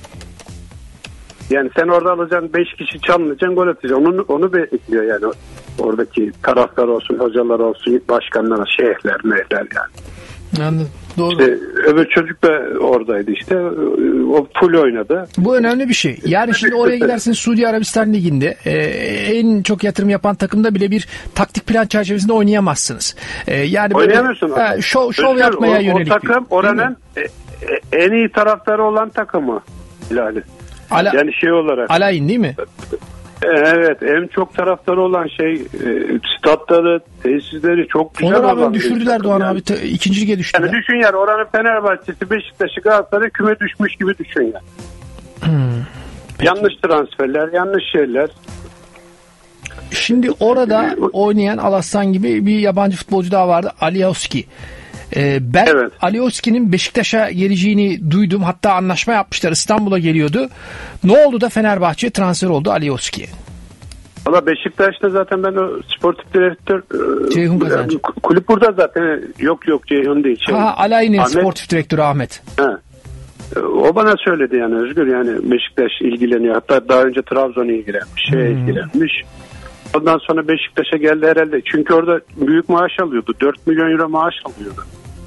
Yani sen orada alacaksın 5 kişi çalmayacaksın, gol atacaksın. Onu bekliyor yani. Oradaki taraftar olsun, hocalar olsun, başkanlar, şeyhler, mehler yani. Anladım. Doğru. İşte öbür çocuk da oradaydı işte. O full oynadı. Bu önemli bir şey. Yani şimdi oraya gidersiniz, Suudi Arabistan Ligi'nde en çok yatırım yapan takımda bile bir taktik plan çerçevesinde oynayamazsınız. Yani oynayamıyorsun. Şov yapmaya yönelik. O takım oranın en iyi taraftarı olan takımı. Yani şey olarak. Alayın değil mi? Evet, en çok taraftarı olan statları, tesisleri çok güzel olan. Onu düşürdüler Doğan abi. İkinci lige düştüler. Yani düşün yani, oranın Fenerbahçe'si, Beşiktaş'ı, Galatasaray'ı küme düşmüş gibi düşün yani. Yanlış transferler, yanlış şeyler. Şimdi orada oynayan Alassan gibi bir yabancı futbolcu daha vardı, Alioski. Ben Alioski'nin Beşiktaş'a geleceğini duydum. Hatta anlaşma yapmışlar. İstanbul'a geliyordu. Ne oldu da Fenerbahçe transfer oldu Alioski? Valla Beşiktaş'ta zaten ben o sportif direktör Ceyhun Kazancı. Kulüp burada zaten. Yok Ceyhun değil. Alay'ın sportif direktörü Ahmet. O bana söyledi yani, Özgür, yani Beşiktaş ilgileniyor. Hatta daha önce Trabzon ilgilenmiş. İlgilenmiş. Ondan sonra Beşiktaş'a geldi herhalde. Çünkü orada büyük maaş alıyordu. 4 milyon euro maaş alıyordu.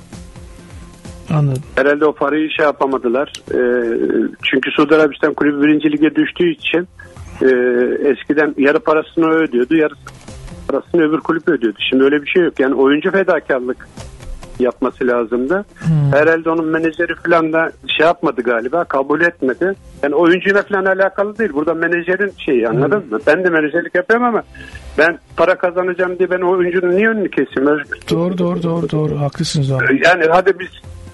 Anladım. Herhalde o parayı yapamadılar. Çünkü Suudi Arabistan kulübü 1. lige düştüğü için eskiden yarı parasını o ödüyordu. Yarı parasını öbür kulüp ödüyordu. Şimdi öyle bir şey yok. Yani oyuncu fedakarlık yapması lazımdı. Herhalde onun menajeri falan da yapmadı galiba. Kabul etmedi. Yani oyuncuyla falan alakalı değil. Burada menajerin şeyi, anladın mı? Ben de menajerlik yapıyorum ama ben para kazanacağım diye ben o oyuncunun niye önünü keseyim? Doğru. Haklısınız abi. Yani hadi biz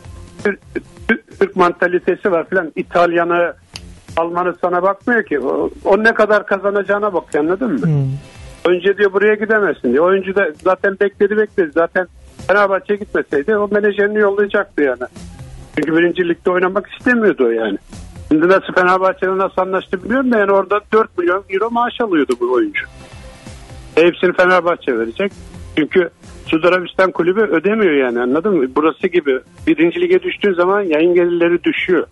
Türk mantalitesi var falan. İtalyanı, Almanı sana bakmıyor ki. O ne kadar kazanacağına bak, anladın mı? Önce diyor buraya gidemezsin diyor. Oyuncu da zaten bekledi. Zaten Fenerbahçe'ye gitmeseydi o menajerini yollayacaktı yani. Çünkü 1. ligde oynamak istemiyordu o yani. Şimdi nasıl Fenerbahçe'yle nasıl anlaştı bilmiyorum da yani orada 4 milyon euro maaş alıyordu bu oyuncu. Hepsini Fenerbahçe verecek. Çünkü Suudi Arabistan kulübü ödemiyor yani, anladın mı? Burası gibi 1. lige düştüğün zaman yayın gelirleri düşüyor.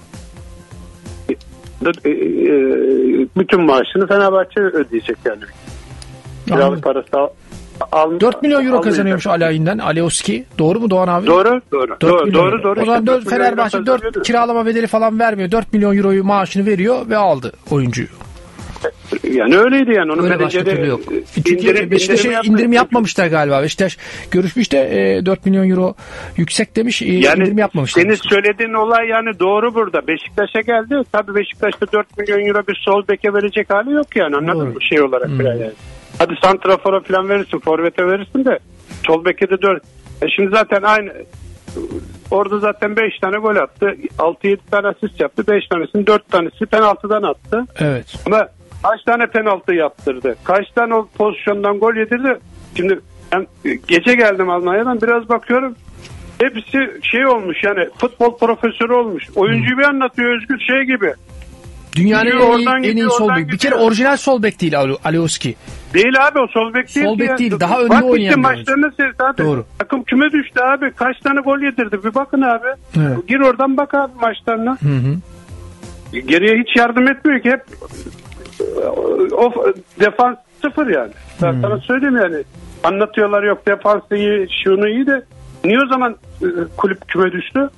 Bütün maaşını Fenerbahçe ödeyecek yani. Kiralık parası 4 milyon euro kazanıyormuş Alay'ından Alioski. Doğru mu Doğan abi? Doğru. O zaman Fenerbahçe 4 kiralama bedeli falan vermiyor. 4 milyon euroyu maaşını veriyor ve aldı oyuncuyu. Yani öyleydi yani. Onun menajeri yok. Çünkü Beşiktaş'a indirim yapmamışlar galiba. Beşiktaş görüşmüş de 4 milyon euro yüksek demiş. Yani indirim yapmamışlar. Senin söylediğin olay yani doğru burada. Beşiktaş'a geldi. Tabii Beşiktaş'ta 4 milyon euro bir sol beke verecek hali yok yani. Anladın mı? Şey olarak yani. Hadi santrafora falan verirsin, forvete verirsin de sol beke de 4. Şimdi zaten aynı orada zaten 5 tane gol attı. 6-7 tane asist yaptı. 5 tanesinin 4 tanesi penaltıdan attı. Evet. Ama kaç tane penaltı yaptırdı? Kaç tane o pozisyondan gol yedirdi? Şimdi ben gece geldim Almanya'dan, biraz bakıyorum. Hepsi şey olmuş yani, futbol profesörü olmuş. Oyuncuyu bir anlatıyor Özgür, şey gibi. Dünyanın en iyi sol bek. Bir kere orijinal sol bek değil Alioski. Değil abi, o sol bek değil. Sol bek değil. Daha önde oynayan bir maçlarını seyret abi. Doğru. Takım küme düştü abi. Kaç tane gol yedirdi? Bir bakın abi. Evet. Gir oradan bak abi maçlarına. Geriye hiç yardım etmiyor ki. Hep defans sıfır yani. Ben sana söyleyeyim yani. Anlatıyorlar yok defansı iyi, şunu iyi de niye o zaman kulüp küme düştü?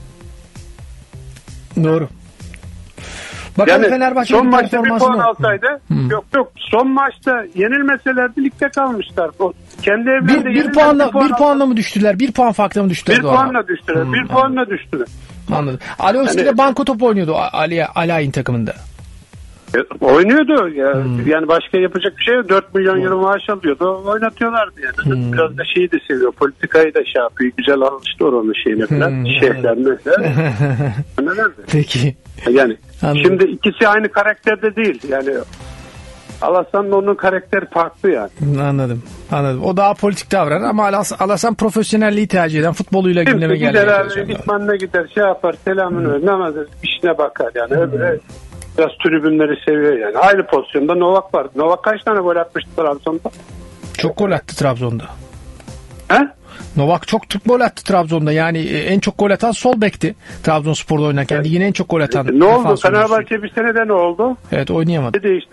Doğru. Bakalım Yani Fenerbahçe son maçta bir puan mı? alsaydı yok son maçta yenilmeselerdi ligde kalmışlar. O kendi evlerinde bir puanla mı düştüler? Bir puan farkla mı düştüler? Bir puanla düştüler. Bir puanla düştüler. Anladım. Alioski de banko top oynuyordu Alay'ın takımında. Oynuyordu ya. Yani başka yapacak bir şey yok. 4 milyon euro maaş alıyordu. Oynatıyorlardı yani. Biraz da şeyi de seviyor. Politikayı da şey yapıyor. Güzel alıştı oranın şeyine falan. Şeyhlerine falan. Peki. Yani anladım. Şimdi ikisi aynı karakterde değil. Yani Alasan'la onun karakteri farklı yani. Anladım. O daha politik davranır ama Alasan profesyonelliği tercih eden, futboluyla gündeme gelmeye gitmanına gider şey yapar selamını verir namazı işine bakar yani. Öyle biraz tribünleri seviyor yani. Aynı pozisyonda Novak var. Novak kaç tane gol atmıştı Trabzon'da? Çok gol attı Trabzon'da. He? Novak çok gol attı Trabzon'da. Yani en çok gol atan sol bekti. Trabzonspor'da oynarken yine en çok gol atan. Ne oldu? Fenerbahçe bir senede ne oldu? Evet, oynayamadı. Ne değişti?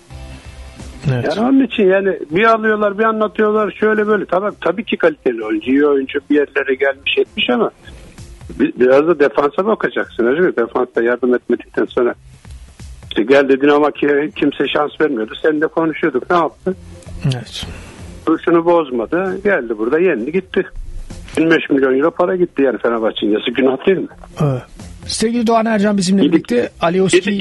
Evet. Yani onun için yani bir alıyorlar bir anlatıyorlar şöyle böyle. Tabii ki kaliteli oyuncu, iyi oyuncu bir yerlere gelmiş etmiş ama biraz da defansa bakacaksın. Defansta yardım etmedikten sonra işte geldi Dinamo'ya kimse şans vermiyordu. Seninle konuşuyorduk. Ne yaptı? Evet. Şunu bozmadı. Geldi burada yendi gitti. 25 milyon euro para gitti yani Fenerbahçe'nin. Yazık günah değil mi? Evet. Sevgili Doğan Ercan bizimle birlikte Alioski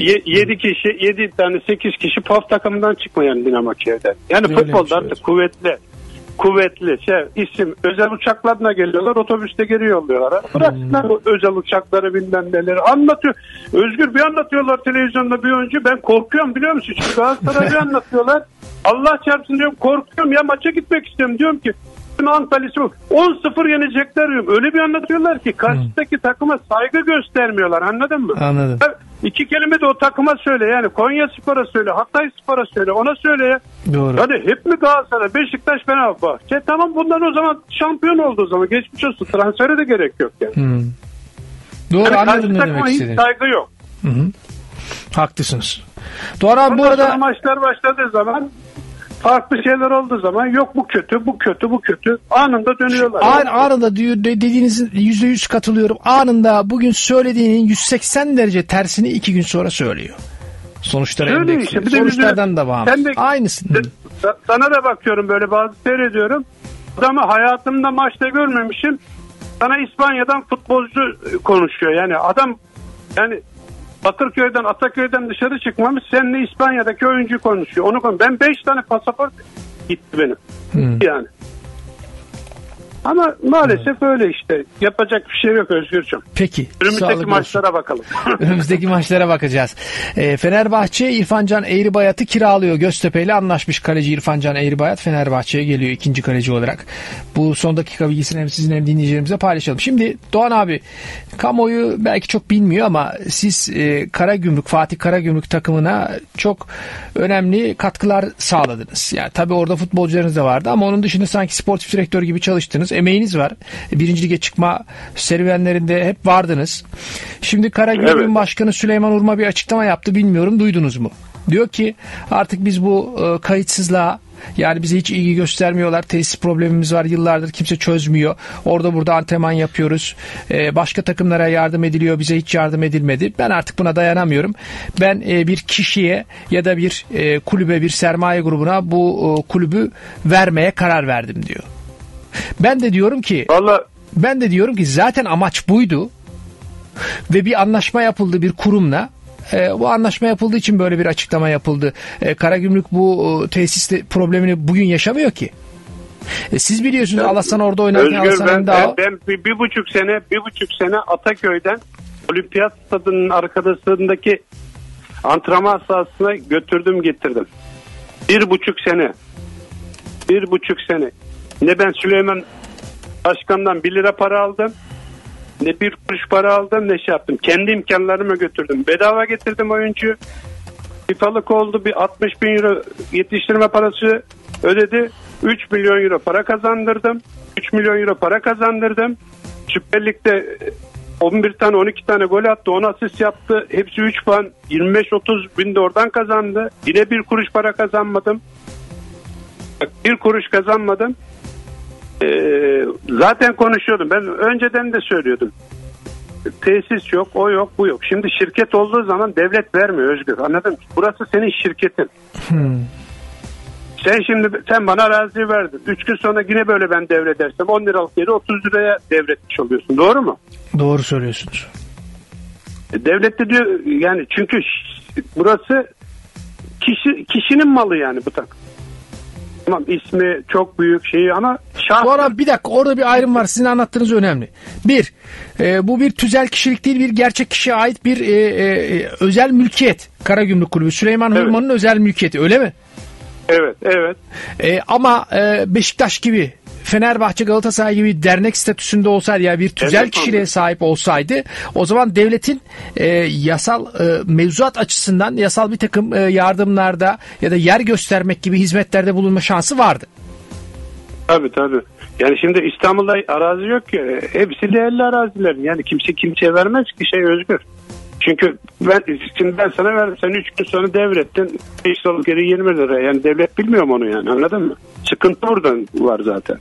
7 tane 8 kişi PAF takımından çıkmayan Dinamo Kiev'den. Yani öyle futbolda artık kuvvetli isim özel uçaklarına geliyorlar, otobüste geri yolluyorlar. Bıraksınlar bu özel uçakları bilmem neleri anlatıyor. Özgür bir anlatıyorlar televizyonda bir oyuncu, ben korkuyorum biliyor musun? Çünkü Galatasaray'ı anlatıyorlar. Allah çarpsın diyorum, korkuyorum ya, maça gitmek istiyorum diyorum ki Antalya'sı 10-0 yenecekler diyorum. Öyle bir anlatıyorlar ki karşıdaki takıma saygı göstermiyorlar, anladın mı? Anladım. İki kelime de o takıma söyle yani, Konyaspor'a söyle, Hatayspor'a söyle, ona söyle ya. Doğru. Hadi hep mi Galatasaray, Beşiktaş, Fenerbahçe? Tamam, bundan o zaman şampiyon oldu o zaman, geçmiş olsun, transfere de gerek yok yani. Doğru, yani anladım ne demek istediğini. Hiç saygı yok. Haklısınız. Doğru abi, bu arada maçlar başladığı zaman, farklı şeyler olduğu zaman yok bu kötü, bu kötü, bu kötü. Anında dönüyorlar. Anında diyor, dediğinizin %100 katılıyorum. Anında bugün söylediğinin 180 derece tersini 2 gün sonra söylüyor. Sonuçlardan da bağımsız. Aynısını. Sana da bakıyorum böyle, bazı seyrediyorum. Adamı hayatımda maçta görmemişim. Sana İspanya'dan futbolcu konuşuyor. Yani adam yani Bakırköy'den, Ataköy'den dışarı çıkmamış, seninle İspanya'daki oyuncu konuşuyor. Onu ben 5 tane pasaport gitti benim. Yani. Ama maalesef öyle işte. Yapacak bir şey yok Özgürcüğüm. Peki. Önümüzdeki maçlara bakalım. Önümüzdeki maçlara bakacağız. Fenerbahçe İrfan Can Eğribayat'ı kiralıyor. Göztepe ile anlaşmış kaleci İrfan Can Eğribayat Fenerbahçe'ye geliyor ikinci kaleci olarak. Bu son dakika bilgisini hem sizin hem dinleyicilerimize paylaşalım. Şimdi Doğan abi, kamuoyu belki çok bilmiyor ama siz Karagümrük, Fatih Karagümrük takımına çok önemli katkılar sağladınız. Yani tabii orada futbolcularınız da vardı ama onun dışında sanki sportif direktör gibi çalıştınız. Emeğiniz var. Birinci lige çıkma serüvenlerinde hep vardınız. Şimdi Karagümrük'ün başkanı Süleyman Urma bir açıklama yaptı. Bilmiyorum, duydunuz mu? Diyor ki artık biz bu kayıtsızlığa, yani bize hiç ilgi göstermiyorlar. Tesis problemimiz var. Yıllardır kimse çözmüyor. Orada burada antrenman yapıyoruz. Başka takımlara yardım ediliyor. Bize hiç yardım edilmedi. Ben artık buna dayanamıyorum. Ben bir kişiye ya da bir kulübe, bir sermaye grubuna bu kulübü vermeye karar verdim diyor. Ben de diyorum ki zaten amaç buydu. Ve bir anlaşma yapıldı bir kurumla. Bu anlaşma yapıldığı için böyle bir açıklama yapıldı. Karagümrük bu tesis problemini bugün yaşamıyor ki. Siz biliyorsunuz, Alasan orada oynarken Alasan'ın daha... Ben bir buçuk sene Ataköy'den Olimpiyat Stadı'nın arkasındaki antrenman sahasına götürdüm getirdim. 1,5 sene. Ne ben Süleyman Başkan'dan 1 lira para aldım, ne bir kuruş para aldım, ne şey yaptım. Kendi imkanlarıma götürdüm. Bedava getirdim oyuncu. FIFA'lık oldu, bir 60 bin euro yetiştirme parası ödedi. 3 milyon euro para kazandırdım. Süper Lig'de 11 tane 12 tane gol attı, 10 asist yaptı. Hepsi 3 puan, 25-30 bin de oradan kazandı. Yine bir kuruş para kazanmadım. Bak, bir kuruş kazanmadım. Zaten konuşuyordum. Ben önceden de söylüyordum. Tesis yok, o yok, bu yok. Şimdi şirket olduğu zaman devlet vermiyor Özgür. Anladın mı? Burası senin şirketin. Sen bana arazi verdin. 3 gün sonra yine böyle ben devredersem 10 liralık yeri 30 liraya devretmiş oluyorsun. Doğru mu? Doğru söylüyorsunuz. Devlet de diyor yani, çünkü burası kişinin malı yani bu takım. Tamam, ismi çok büyük şeyi ama Doğru, bir dakika, orada bir ayrım var. Sizin anlattığınız önemli. Bir, bu bir tüzel kişilik değil, bir gerçek kişiye ait bir özel mülkiyet. Karagümrük Kulübü Süleyman Hırman'ın özel mülkiyeti, öyle mi? Evet. Ama Beşiktaş gibi, Fenerbahçe, Galatasaray gibi dernek statüsünde olsaydı, ya bir tüzel kişiliğe sahip olsaydı, o zaman devletin yasal mevzuat açısından yasal bir takım yardımlarda ya da yer göstermek gibi hizmetlerde bulunma şansı vardı. Tabii. Yani şimdi İstanbul'da arazi yok ki. Hepsi değerli araziler. Yani kimse kimseye vermez ki Özgür. Çünkü ben sana verdim. Sen 3 gün sonra devrettin. 5 liralık yeri 20 lira. Yani devlet bilmiyor mu onu yani, anladın mı? Sıkıntı buradan var zaten.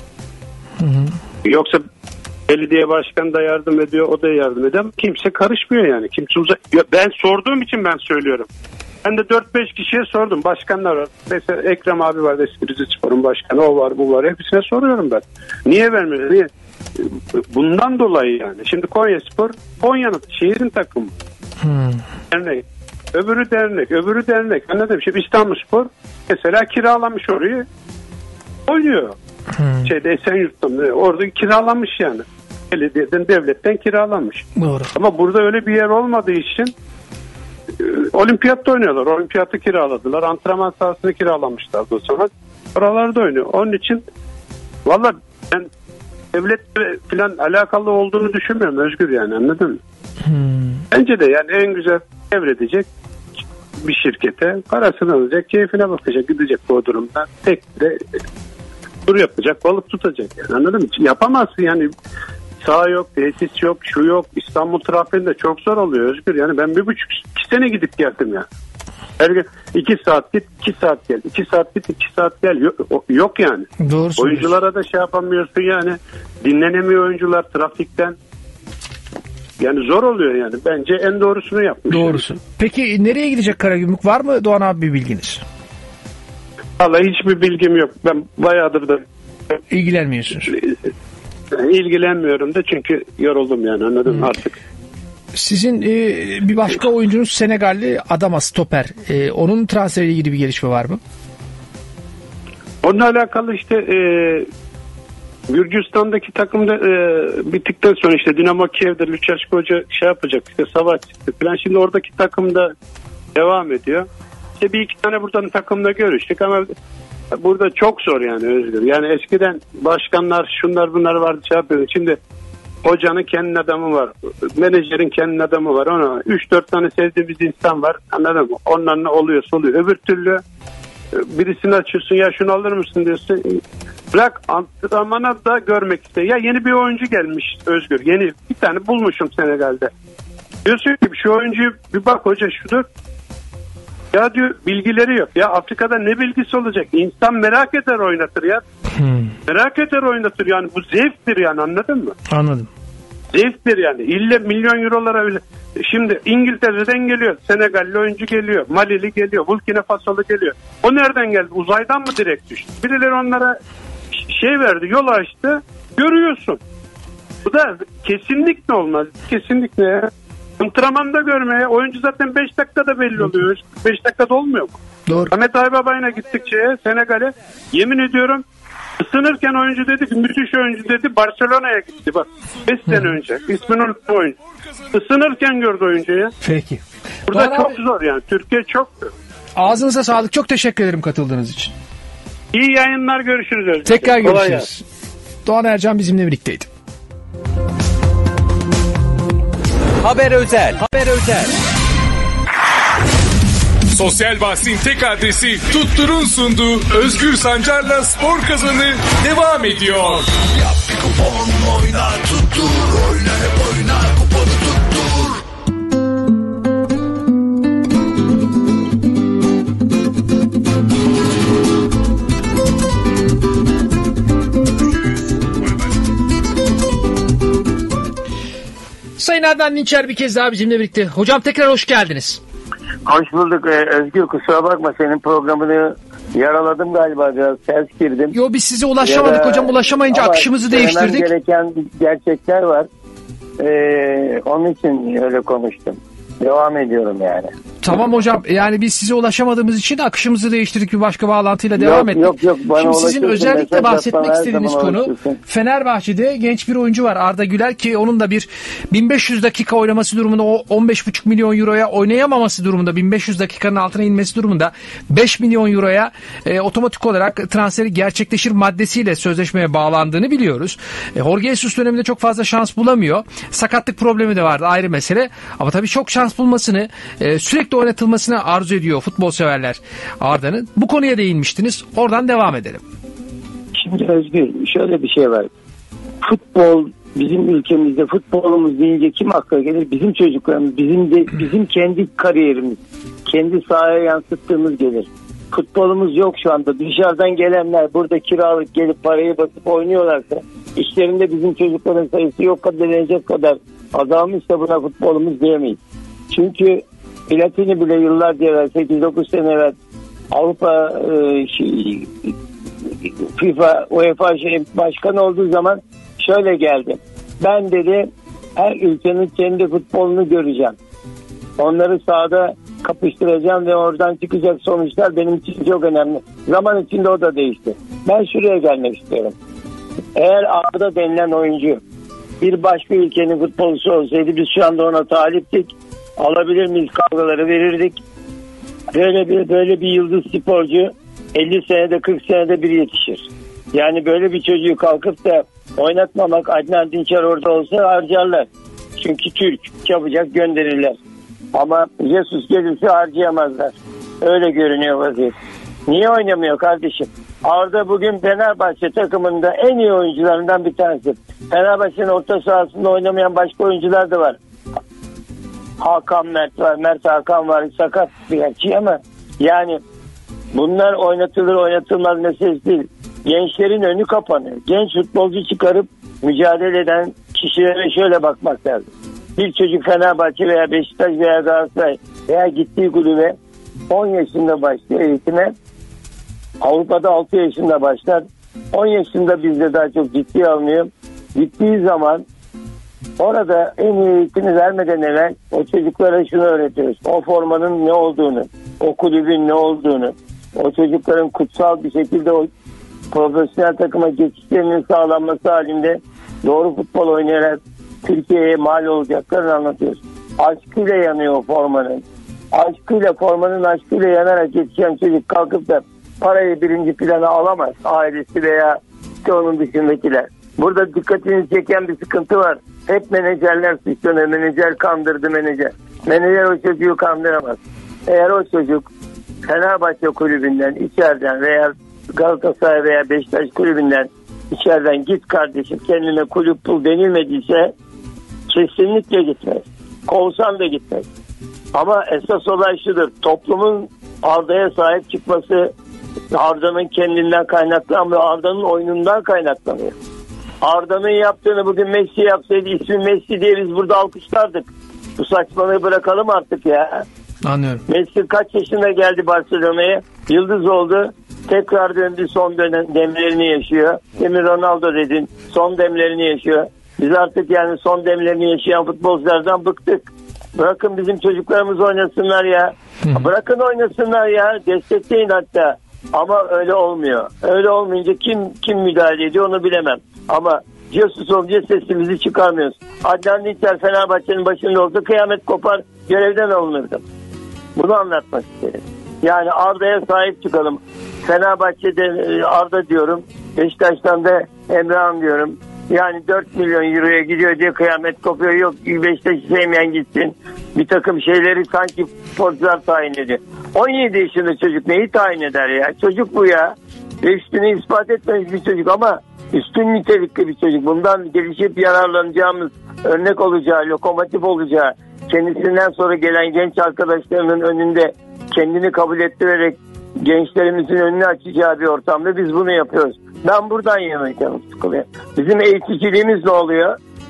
Yoksa belediye başkanı da yardım ediyor, o da yardım ediyor. Kimse karışmıyor yani. Ben sorduğum için ben söylüyorum. Ben de 4-5 kişiye sordum. Başkanlar var. Mesela Ekrem abi var, eski Rizespor'un başkanı. O var, bu var. Hepsine soruyorum ben. Niye vermiyor? Niye? Bundan dolayı yani. Şimdi Konyaspor, Konya'nın, şehrin takımı. Dernek. Öbürü dernek. Anladın mı? Şimdi İstanbulspor mesela kiralamış orayı. Oynuyor. Esenyurt'tan. Orada kiralamış yani. Belediyeden, devletten kiralamış. Doğru. Ama burada öyle bir yer olmadığı için olimpiyatta oynuyorlar. Olimpiyatı kiraladılar. Antrenman sahasını kiralamışlar o zaman. Oralarda oynuyor. Onun için valla ben devletle falan alakalı olduğunu düşünmüyorum Özgür, yani anladın mı? Bence de yani en güzel devredecek bir şirkete, parasını alacak, keyfine bakacak, gidecek bu durumda. Tek de tur yapacak, balık tutacak yani, anladın mı? Yapamazsın yani. Saha yok, tesis yok, şu yok. İstanbul trafiğinde çok zor oluyor Özgür. Yani ben 1,5-2 sene gidip geldim ya. Her gün 2 saat git, 2 saat gel. 2 saat git, 2 saat gel. Yok yani. Doğru. Oyunculara da şey yapamıyorsun yani. Dinlenemiyor oyuncular trafikten. Yani zor oluyor yani. Bence en doğrusunu yapmış. Doğrusu. Yani. Peki nereye gidecek Karagümrük? Var mı Doğan abi bir bilginiz? Vallahi hiçbir bilgim yok. Ben bayağıdır da ilgilenmiyorsunuz. İlgilenmiyorum da çünkü yoruldum yani, anladın mı artık. Sizin bir başka oyuncunuz Senegalli Adama stoper. Onun transferiyle ilgili bir gelişme var mı? Onunla alakalı işte Gürcistan'daki takımda bittikten sonra işte Dinamo Kiev'de Lüçerşko Hoca şey yapacak, işte savaş çıktı falan. Şimdi oradaki takımda devam ediyor. İşte bir iki tane buradan takımla görüştük ama burada çok zor yani Özgür. Yani eskiden başkanlar şunlar bunlar vardı, şey yapıyordu. Şimdi hocanın kendi adamı var. Menajerin kendi adamı var. Ona 3-4 tane sevdiğimiz insan var. Anladın mı? Onlarla oluyor. Öbür türlü birisini açıyorsun, ya şunu alır mısın diyorsun. Bırak antrenmana da görmek istiyor. Ya yeni bir oyuncu gelmiş Özgür. Yeni bir tane bulmuşum Senegal'de. Diyorsun ki şu oyuncuyu bir bak hoca şudur. Ya diyor bilgileri yok. Ya Afrika'da ne bilgisi olacak? İnsan merak eder oynatır ya. Merak eder oynatır yani. Bu zevktir yani, anladın mı? Anladım. Zevktir yani. İlle milyon eurolara öyle. Şimdi İngiltere'den geliyor. Senegalli oyuncu geliyor. Malili geliyor. Burkina Fasolu geliyor. O nereden geldi? Uzaydan mı direkt düştü? Birileri onlara şey verdi. Yol açtı. Görüyorsun. Bu da kesinlikle olmaz. Kesinlikle ya. Antrenmanda görmeye. Oyuncu zaten 5 dakikada belli oluyor. 5 dakikada olmuyor mu? Doğru. Ahmet Aybabay'ına gittik Senegal'e. Yemin ediyorum ısınırken oyuncu dedi ki müthiş oyuncu dedi. Barcelona'ya gitti bak. 5 sene önce. İsmini unuttum oyuncu. Isınırken gördü oyuncuyu. Peki. Burada Doğan çok abi, zor yani. Türkiye çok zor. Ağzınıza sağlık. Çok teşekkür ederim katıldığınız için. İyi yayınlar, görüşürüz. Tekrar görüşürüz. Doğan Ercan bizimle birlikteydi. Haber özel. Sosyal bahsin tek adresi Tuttur'un sunduğu Özgür Sancar'la Spor Kazanı devam ediyor. Yap bir kupon, oyna tuttur, oyna hep oyna, kuponu tuttur. Adnan Dinçer bir kez daha bizimle birlikte. Hocam tekrar hoş geldiniz. Hoş bulduk Özgür, kusura bakma senin programını yaraladım galiba, biraz ters girdim. Yo, biz size ulaşamadık hocam, ulaşamayınca akışımızı değiştirdik. Gereken gerçekler var. Onun için öyle konuştum. Devam ediyorum yani. Tamam hocam, yani biz size ulaşamadığımız için akışımızı değiştirdik, bir başka bağlantıyla devam ettik. Yok, bana şimdi sizin özellikle bahsetmek istediğiniz konu ulaşırsın. Fenerbahçe'de genç bir oyuncu var, Arda Güler, ki onun da bir 1500 dakika oynaması durumunda, o 15,5 milyon euroya oynayamaması durumunda, 1500 dakikanın altına inmesi durumunda 5 milyon euroya otomatik olarak transferi gerçekleşir maddesiyle sözleşmeye bağlandığını biliyoruz. Jorge Jesus döneminde çok fazla şans bulamıyor. Sakatlık problemi de vardı, ayrı mesele. Ama tabii çok şans bulmasını, sürekli oynatılmasını arzu ediyor futbol severler Arda'nın. Bu konuya değinmiştiniz. Oradan devam edelim. Şimdi Özgür, şöyle bir şey var. Futbol, bizim ülkemizde futbolumuz deyince kim akla gelir? Bizim çocuklarımız, bizim kendi kariyerimiz, kendi sahaya yansıttığımız gelir. Futbolumuz yok şu anda. Dışarıdan gelenler burada kiralık gelip parayı basıp oynuyorlarsa, işlerinde bizim çocukların sayısı yok kadar denecek kadar azalmışsa buna futbolumuz diyemeyiz. Çünkü Platini bile yıllarca evvel, 8-9 sene evvel Avrupa FIFA, UEFA başkanı olduğu zaman şöyle geldi. Ben dedi her ülkenin kendi futbolunu göreceğim. Onları sahada kapıştıracağım ve oradan çıkacak sonuçlar benim için çok önemli. Zaman içinde o da değişti. Ben şuraya gelmek istiyorum. Eğer Arda denilen oyuncu bir başka ülkenin futbolcusu olsaydı biz şu anda ona taliptik. Alabilir miyiz kavgaları verirdik. Böyle bir yıldız sporcu 50 senede 40 senede bir yetişir. Yani böyle bir çocuğu kalkıp da oynatmamak, Adnan Dinçer orada olsa harcarlar. Çünkü Türk, çabucak gönderirler. Ama Jesus gelirse harcayamazlar. Öyle görünüyor vaziyet. Niye oynamıyor kardeşim? Arda bugün Fenerbahçe takımında en iyi oyuncularından bir tanesi. Fenerbahçe'nin orta sahasında oynamayan başka oyuncular da var. Hakan Mert var, Mert Hakan var, sakat gerçi ama yani bunlar oynatılır oynatılmaz meselesi değil. Gençlerin önü kapanıyor. Genç futbolcu çıkarıp mücadele eden kişilere şöyle bakmak lazım. Bir çocuk Fenerbahçe veya Beşiktaş veya Galatasaray veya gittiği kulübe 10 yaşında başlıyor eğitime. Avrupa'da 6 yaşında başlar. 10 yaşında bizde daha çok ciddiye alınıyor. Gittiği zaman orada en iyi eğitimi vermeden evvel o çocuklara şunu öğretiyoruz. O formanın ne olduğunu, o kulübün ne olduğunu, o çocukların kutsal bir şekilde o profesyonel takıma geçişlerinin sağlanması halinde doğru futbol oynayarak Türkiye'ye mal olacaklarını anlatıyoruz. Aşkıyla yanıyor o formanın. Formanın aşkıyla yanarak yetişen çocuk kalkıp da parayı birinci plana alamaz. Ailesi veya işte onun dışındakiler. Burada dikkatini çeken bir sıkıntı var. Hep menajerler suçlanıyor. Menajer kandırdı menajer. Menajer o çocuğu kandıramaz. Eğer o çocuk Fenerbahçe kulübünden içeriden veya Galatasaray veya Beşiktaş kulübünden içeriden git kardeşim kendine kulüp bul denilmediyse kesinlikle gitmez. Kovsan da gitmez. Ama esas olay şudur. Toplumun Arda'ya sahip çıkması Arda'nın kendinden kaynaklanmıyor. Arda'nın oyunundan kaynaklanıyor. Arda'nın yaptığını bugün Messi yapsaydı ismi Messi diye biz burada alkışlardık. Bu saçmalığı bırakalım artık ya. Anlıyorum. Messi kaç yaşında geldi Barcelona'ya? Yıldız oldu. Tekrar döndü, son demlerini yaşıyor. Demin Ronaldo dedin. Son demlerini yaşıyor. Biz artık yani son demlerini yaşayan futbolculardan bıktık. Bırakın bizim çocuklarımız oynasınlar ya. Bırakın oynasınlar ya. Destekleyin hatta. Ama öyle olmuyor. Öyle olmayınca kim müdahale ediyor onu bilemem. Ama Jesus olunca sesimizi çıkarmıyoruz. Adnan Dinçer Fenerbahçe'nin başında olsa kıyamet kopar, görevden alınırdı. Bunu anlatmak istedim. Yani Arda'ya sahip çıkalım. Fenerbahçe'de Arda diyorum. Beşiktaş'tan da Emrah'ım diyorum. Yani 4 milyon euroya gidiyor diye kıyamet kopuyor. Yok Beşiktaş'ı sevmeyen gitsin. Bir takım şeyleri sanki sporcular tayin ediyor. 17 yaşında çocuk neyi tayin eder ya? Çocuk bu ya. Ve üstünü ispat etmemiş bir çocuk ama üstün nitelikli bir çocuk. Bundan gelişip yararlanacağımız, örnek olacağı, lokomotif olacağı, kendisinden sonra gelen genç arkadaşlarının önünde kendini kabul ettirerek gençlerimizin önünü açacağı bir ortamda biz bunu yapıyoruz. Ben buradan yanayım, canım sıkılıyor. Bizim eğiticiliğimiz ne oluyor?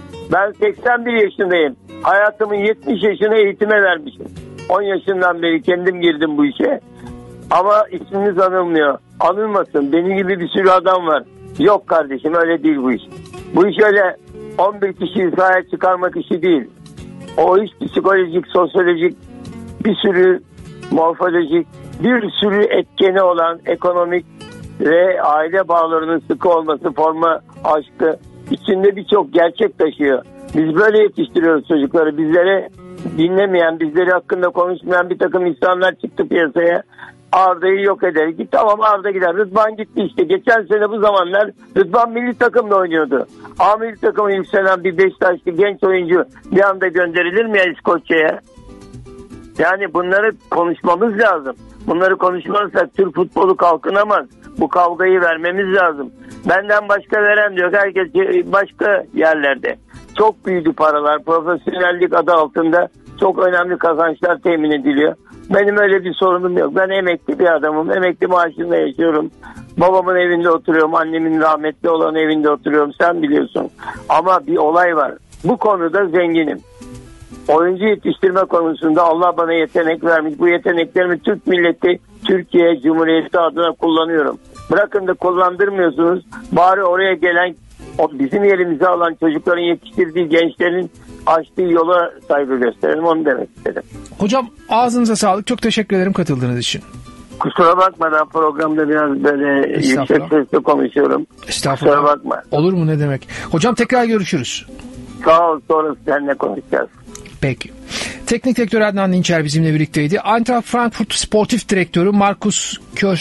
Ben 81 yaşındayım. Hayatımın 70 yaşına eğitime vermişim. 10 yaşından beri kendim girdim bu işe. Ama isminiz anılmıyor. Anılmasın. Benim gibi bir sürü adam var. Yok kardeşim, öyle değil bu iş. Bu iş öyle 11 kişiyi sahaya çıkarmak işi değil. O iş psikolojik, sosyolojik, bir sürü morfolojik, bir sürü etkeni olan ekonomik ve aile bağlarının sıkı olması, forma aşkı içinde birçok gerçek taşıyor. Biz böyle yetiştiriyoruz çocukları. Bizlere dinlemeyen, bizleri hakkında konuşmayan bir takım insanlar çıktı piyasaya. Arda'yı yok eder. Tamam, Arda gider. Rıdvan gitti işte. Geçen sene bu zamanlar Rıdvan milli takımda oynuyordu. A milli takıma yükselen bir Beşiktaşlı genç oyuncu bir anda gönderilir mi ya İskoçya'ya? Yani bunları konuşmamız lazım. Bunları konuşmazsak Türk futbolu kalkınamaz. Bu kavgayı vermemiz lazım. Benden başka veren diyor. Herkes başka yerlerde. Çok büyüdü paralar. Profesyonellik adı altında çok önemli kazançlar temin ediliyor. Benim öyle bir sorunum yok. Ben emekli bir adamım. Emekli maaşında yaşıyorum. Babamın evinde oturuyorum. Annemin rahmetli olan evinde oturuyorum. Sen biliyorsun. Ama bir olay var. Bu konuda zenginim. Oyuncu yetiştirme konusunda Allah bana yetenek vermiş. Bu yeteneklerimi Türk milleti, Türkiye Cumhuriyeti adına kullanıyorum. Bırakın da kullandırmıyorsunuz. Bari oraya gelen, bizim yerimize alan çocukların yetiştirdiği gençlerin açtığı yola saygı gösterelim. Onu demek istedim. Hocam ağzınıza sağlık. Çok teşekkür ederim katıldığınız için. Kusura bakmadan programda biraz böyle yüksek sesle konuşuyorum. Estağfurullah. Kusura bakma. Olur mu, ne demek. Hocam tekrar görüşürüz. Sağ ol, sonra seninle konuşacağız. Peki. Teknik direktör Adnan Dinçer bizimle birlikteydi. Eintracht Frankfurt Sportif Direktörü Markus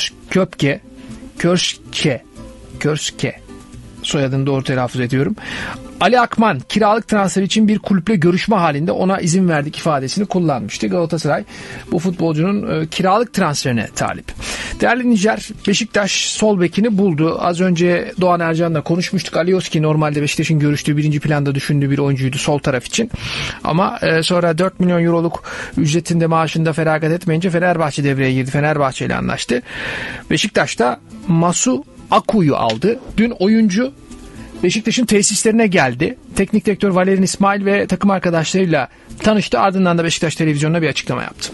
Körske. Soyadını doğru telaffuz ediyorum. Ali Akman kiralık transfer için bir kulüple görüşme halinde ona izin verdik ifadesini kullanmıştı. Galatasaray bu futbolcunun kiralık transferine talip. Değerli dinleyiciler, Beşiktaş sol bekini buldu. Az önce Doğan Ercan'la konuşmuştuk. Alioski normalde Beşiktaş'ın görüştüğü, birinci planda düşündüğü bir oyuncuydu sol taraf için. Ama sonra 4 milyon euroluk ücretinde, maaşında feragat etmeyince Fenerbahçe devreye girdi. Fenerbahçe ile anlaştı. Beşiktaş da Masuaku'yu aldı. Dün oyuncu Beşiktaş'ın tesislerine geldi. Teknik direktör Valerian İsmail ve takım arkadaşlarıyla tanıştı. Ardından da Beşiktaş televizyonuna bir açıklama yaptı.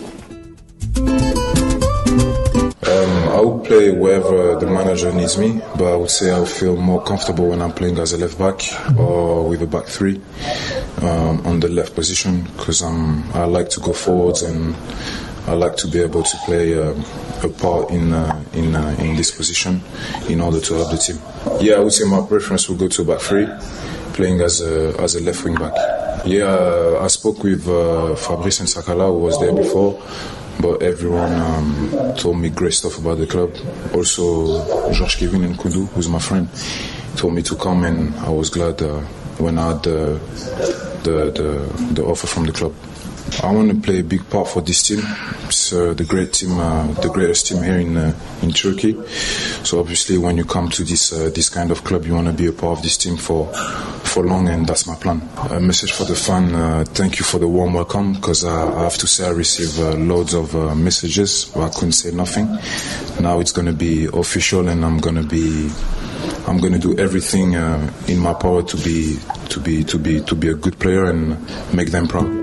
I would play wherever the manager needs me, but I would say I feel more comfortable when I'm playing as a left back or with a back three on the left position, because I like to go forwards and I like to be able to play a part in this position in order to help the team. Yeah, I would say my preference will go to back three, playing as a left wing back. Yeah, I spoke with Fabrice and Sakala, who was there before, but everyone told me great stuff about the club. Also, George Kevin and Kudu, who's my friend, told me to come, and I was glad when I had the offer from the club. I want to play a big part for this team. It's the greatest team here in Turkey. So obviously, when you come to this kind of club, you want to be a part of this team for long, and that's my plan. A message for the fan: thank you for the warm welcome. Because I have to say, I received loads of messages, but I couldn't say nothing. Now it's going to be official, and I'm going to do everything in my power to be a good player and make them proud.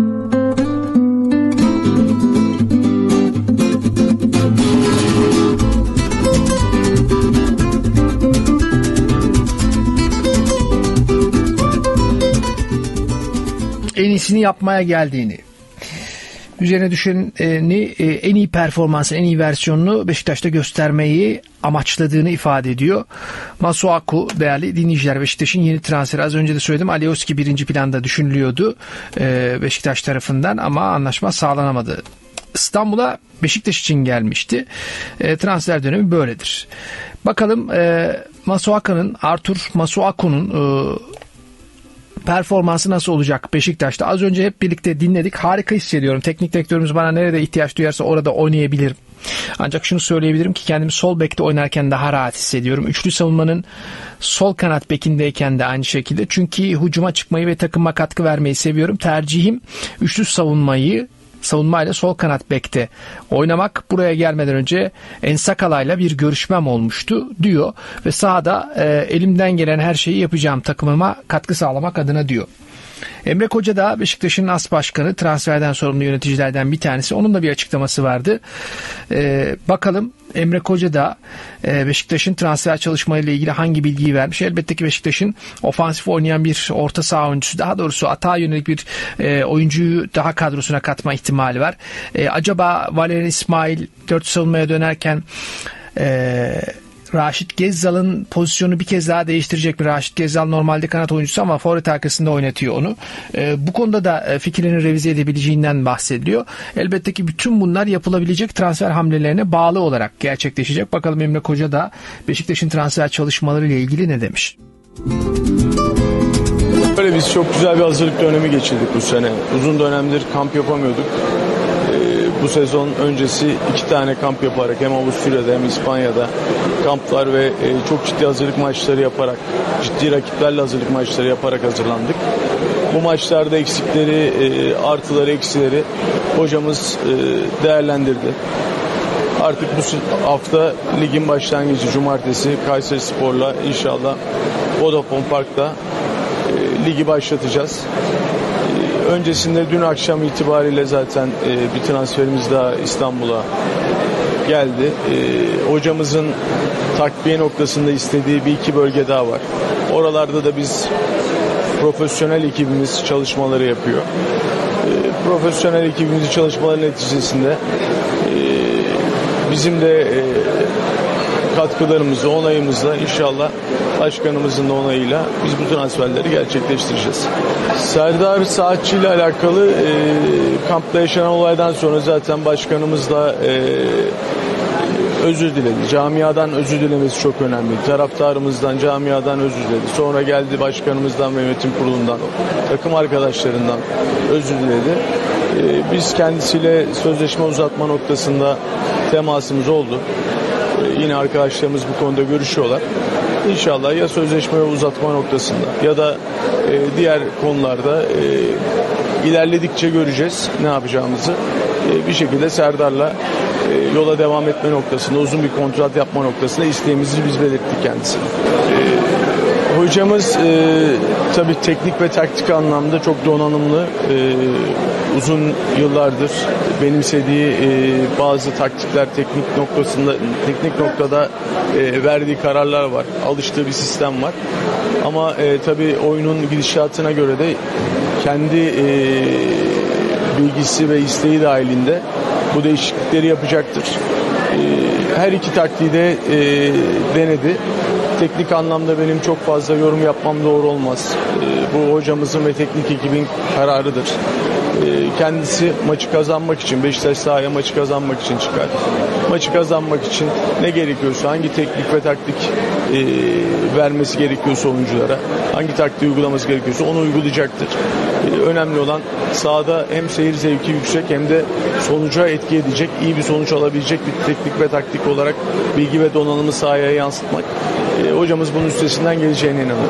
En iyisini yapmaya geldiğini, üzerine düşeni, en iyi performansı, en iyi versiyonunu Beşiktaş'ta göstermeyi amaçladığını ifade ediyor. Masuaku, değerli dinleyiciler, Beşiktaş'ın yeni transferi. Az önce de söyledim, Alioski birinci planda düşünülüyordu Beşiktaş tarafından ama anlaşma sağlanamadı. İstanbul'a Beşiktaş için gelmişti. Transfer dönemi böyledir. Bakalım Artur Masuaku'nun performansı nasıl olacak Beşiktaş'ta? Az önce hep birlikte dinledik. Harika hissediyorum. Teknik direktörümüz bana nerede ihtiyaç duyarsa orada oynayabilirim. Ancak şunu söyleyebilirim ki kendimi sol bekte oynarken daha rahat hissediyorum. Üçlü savunmanın sol kanat bekindeyken de aynı şekilde. Çünkü hücuma çıkmayı ve takıma katkı vermeyi seviyorum. Tercihim üçlü savunmayı savunmayla sol kanat bekte oynamak. Buraya gelmeden önce Ensakala'yla bir görüşmem olmuştu diyor ve sahada elimden gelen her şeyi yapacağım takımıma katkı sağlamak adına diyor. Emre Koca da Beşiktaş'ın as başkanı, transferden sorumlu yöneticilerden bir tanesi. Onun da bir açıklaması vardı. Bakalım Emre Koca da Beşiktaş'ın transfer çalışmalarıyla ilgili hangi bilgiyi vermiş? Elbette ki Beşiktaş'ın ofansif oynayan bir orta saha oyuncusu, daha doğrusu atağa yönelik bir oyuncuyu daha kadrosuna katma ihtimali var. Acaba Valerian İsmail 4 savunmaya dönerken Raşit Gezzal'ın pozisyonu bir kez daha değiştirecek mi? Raşit Gezzal normalde kanat oyuncusu ama forvet arkasında oynatıyor onu. Bu konuda da fikirlerini revize edebileceğinden bahsediliyor. Elbette ki bütün bunlar yapılabilecek transfer hamlelerine bağlı olarak gerçekleşecek. Bakalım Emre Koca da Beşiktaş'ın transfer çalışmaları ile ilgili ne demiş? Böyle biz çok güzel bir hazırlık dönemi geçirdik bu sene. Uzun dönemdir kamp yapamıyorduk. Bu sezon öncesi 2 tane kamp yaparak hem Avusturya'da hem İspanya'da kamplar ve çok ciddi hazırlık maçları yaparak, ciddi rakiplerle hazırlık maçları yaparak hazırlandık. Bu maçlarda eksikleri, artıları, eksileri hocamız değerlendirdi. Artık bu hafta ligin başlangıcı cumartesi Kayserispor'la inşallah Vodafone Park'ta ligi başlatacağız. Öncesinde dün akşam itibariyle zaten bir transferimiz daha İstanbul'a geldi. Hocamızın takviye noktasında istediği bir iki bölge daha var. Oralarda da biz profesyonel ekibimiz çalışmaları yapıyor. Profesyonel ekibimizin çalışmaları neticesinde bizim de katkılarımızla, onayımızla inşallah başkanımızın da onayıyla biz bu transferleri gerçekleştireceğiz. Serdar Saatçi ile alakalı kampta yaşanan olaydan sonra zaten başkanımız da özür diledi. Camiadan özür dilemesi çok önemli. Taraftarımızdan, camiadan özür diledi. Sonra geldi başkanımızdan ve yönetim kurulundan, takım arkadaşlarından özür diledi. Biz kendisiyle sözleşme uzatma noktasında temasımız oldu. Yine arkadaşlarımız bu konuda görüşüyorlar. İnşallah ya sözleşme uzatma noktasında ya da diğer konularda ilerledikçe göreceğiz ne yapacağımızı. Bir şekilde Serdar'la yola devam etme noktasında, uzun bir kontrat yapma noktasında isteğimizi biz belirttik kendisine. Hocamız tabii teknik ve taktik anlamda çok donanımlı, uzun yıllardır benimsediği bazı taktikler, teknik noktada verdiği kararlar var, alıştığı bir sistem var. Ama tabii oyunun gidişatına göre de kendi bilgisi ve isteği dahilinde bu değişiklikleri yapacaktır. Her iki taktiği de denedi. Teknik anlamda benim çok fazla yorum yapmam doğru olmaz. Bu hocamızın ve teknik ekibin kararıdır. Kendisi maçı kazanmak için, Beşiktaş sahaya maçı kazanmak için çıkar. Maçı kazanmak için ne gerekiyorsa, hangi teknik ve taktik vermesi gerekiyorsa oyunculara, hangi taktiği uygulaması gerekiyorsa onu uygulayacaktır. Önemli olan sahada hem seyir zevki yüksek hem de sonuca etki edecek, iyi bir sonuç alabilecek bir teknik ve taktik olarak bilgi ve donanımı sahaya yansıtmak. Hocamız bunun üstesinden geleceğine inanıyorum.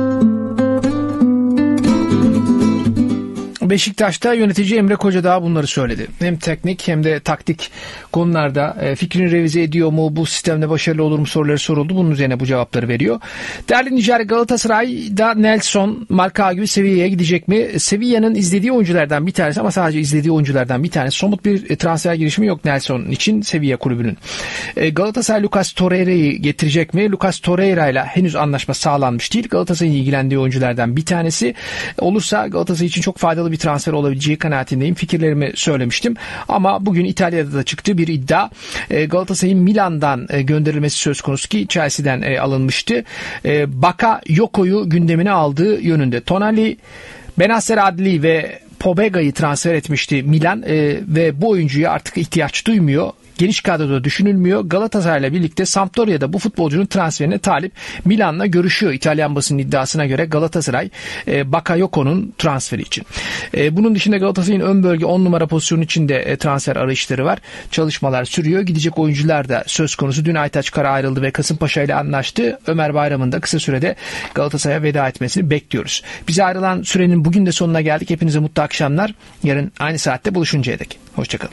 Beşiktaş'ta yönetici Emre Koca daha bunları söyledi. Hem teknik hem de taktik konularda fikrini revize ediyor mu, bu sistemde başarılı olur mu soruları soruldu. Bunun üzerine bu cevapları veriyor. Değerli dinleyiciler, Galatasaray'da Nelson, Marka gibi Sevilla'ya gidecek mi? Sevilla'nın izlediği oyunculardan bir tanesi, ama sadece izlediği oyunculardan bir tanesi. Somut bir transfer girişimi yok Nelson için Sevilla kulübünün. Galatasaray Lucas Torreira'yı getirecek mi? Lucas Torreira ile henüz anlaşma sağlanmış değil. Galatasaray'ın ilgilendiği oyunculardan bir tanesi. Olursa Galatasaray için çok faydalı bir transfer olabileceği kanaatindeyim. Fikirlerimi söylemiştim. Ama bugün İtalya'da da çıktı bir iddia. Galatasaray'ın Milan'dan gönderilmesi söz konusu ki Chelsea'den alınmıştı. Bakayoko'yu gündemine aldığı yönünde. Tonali, Benasser Adli ve Pobega'yı transfer etmişti Milan ve bu oyuncuya artık ihtiyaç duymuyor. geniş kadroda düşünülmüyor. Galatasaray'la birlikte Sampdoria'da bu futbolcunun transferine talip. Milan'la görüşüyor İtalyan basının iddiasına göre Galatasaray Bakayoko'nun transferi için. Bunun dışında Galatasaray'ın ön bölge 10 numara pozisyonu için de transfer arayışları var. Çalışmalar sürüyor. Gidecek oyuncular da söz konusu. Dün Aytaç Kara ayrıldı ve Kasımpaşa ile anlaştı. Ömer Bayram'ın da kısa sürede Galatasaray'a veda etmesini bekliyoruz. Bize ayrılan sürenin bugün de sonuna geldik. Hepinize mutlu akşamlar. Yarın aynı saatte buluşuncaya dek. Hoşçakalın.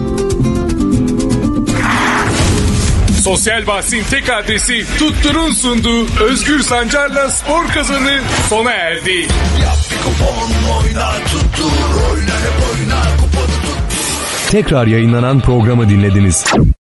Sosyal bahsin tek adresi Tuttur'un sunduğu Özgür Sancar'la Spor Kazanı sona erdi. Yap bir kupon, oyna tuttur, oyna hep oyna, kupanı tuttur. Tekrar yayınlanan programı dinlediniz.